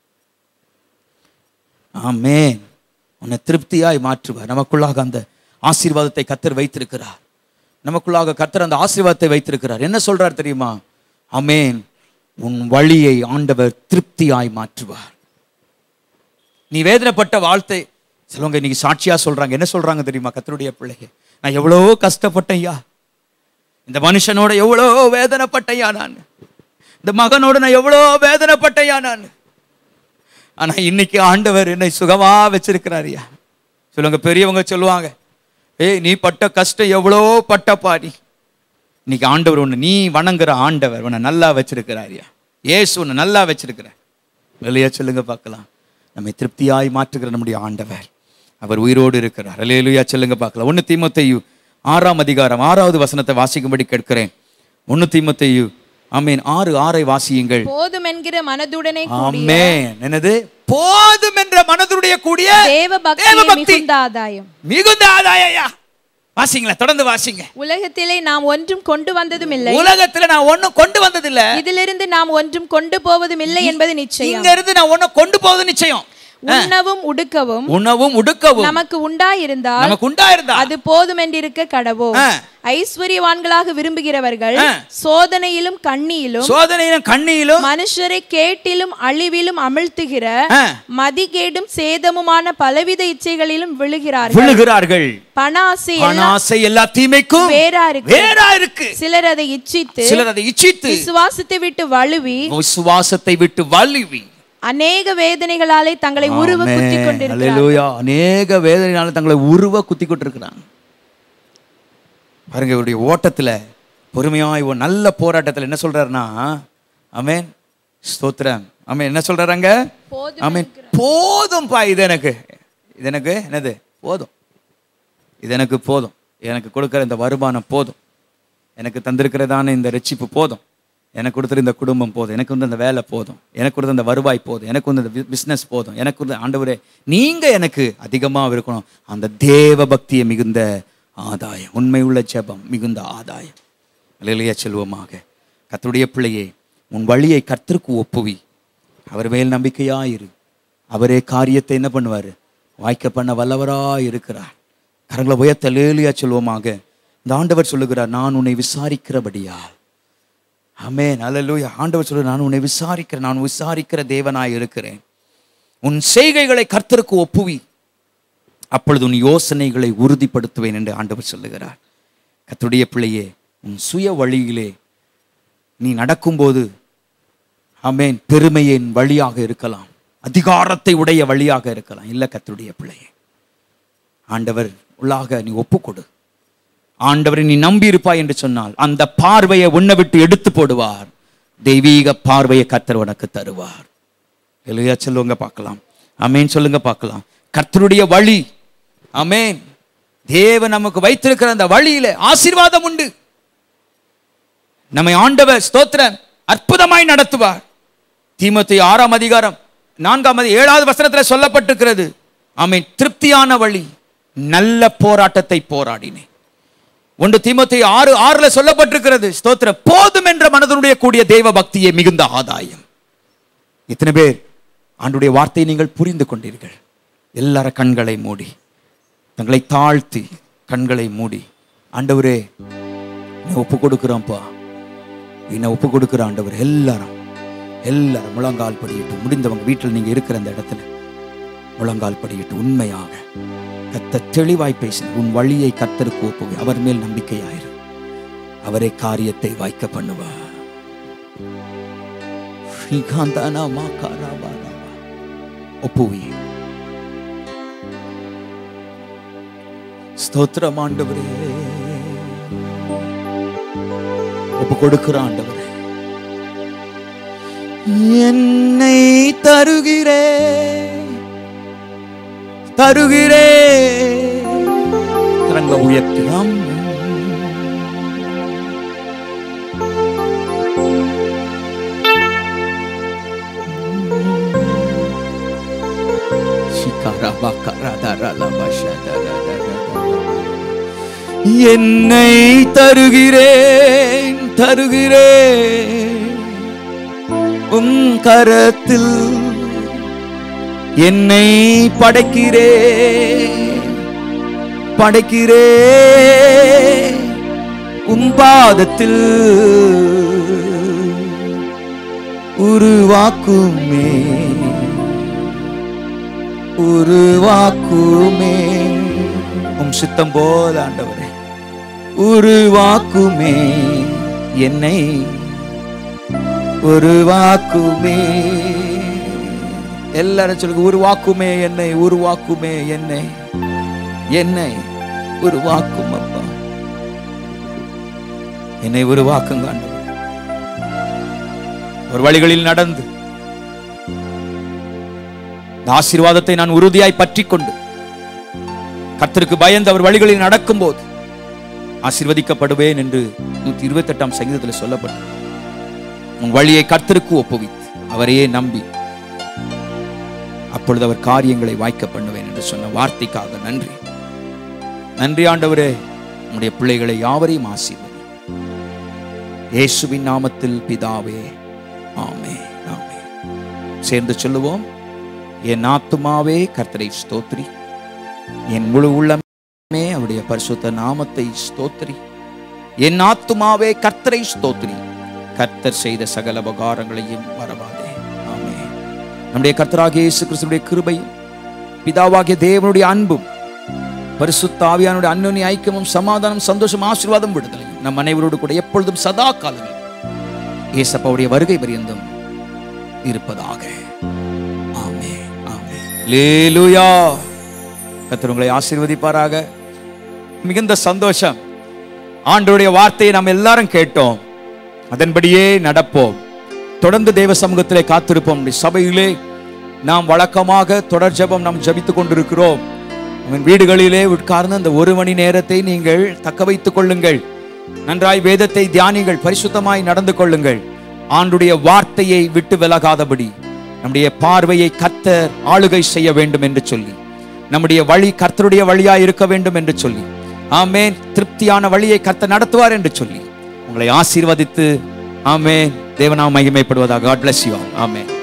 ஆமென். உன்னை திருப்தியாய் மாற்றுவார். நமக்குள்ளாக அந்த ஆசீர்வாதத்தை கர்த்தர் வைத்திருக்கிறார். நமக்குள்ளாக கர்த்தர் அந்த ஆசீர்வாதத்தை வைத்திருக்கிறார். என்ன சொல்றார் தெரியுமா? ஆமென். உன் வழியை ஆண்டவர் திருப்தியாய் மாற்றுவார். நீ வேதனைப்பட்ட வாழ்த்தை சிலவங்க இன்னைக்கு சாட்சியா சொல்றாங்க. என்ன சொல்றாங்க தெரியுமா? கர்த்தருடைய பிள்ளையே, நான் எவ்வளோ கஷ்டப்பட்டேன்யா, இந்த மனுஷனோட எவ்வளோ வேதனைப்பட்டையா, நான் இந்த மகனோட நான் எவ்வளோ வேதனைப்பட்டையா நான், ஆனா இன்னைக்கு ஆண்டவர் என்னை சுகமா வச்சிருக்கிறாரியா. சொல்லுங்க, பெரியவங்க சொல்லுவாங்க, ஏய் நீ பட்ட கஷ்டம் எவ்வளோ பட்டப்பா, நீ இன்னைக்கு ஆண்டவர் ஒன்று, நீ வணங்குற ஆண்டவர் உன்னை நல்லா வச்சிருக்கிறாரியா. ஏசு உன்னை நல்லா வச்சிருக்கிறார். வெளியே சொல்லுங்க பார்க்கலாம். நம்மை திருப்தியாய் மாற்றுகிற நம்முடைய ஆண்டவர், அவர் உயிரோடு இருக்கிறார். அல்லேலூயா சொல்லுங்க பார்க்கலாம். ஒன்று தீமோத்தேயு ஆறாம் அதிகாரம் ஆறாவது வசனத்தை வாசிக்கும்படி கேட்கிறேன். ஒன்று தீமோத்தேயு ஆமென் ஆறு ஆறை வாசியுங்கள். போதும் என்கிற மனதுடனே ஆமென். என்னது? போதும் என்ற மனதுடைய கூடிய தேவபக்தி மிகுந்த ஆதாயம். மிகுந்த ஆதாயம். வாசிங்களா, தொடர்ந்து வாசிங்க. உலகத்திலே நாம் ஒன்றும் கொண்டு வந்ததும் இல்லை, உலகத்துல நான் ஒன்னும் கொண்டு வந்ததில்ல, இதிலிருந்து நாம் ஒன்றும் கொண்டு போவதும் இல்லை என்பது நிச்சயம். இங்க இருந்து நான் ஒன்னும் கொண்டு போவது நிச்சயம். உண்ணவும் உடுக்கவும் உணவும் உடுக்கவும் நமக்கு உண்டாயிருந்தால் நமக்கு உண்டாயிருந்தால் அது போதும் என்றிருக்க கடவோம். ஐஸ்வர்யவான்களாக விரும்புகிறவர்கள் சோதனையிலும் கண்ணியிலும் சோதனையிலும் கண்ணியிலும் மனுஷரை கேட்டிலும் அழிவிலும் அமிழ்த்துகிற மதிகேடும் சேதமுமான பலவித இச்சைகளிலும் விழுகிறார்கள் விழுகிறார்கள். பணாசை பணாசை எல்லா தீமைக்கும் வேறா இருக்கு வேறா இருக்கு. சிலர் அதை இச்சித்து சிலர் அதை இச்சித்து விசுவாசத்தை விட்டு வழுவி விசுவாசத்தை விட்டு வழுவி அநேக வேதனைகளாலே தங்களை உருவ குத்தி கொண்டிருக்கிறார்கள். அல்லேலூயா. அநேக வேதனைகளால தங்களை உருவ குத்தி கொண்டிருக்கிறாங்க. பாருங்க, இவருடைய ஓட்டத்துல பொறுமையாய் ஒரு நல்ல போராட்டத்தில் என்ன சொல்றாருன்னா, ஆமென் ஸ்தோத்திரம், ஆமென். என்ன சொல்றாங்க? ஆமென். போதும்பா, இது எனக்கு இது எனக்கு என்னது போதும், இது எனக்கு போதும், எனக்கு கொடுக்கிற இந்த வருமானம் போதும், எனக்கு தந்திருக்கிறதான இந்த ரட்சிப்பு போதும், எனக்கு கொடுத்துரு இந்த குடும்பம் போதும், எனக்கு வந்து அந்த வேலை போதும், எனக்கு கொடுத்த அந்த வருவாய் போதும், எனக்கு வந்து அந்த பிஸ்னஸ் போதும், எனக்கு வந்து ஆண்டவரே நீங்க எனக்கு அதிகமாக இருக்கணும். அந்த தேவ பக்தியை மிகுந்த ஆதாயம், உண்மை உள்ள ஜெபம் மிகுந்த ஆதாயம். அல்லேலூயா செல்வமாக. கர்த்தருடைய பிள்ளையே, உன் வழியை கர்த்தருக்கு ஒப்புவி, அவர் மேல் நம்பிக்கையாயிரு. அவரே காரியத்தை என்ன பண்ணுவார்? வாய்க்க பண்ண வல்லவராய் இருக்கிறார். கரங்களை உயர்த்த அல்லேலூயா செல்வமாக. இந்த ஆண்டவர் சொல்லுகிறார், நான் உன்னை விசாரிக்கிறபடியா. ஆமென். அல்லேலூயா. ஆண்டவர் சொல்றார், நான் உன்னை விசாரிக்கிற நான் விசாரிக்கிற தேவனாய் இருக்கிறேன். உன் செய்கைகளை கர்த்தருக்கு ஒப்புவி, அப்பொழுது உன் யோசனைகளை உறுதிப்படுத்துவேன் என்று ஆண்டவர் சொல்லுகிறார். கர்த்தருடைய பிள்ளையே, உன் சுய வழியிலே நீ நடக்கும்போது ஆமென் பெருமையின் வழியாக இருக்கலாம், அதிகாரத்தை உடைய வழியாக இருக்கலாம். இல்லை கர்த்தருடைய பிள்ளையே, ஆண்டவர் உள்ளாக நீ ஒப்புக்கொடு. ஆண்டவரை நீ நம்பி இருப்பாய் என்று சொன்னால் அந்த பார்வையை உன்னை விட்டு எடுத்து போடுவார். தெய்வீக பார்வையை கர்த்தர் உனக்கு தருவார். இல்லையா சொல்லுங்க பார்க்கலாம். ஆமென் சொல்லுங்க பார்க்கலாம். கர்த்தருடைய வழி, ஆமென், தேவன் நமக்கு வைத்திருக்கிற அந்த வழியில ஆசீர்வாதம் உண்டு. நம்மை ஆண்டவர் ஸ்தோத்திரம் அற்புதமாய் நடத்துவார். தீமோத்தேயு ஆறாம் அதிகாரம் நான்காம் ஏழாவது வசனத்தில் சொல்லப்பட்டிருக்கிறது. ஆமென். திருப்தியான வழி, நல்ல போராட்டத்தை போராடினேன். ஒன்று தீமோத்தேயு ஆறு ஆறுல சொல்லப்பட்டிருக்கிறது. ஸ்தோத்திரம். போதும் என்ற மனதனுடைய கூடிய தெய்வ பக்தியே மிகுந்த ஆதாயம். இத்தனை பேர் ஆண்டுடைய வார்த்தையை நீங்கள் புரிந்து கொண்டீர்கள். எல்லார கண்களை மூடி, தங்களை தாழ்த்தி கண்களை மூடி, ஆண்டவரே என்ன ஒப்பு கொடுக்கிறோம்ப்பா, என்ன ஒப்பு கொடுக்கிற ஆண்டவர். எல்லாரும் எல்லாரும் முழங்கால் படியிட்டு, முடிந்தவங்க வீட்டில் நீங்க இருக்கிற அந்த இடத்துல முழங்கால் படியிட்டு உண்மையாக கர்த்தர் தெளிவாய் பேசின உன் வழியை கர்த்தருக்கு ஒப்புவி. அவர் மேல் நம்பிக்கையாயிரு, அவரே காரியத்தை வாய்க்க பண்ணுவார். ஒப்புவி. ஸ்தோத்திரம் ஆண்டவரே. ஒப்பு கொடுக்கிற ஆண்டவரே, என்னை தருகிறே தருகிறே கரங்க உயர்த்தியாம். என்னை தருகிறேன் தருகிறேன் உம் கரத்தில், என்னை படைக்கிறே படைக்கிறே உம் பாதத்தில், உருவாக்குமே உருவாக்குமே உம் சித்தம் போல ஆண்டவரே, உருவாக்குமே என்னை உருவாக்குமே. எல்லாரும் சொல்லுங்க, உருவாக்குமே என்னை, உருவாக்குமே என்னை, என்னை உருவாக்கும் அப்பா, என்னை உருவாக்குங்க ஆண்டவரே. ஒரு வழிகளில் நடந்து ஆசீர்வாதத்தை நான் உறுதியாய் பற்றி கொண்டு கர்த்தருக்கு பயந்து அவர் வழிகளில் நடக்கும் போது ஆசீர்வதிக்கப்படுவேன் என்று நூத்தி இருபத்தி எட்டாம் சங்கீதத்தில் சொல்லப்பட்டது. உன் வழியை கர்த்தருக்கு ஒப்புவித்து அவரையே நம்பி அப்பொழுது அவர் காரியங்களை வாய்க்க பண்ணுவேன் என்று சொன்ன வார்த்தைக்காக நன்றி. நன்றி ஆண்டவரே. உம்முடைய பிள்ளைகளை யாவரையும் ஆசீர்வதி. இயேசுவின் நாமத்தில் பிதாவே, ஆமென் ஆமென். சேர்ந்து சொல்லுவோம். என் ஆத்துமாவே கர்த்தரை ஸ்தோத்திரி, என் முழு உள்ளமே அவருடைய பரிசுத்த நாமத்தை ஸ்தோத்திரி. என் ஆத்துமாவே கர்த்தரை ஸ்தோத்திரி, கர்த்தர் செய்த சகல உபகாரங்களையும் மறவாதே. ஆமென். நம்முடைய கர்த்தராகிய இயேசு கிறிஸ்துவினுடைய கிருபையும் பிதாவாகிய தேவனுடைய அன்பும் பரிசுத்த ஆவியானுடைய அன்யோன்ய ஐக்கியமும் சமாதானம் சந்தோஷம் ஆசீர்வாதம் விடுதலையும் நம் அனைவரோடு கூட எப்பொழுதும் சதா காலங்களில் இயேசப்பாவுடைய வருகை பரியந்தம் இருப்பதாக. ஆமென் ஆமென். அல்லேலூயா. கர்த்தர் உங்களை ஆசீர்வதிப்பாராக. மிகுந்த சந்தோஷம். ஆண்டவருடைய வார்த்தையை நாம் எல்லாரும் கேட்டோம், அதன்படியே நடப்போம். தொடர்ந்து தேவ சமூகத்திலே காத்திருப்போம். சபையிலே நாம் வழக்கமாக தொடர் ஜெபம் நாம் ஜபித்துக் கொண்டிருக்கிறோம். வீடுகளிலே உட்கார்ந்து அந்த ஒரு மணி நேரத்தை நீங்கள் தக்க வைத்துக் கொள்ளுங்கள். நன்றாய் வேதத்தை தியானிகள், பரிசுத்தமாய் நடந்து கொள்ளுங்கள். ஆண்டுடைய வார்த்தையை விட்டு விலகாதபடி நம்முடைய பார்வையை கர்த்தர் ஆளுகை செய்ய வேண்டும் என்று சொல்லி, நம்முடைய வழி கர்த்தருடைய வழியாய் இருக்க வேண்டும் என்று சொல்லி, ஆமென், திருப்தியான வழியை கர்த்தர் நடத்துவார் என்று சொல்லி உங்களை ஆசீர்வதித்து, ஆமென், தேவநாமம் மகிமைப்படுவதாக. God bless you all. Amen.